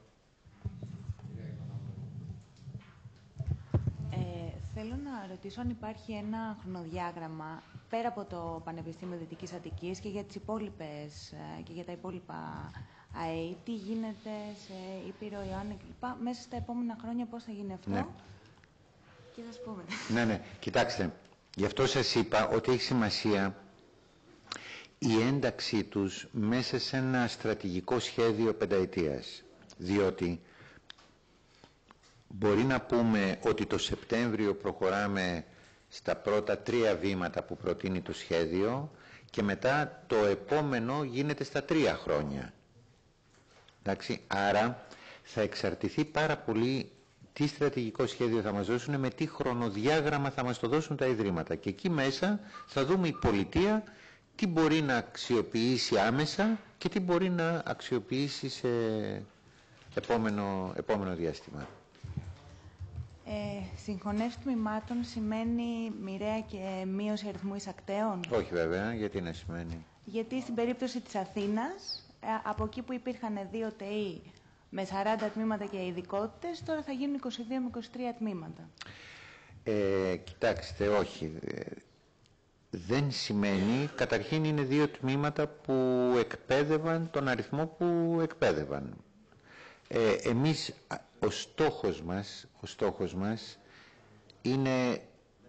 Speaker 12: Θέλω να ρωτήσω αν υπάρχει ένα χρονοδιάγραμμα πέρα από το Πανεπιστήμιο Δυτικής Αττικής και για τις υπόλοιπες και για τα υπόλοιπα ΑΕΗ, τι γίνεται σε Ήπειρο, Ιωάννη κλπ. Μέσα στα επόμενα χρόνια πώς θα γίνει αυτό.
Speaker 2: Ναι.
Speaker 12: Και θα σας πούμε.
Speaker 2: Ναι. Κοιτάξτε, γι' αυτό σας είπα ότι έχει σημασία η ένταξή τους μέσα σε ένα στρατηγικό σχέδιο πενταετίας. Διότι μπορεί να πούμε ότι το Σεπτέμβριο προχωράμε στα πρώτα 3 βήματα που προτείνει το σχέδιο και μετά το επόμενο γίνεται στα 3 χρόνια. Εντάξει, άρα θα εξαρτηθεί πάρα πολύ τι στρατηγικό σχέδιο θα μας δώσουν, με τι χρονοδιάγραμμα θα μας το δώσουν τα ιδρύματα. Και εκεί μέσα θα δούμε η πολιτεία τι μπορεί να αξιοποιήσει άμεσα και τι μπορεί να αξιοποιήσει σε επόμενο διάστημα.
Speaker 12: Συγχωνεύσει τμήματων σημαίνει μοιραία και μείωση αριθμού εισακτέων.
Speaker 2: Όχι βέβαια, γιατί να σημαίνει.
Speaker 12: Γιατί στην περίπτωση της Αθήνας, από εκεί που υπήρχαν 2 ΤΕΗ με 40 τμήματα και ειδικότητες, τώρα θα γίνουν 22 με 23 τμήματα.
Speaker 2: Κοιτάξτε, όχι. Δεν σημαίνει, καταρχήν είναι 2 τμήματα που εκπαίδευαν τον αριθμό που εκπαίδευαν. Εμείς, ο στόχος μας είναι,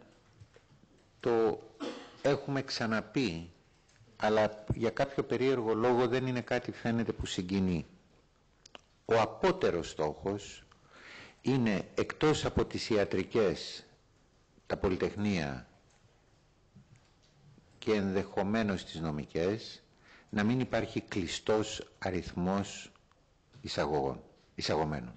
Speaker 2: το έχουμε ξαναπεί, αλλά για κάποιο περίεργο λόγο δεν είναι κάτι φαίνεται που συγκινεί. Ο απότερος στόχος είναι, εκτός από τις ιατρικές, τα πολυτεχνία και ενδεχομένως τις νομικές, να μην υπάρχει κλειστός αριθμός εισαγωμένων.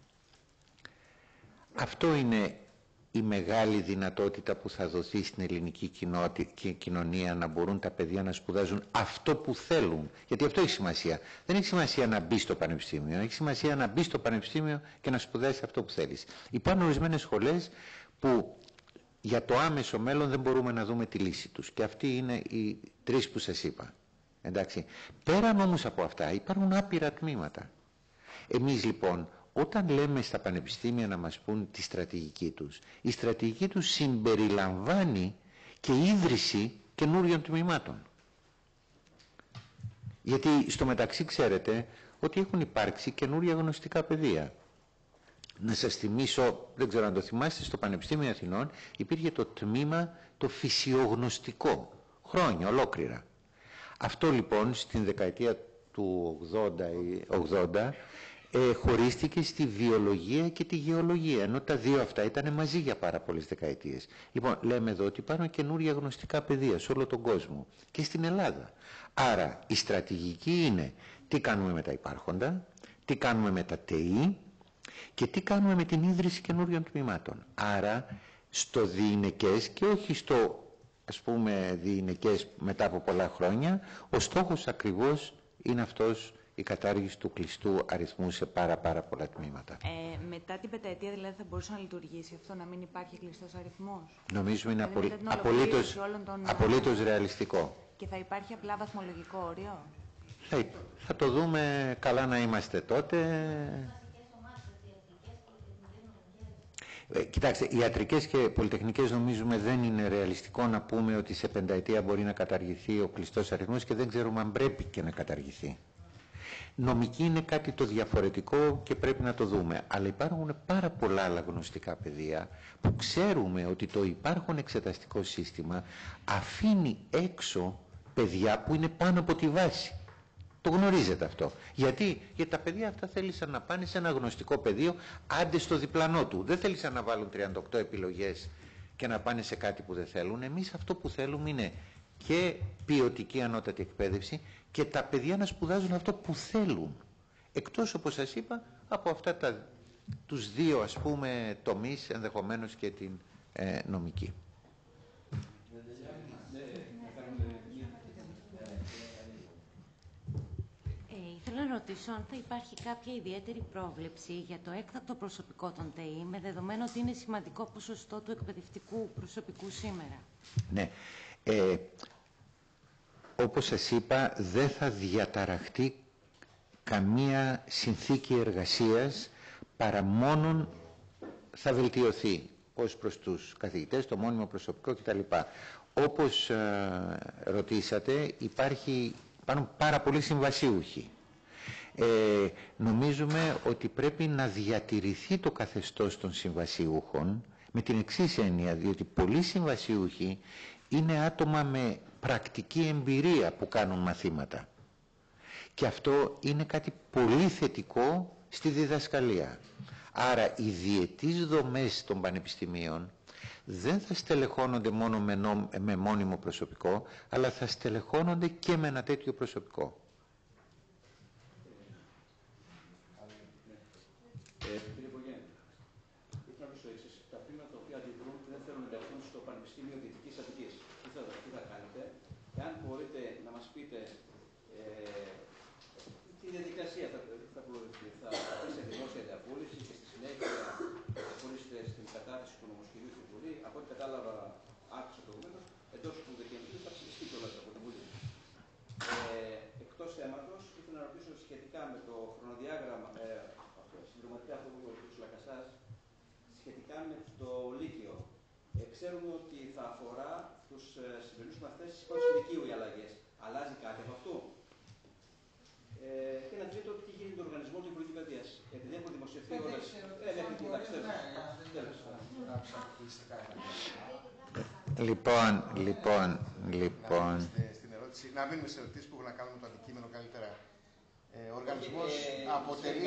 Speaker 2: Αυτό είναι η μεγάλη δυνατότητα που θα δοθεί στην ελληνική κοινωνία, να μπορούν τα παιδιά να σπουδάζουν αυτό που θέλουν. Γιατί αυτό έχει σημασία. Δεν έχει σημασία να μπει στο πανεπιστήμιο. Έχει σημασία να μπει στο πανεπιστήμιο και να σπουδάσει αυτό που θέλεις. Υπάρχουν ορισμένες σχολές που για το άμεσο μέλλον δεν μπορούμε να δούμε τη λύση τους. Και αυτοί είναι οι 3 που σας είπα. Εντάξει. Πέραν όμως από αυτά υπάρχουν άπειρα τμήματα. Εμείς λοιπόν, όταν λέμε στα πανεπιστήμια να μας πούν τη στρατηγική τους, η στρατηγική τους συμπεριλαμβάνει και ίδρυση καινούριων τμήματων. Γιατί στο μεταξύ ξέρετε ότι έχουν υπάρξει καινούρια γνωστικά πεδία. Να σας θυμίσω, δεν ξέρω αν το θυμάστε, στο Πανεπιστήμιο Αθηνών υπήρχε το τμήμα το φυσιογνωστικό, χρόνια ολόκληρα. Αυτό λοιπόν στην δεκαετία του 80 χωρίστηκε στη βιολογία και τη γεωλογία, ενώ τα 2 αυτά ήταν μαζί για πάρα πολλές δεκαετίες. Λοιπόν, λέμε εδώ ότι υπάρχουν καινούρια γνωστικά πεδία σε όλο τον κόσμο και στην Ελλάδα. Άρα η στρατηγική είναι τι κάνουμε με τα υπάρχοντα, τι κάνουμε με τα ΤΕΗ και τι κάνουμε με την ίδρυση καινούριων τμήματων. Άρα στο διηνεκές και όχι στο, ας πούμε, διηνεκές μετά από πολλά χρόνια, ο στόχος ακριβώς είναι αυτός, η κατάργηση του κλειστού αριθμού σε πάρα πολλά τμήματα.
Speaker 12: Μετά την πενταετία δηλαδή θα μπορούσε να λειτουργήσει αυτό, να μην υπάρχει κλειστός αριθμός.
Speaker 2: Νομίζουμε είναι
Speaker 12: δηλαδή,
Speaker 2: απολύτως ρεαλιστικό.
Speaker 12: Και θα υπάρχει απλά βαθμολογικό όριο.
Speaker 2: Θα το δούμε, καλά να είμαστε τότε. Κοιτάξτε, ιατρικές και πολυτεχνικές νομίζουμε δεν είναι ρεαλιστικό να πούμε ότι σε πενταετία μπορεί να καταργηθεί ο κλειστός αριθμός και δεν ξέρουμε αν πρέπει και να καταργηθεί. Νομική είναι κάτι το διαφορετικό και πρέπει να το δούμε. Αλλά υπάρχουν πάρα πολλά άλλα γνωστικά πεδία που ξέρουμε ότι το υπάρχον εξεταστικό σύστημα αφήνει έξω παιδιά που είναι πάνω από τη βάση. Το γνωρίζετε αυτό. Γιατί τα παιδιά αυτά θέλησαν να πάνε σε ένα γνωστικό πεδίο, άντε στο διπλανό του. Δεν θέλησαν να βάλουν 38 επιλογές και να πάνε σε κάτι που δεν θέλουν. Εμείς αυτό που θέλουμε είναι και ποιοτική ανώτατη εκπαίδευση και τα παιδιά να σπουδάζουν αυτό που θέλουν. Εκτός, όπως σας είπα, από αυτά τους 2 ας πούμε τομείς, ενδεχομένως και την νομική.
Speaker 13: Θέλω να ρωτήσω αν θα υπάρχει κάποια ιδιαίτερη πρόβλεψη για το έκτακτο προσωπικό των ΤΕΗ, με δεδομένο ότι είναι σημαντικό ποσοστό του εκπαιδευτικού προσωπικού σήμερα.
Speaker 2: Ναι. Όπως σας είπα, δεν θα διαταραχτεί καμία συνθήκη εργασίας, παρά μόνον θα βελτιωθεί ως προς τους καθηγητές, το μόνιμο προσωπικό κτλ. Όπως ρωτήσατε, υπάρχουν πάρα πολλοί συμβασίουχοι. Νομίζουμε ότι πρέπει να διατηρηθεί το καθεστώς των συμβασιούχων με την εξής έννοια, διότι πολλοί συμβασιούχοι είναι άτομα με πρακτική εμπειρία που κάνουν μαθήματα. Και αυτό είναι κάτι πολύ θετικό στη διδασκαλία. Άρα οι διετής δομές των πανεπιστημίων δεν θα στελεχώνονται μόνο με μόνιμο προσωπικό, αλλά θα στελεχώνονται και με ένα τέτοιο προσωπικό.
Speaker 3: Κύριε Υπουργέ, ήθελα να ρωτήσω εξής. Τα τμήματα τα οποία αντιδρούν δεν θέλουν να ενταχθούν στο Πανεπιστήμιο Δυτικής Αττικής. Τι θα κάνετε, εάν μπορείτε να μας πείτε τι διαδικασία θα προωθηθεί. Θα μπει σε δημόσια διαβούλευση και στη συνέχεια θα χωρίσετε στην κατάθεση του νομοσχεδίου στην Βουλή. Από ό,τι κατάλαβα, άκουσα προηγουμένως, εντός του Δεκεμβρίου θα ψηφιστεί κιόλας από την Βουλή. Εκτός θέματος, ήθελα να ρωτήσω σχετικά με το χρονοδιάγραμμα, συμπληρωματικά αυτό που είπε ο κ. Λακασάς, σχετικά με το Λύκειο. Ξέρουμε ότι θα αφορά τους σημερινούς μαθητές της πρώτης Λυκείου οι αλλαγές. Αλλάζει κάτι από αυτό? Και ένα τρίτο, τι γίνεται με τον οργανισμό του Υπουργείου Παιδείας. Επειδή έχουν δημοσιευθεί όλες.
Speaker 2: Λοιπόν.
Speaker 6: Στην ερώτηση, να μείνουμε σε ερωτήσεις που έχουν να κάνουν με το αντικείμενο καλύτερα. Ο οργανισμός αποτελεί...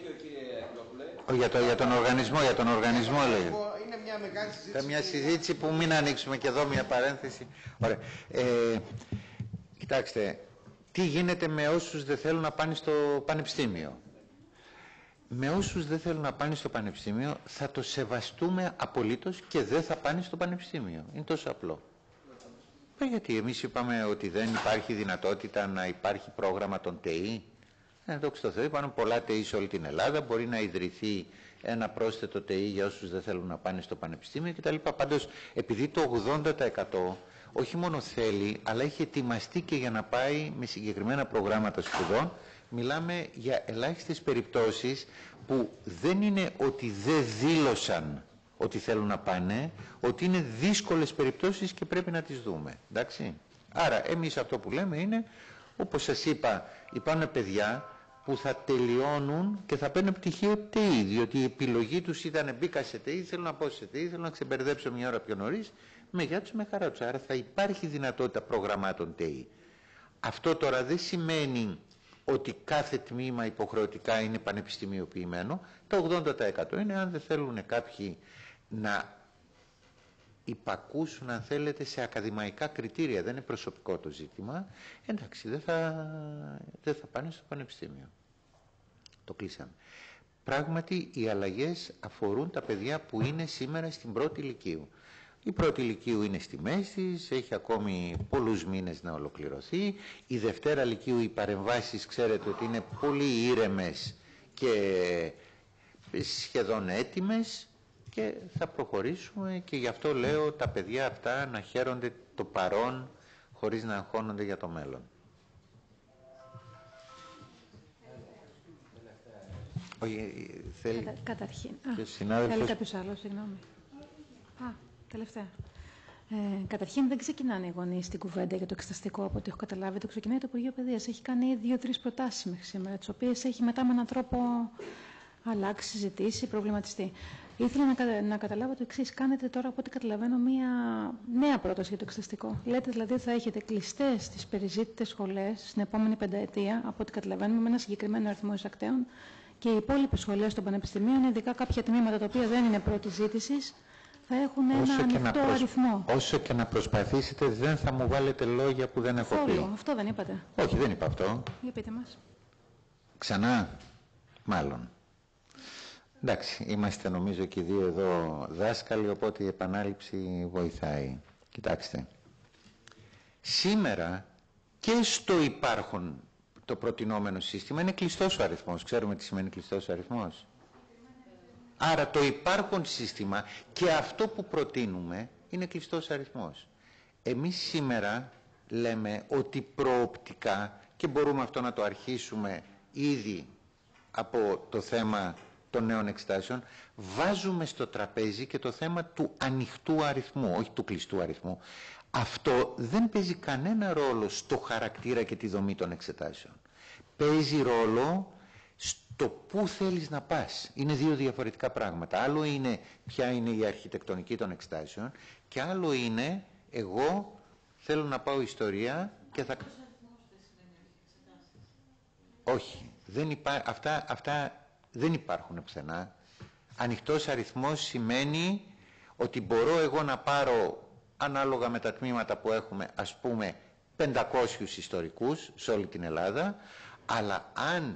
Speaker 2: Για τον οργανισμό λέει.
Speaker 6: Είναι μια μεγάλη συζήτηση.
Speaker 2: Μια συζήτηση που μην ανοίξουμε και εδώ μια παρένθεση. Ωραία. Κοιτάξτε, τι γίνεται με όσους δεν θέλουν να πάνε στο πανεπιστήμιο. Με όσους δεν θέλουν να πάνε στο πανεπιστήμιο θα το σεβαστούμε απολύτως και δεν θα πάνε στο πανεπιστήμιο. Είναι τόσο απλό. Γιατί εμείς είπαμε ότι δεν υπάρχει δυνατότητα να υπάρχει πρόγραμμα των ΤΕΗ. Δόξα τω Θεώ, υπάρχουν πολλά ΤΕΗ σε όλη την Ελλάδα. Μπορεί να ιδρυθεί ένα πρόσθετο ΤΕΗ για όσους δεν θέλουν να πάνε στο πανεπιστήμιο κτλ. Πάντως, επειδή το 80% όχι μόνο θέλει, αλλά έχει ετοιμαστεί και για να πάει με συγκεκριμένα προγράμματα σπουδών, μιλάμε για ελάχιστες περιπτώσεις που δεν είναι ότι δεν δήλωσαν ότι θέλουν να πάνε, ότι είναι δύσκολες περιπτώσεις και πρέπει να τις δούμε. Εντάξει. Άρα, εμείς αυτό που λέμε είναι, όπως σας είπα, υπάρχουν παιδιά που θα τελειώνουν και θα παίρνουν πτυχίο ΤΕΗ, διότι η επιλογή τους ήταν μπήκα σε ΤΕΗ, θέλω να πάω σε ΤΕΗ, θέλω να ξεμπερδέψω μια ώρα πιο νωρίς, με γεια τους, με χαρά τους. Άρα θα υπάρχει δυνατότητα προγραμμάτων ΤΕΗ. Αυτό τώρα δεν σημαίνει ότι κάθε τμήμα υποχρεωτικά είναι πανεπιστημιοποιημένο. Το 80% είναι αν δεν θέλουν κάποιοι να υπακούσουν, αν θέλετε, σε ακαδημαϊκά κριτήρια. Δεν είναι προσωπικό το ζήτημα. Εντάξει, δεν θα πάνε στο πανεπιστήμιο. Το κλείσαμε. Πράγματι, οι αλλαγές αφορούν τα παιδιά που είναι σήμερα στην πρώτη Λυκείου. Η πρώτη Λυκείου είναι στη μέση της, έχει ακόμη πολλούς μήνες να ολοκληρωθεί. Η Δευτέρα Λυκείου, οι παρεμβάσεις, ξέρετε ότι είναι πολύ ήρεμες και σχεδόν έτοιμες και θα προχωρήσουμε και γι' αυτό λέω τα παιδιά αυτά να χαίρονται το παρόν χωρίς να αγχώνονται για το μέλλον.
Speaker 5: Καταρχήν.
Speaker 2: Συνάδελφος...
Speaker 5: Θέλει κάποιος άλλος, συγγνώμη. Τελευταία. Καταρχήν δεν ξεκινάνε οι γονείς στην κουβέντα για το εξεταστικό, από ό,τι έχω καταλάβει. Το ξεκινάει το Υπουργείο Παιδείας. Έχει κάνει 2-3 προτάσεις μέχρι σήμερα, τις οποίες έχει μετά με έναν τρόπο αλλάξει, συζητήσει, προβληματιστεί. Ήθελα να καταλάβω το εξής. Κάνετε τώρα, από ό,τι καταλαβαίνω, μία νέα πρόταση για το εξεταστικό. Λέτε δηλαδή ότι θα έχετε κλειστές τις περιζήτητες σχολές στην επόμενη πενταετία, από ό,τι καταλαβαίνουμε, με ένα συγκεκριμένο αριθμό εισακτέων, και οι υπόλοιπες σχολές των πανεπιστημίων, ειδικά κάποια τμήματα τα οποία δεν είναι πρώτη ζήτησης, θα έχουν ένα ανοιχτό αριθμό.
Speaker 2: Όσο και να προσπαθήσετε, δεν θα μου βάλετε λόγια που δεν έχω πει.
Speaker 5: Αυτό δεν είπατε.
Speaker 2: Όχι, δεν είπα αυτό.
Speaker 5: Για πείτε μας.
Speaker 2: Ξανά, μάλλον. Εντάξει, είμαστε νομίζω και οι δύο εδώ δάσκαλοι, οπότε η επανάληψη βοηθάει. Κοιτάξτε, σήμερα και στο υπάρχον το προτινόμενο σύστημα είναι κλειστός ο αριθμός. Ξέρουμε τι σημαίνει κλειστός ο αριθμός. Άρα το υπάρχον σύστημα και αυτό που προτείνουμε είναι κλειστός αριθμός. Εμείς σήμερα λέμε ότι προοπτικά, και μπορούμε αυτό να το αρχίσουμε ήδη από το θέμα των νέων εξετάσεων, βάζουμε στο τραπέζι και το θέμα του ανοιχτού αριθμού, όχι του κλειστού αριθμού. Αυτό δεν παίζει κανένα ρόλο στο χαρακτήρα και τη δομή των εξετάσεων. Παίζει ρόλο στο πού θέλεις να πας. Είναι δύο διαφορετικά πράγματα. Άλλο είναι ποια είναι η αρχιτεκτονική των εξετάσεων και άλλο είναι εγώ θέλω να πάω ιστορία και θα... Όχι. Αυτά δεν υπάρχουν πουθενά. Ανοιχτός αριθμός σημαίνει ότι μπορώ εγώ να πάρω, ανάλογα με τα τμήματα που έχουμε, ας πούμε 500 ιστορικούς σε όλη την Ελλάδα, αλλά αν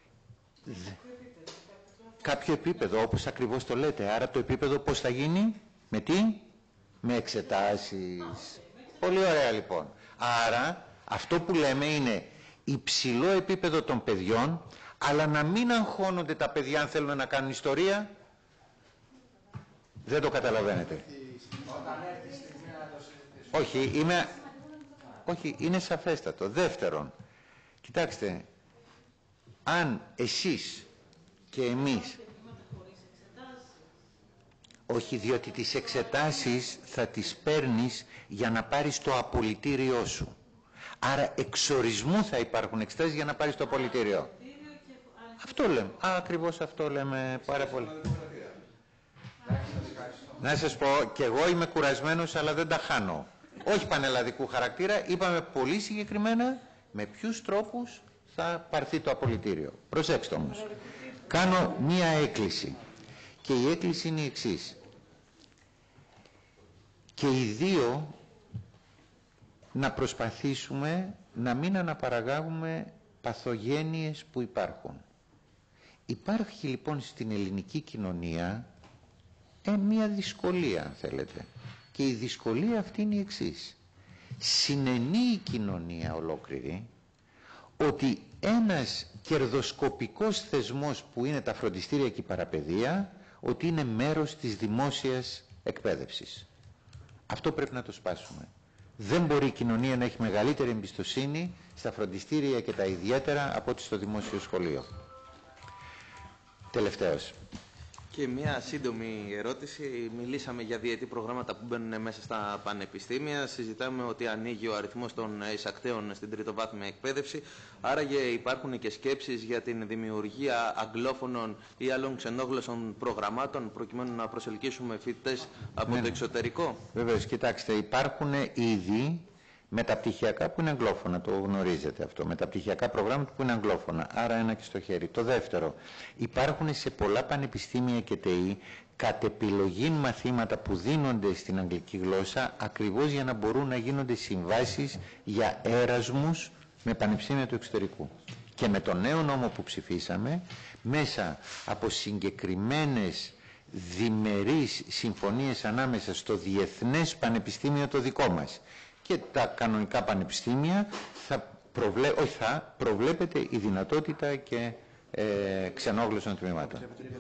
Speaker 2: κάποιο επίπεδο, όπως ακριβώς το λέτε, άρα το επίπεδο πώς θα γίνει, με τι, με εξετάσεις. Πολύ ωραία λοιπόν. Άρα αυτό που λέμε είναι υψηλό επίπεδο των παιδιών, αλλά να μην αγχώνονται τα παιδιά αν θέλουν να κάνουν ιστορία. Δεν το καταλαβαίνετε. Όχι, είναι σαφέστατο. Δεύτερον, κοιτάξτε, αν εσείς και εμείς... Όχι, διότι τις εξετάσεις θα τις παίρνεις για να πάρεις το απολυτήριό σου. Άρα εξορισμού θα υπάρχουν εξετάσεις για να πάρεις το απολυτήριο. Αυτό λέμε. Ακριβώς αυτό λέμε πάρα πολύ. Να σας πω, και εγώ είμαι κουρασμένος, αλλά δεν τα χάνω. Όχι πανελλαδικού χαρακτήρα, είπαμε πολύ συγκεκριμένα με ποιους τρόπους θα πάρθει το απολυτήριο. Προσέξτε όμως. Κάνω μία έκκληση. Και η έκκληση είναι η εξής. Και οι δύο να προσπαθήσουμε να μην αναπαραγάγουμε παθογένειες που υπάρχουν. Υπάρχει λοιπόν στην ελληνική κοινωνία μία δυσκολία, αν θέλετε. Και η δυσκολία αυτή είναι η εξής. Συνενεί η κοινωνία ολόκληρη ότι ένας κερδοσκοπικός θεσμός που είναι τα φροντιστήρια και η παραπαιδεία, ότι είναι μέρος της δημόσιας εκπαίδευσης. Αυτό πρέπει να το σπάσουμε. Δεν μπορεί η κοινωνία να έχει μεγαλύτερη εμπιστοσύνη στα φροντιστήρια και τα ιδιαίτερα από ό,τι στο δημόσιο σχολείο. Τελευταίος.
Speaker 10: Και μια σύντομη ερώτηση. Μιλήσαμε για διετή προγράμματα που μπαίνουν μέσα στα πανεπιστήμια. Συζητάμε ότι ανοίγει ο αριθμός των εισακτέων στην τριτοβάθμια εκπαίδευση. Άραγε υπάρχουν και σκέψεις για την δημιουργία αγγλόφωνων ή άλλων ξενόγλωσσων προγραμμάτων προκειμένου να προσελκύσουμε φοιτητές από το εξωτερικό.
Speaker 2: Βεβαίως, κοιτάξτε, υπάρχουν ήδη μεταπτυχιακά που είναι αγγλόφωνα, το γνωρίζετε αυτό. Μεταπτυχιακά προγράμματα που είναι αγγλόφωνα, άρα ένα και στο χέρι. Το δεύτερο, υπάρχουν σε πολλά πανεπιστήμια και ΤΕΗ κατ' επιλογή μαθήματα που δίνονται στην αγγλική γλώσσα ακριβώς για να μπορούν να γίνονται συμβάσεις για έρασμους με πανεπιστήμια του εξωτερικού. Και με τον νέο νόμο που ψηφίσαμε, μέσα από συγκεκριμένες διμερείς συμφωνίες ανάμεσα στο Διεθνές Πανεπιστήμιο το δικό μας και τα κανονικά πανεπιστήμια προβλέπεται η δυνατότητα και ξενόγλωσσων τμήματων.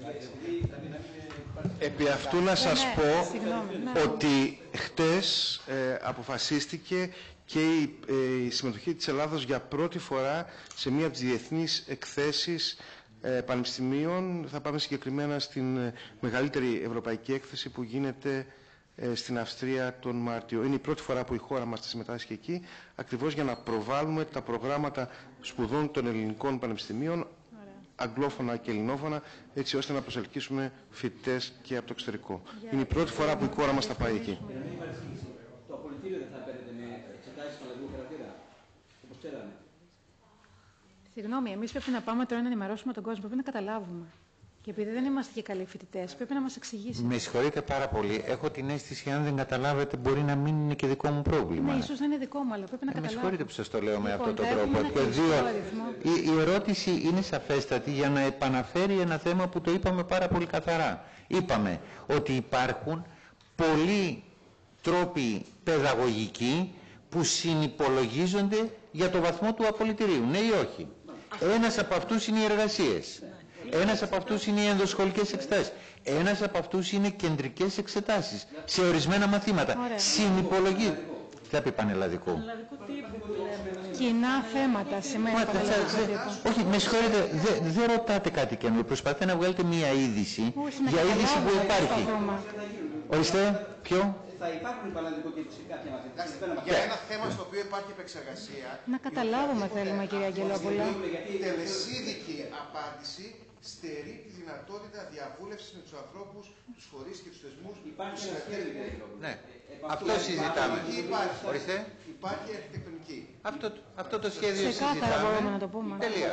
Speaker 6: Επί αυτού να σας πω ότι χτες αποφασίστηκε και η συμμετοχή της Ελλάδος για πρώτη φορά σε μία από τις διεθνείς εκθέσεις πανεπιστημίων. Θα πάμε συγκεκριμένα στην μεγαλύτερη ευρωπαϊκή έκθεση που γίνεται στην Αυστρία τον Μάρτιο. Είναι η πρώτη φορά που η χώρα μας θα συμμετάσχει εκεί, ακριβώς για να προβάλλουμε τα προγράμματα σπουδών των ελληνικών πανεπιστημίων, αγγλόφωνα και ελληνόφωνα, έτσι ώστε να προσελκύσουμε φοιτητές και από το εξωτερικό. Είναι η πρώτη φορά που η χώρα μας θα πάει εκεί.
Speaker 3: Το απολυτήριο δεν θα παίρνετε με εξετάσεις πανελλαδικού χαρακτήρα, όπως ξέραμε.
Speaker 5: Συγγνώμη, εμείς πρέπει να πάμε τώρα να ενημερώσουμε τον κόσμο, πρέπει να καταλάβουμε. Και επειδή δεν είμαστε και καλοί φοιτητές, πρέπει να μας εξηγήσετε.
Speaker 2: Με συγχωρείτε πάρα πολύ. Έχω την αίσθηση, αν δεν καταλάβετε, μπορεί να μην είναι και δικό μου πρόβλημα.
Speaker 5: Ναι, ίσως δεν είναι δικό μου, αλλά πρέπει να καταλάβετε.
Speaker 2: Με συγχωρείτε που σας το λέω με αυτόν τον τρόπο. Η ερώτηση είναι σαφέστατη για να επαναφέρει ένα θέμα που το είπαμε πάρα πολύ καθαρά. Είπαμε ότι υπάρχουν πολλοί τρόποι παιδαγωγικοί που συνυπολογίζονται για το βαθμό του απολυτηρίου. Ναι ή όχι. Ένας από αυτούς είναι οι εργασίες. Ένας από αυτούς είναι οι ενδοσχολικές εξετάσεις. Ένας από αυτούς είναι κεντρικές εξετάσεις σε ορισμένα μαθήματα. Συνυπολογεί. Θα πει πανελλαδικού.
Speaker 5: Κοινά θέματα σημαίνει πανελλαδικού.
Speaker 2: Όχι, με συγχωρείτε, δεν ρωτάτε κάτι καινούριο. Προσπαθείτε να βγάλετε μία είδηση για είδηση που υπάρχει. Ορίστε, ποιο?
Speaker 3: Θα υπάρχουν πανελλαδικού και σε κάποια μαθήματα.
Speaker 6: Για ένα θέμα στο οποίο υπάρχει επεξεργασία.
Speaker 5: Να καταλάβουμε θέλουμε, κυρία Αγγελόπουλα.
Speaker 6: Η τελεσίδικη απάντηση στερεί τη δυνατότητα διαβούλευσης με τους ανθρώπους, τους φορείς και τους θεσμούς.
Speaker 3: Υπάρχει ένα σχέδιο.
Speaker 2: Ναι, αυτό συζητάμε.
Speaker 6: Ορίστε. Υπάρχει αρχιτεκτονική.
Speaker 2: Αυτό το σχέδιο συζητάμε.
Speaker 5: Ξεκάθαρα μπορούμε να το πούμε.
Speaker 2: Τελεία.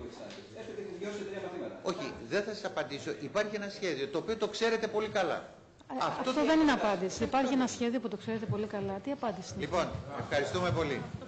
Speaker 2: Όχι, δεν θα σας απαντήσω. Υπάρχει ένα σχέδιο το οποίο το ξέρετε πολύ καλά.
Speaker 5: Αυτό δεν είναι απάντηση. Υπάρχει ένα σχέδιο που το ξέρετε πολύ καλά. Τι απάντηση είναι?
Speaker 2: Λοιπόν, ευχαριστούμε πολύ.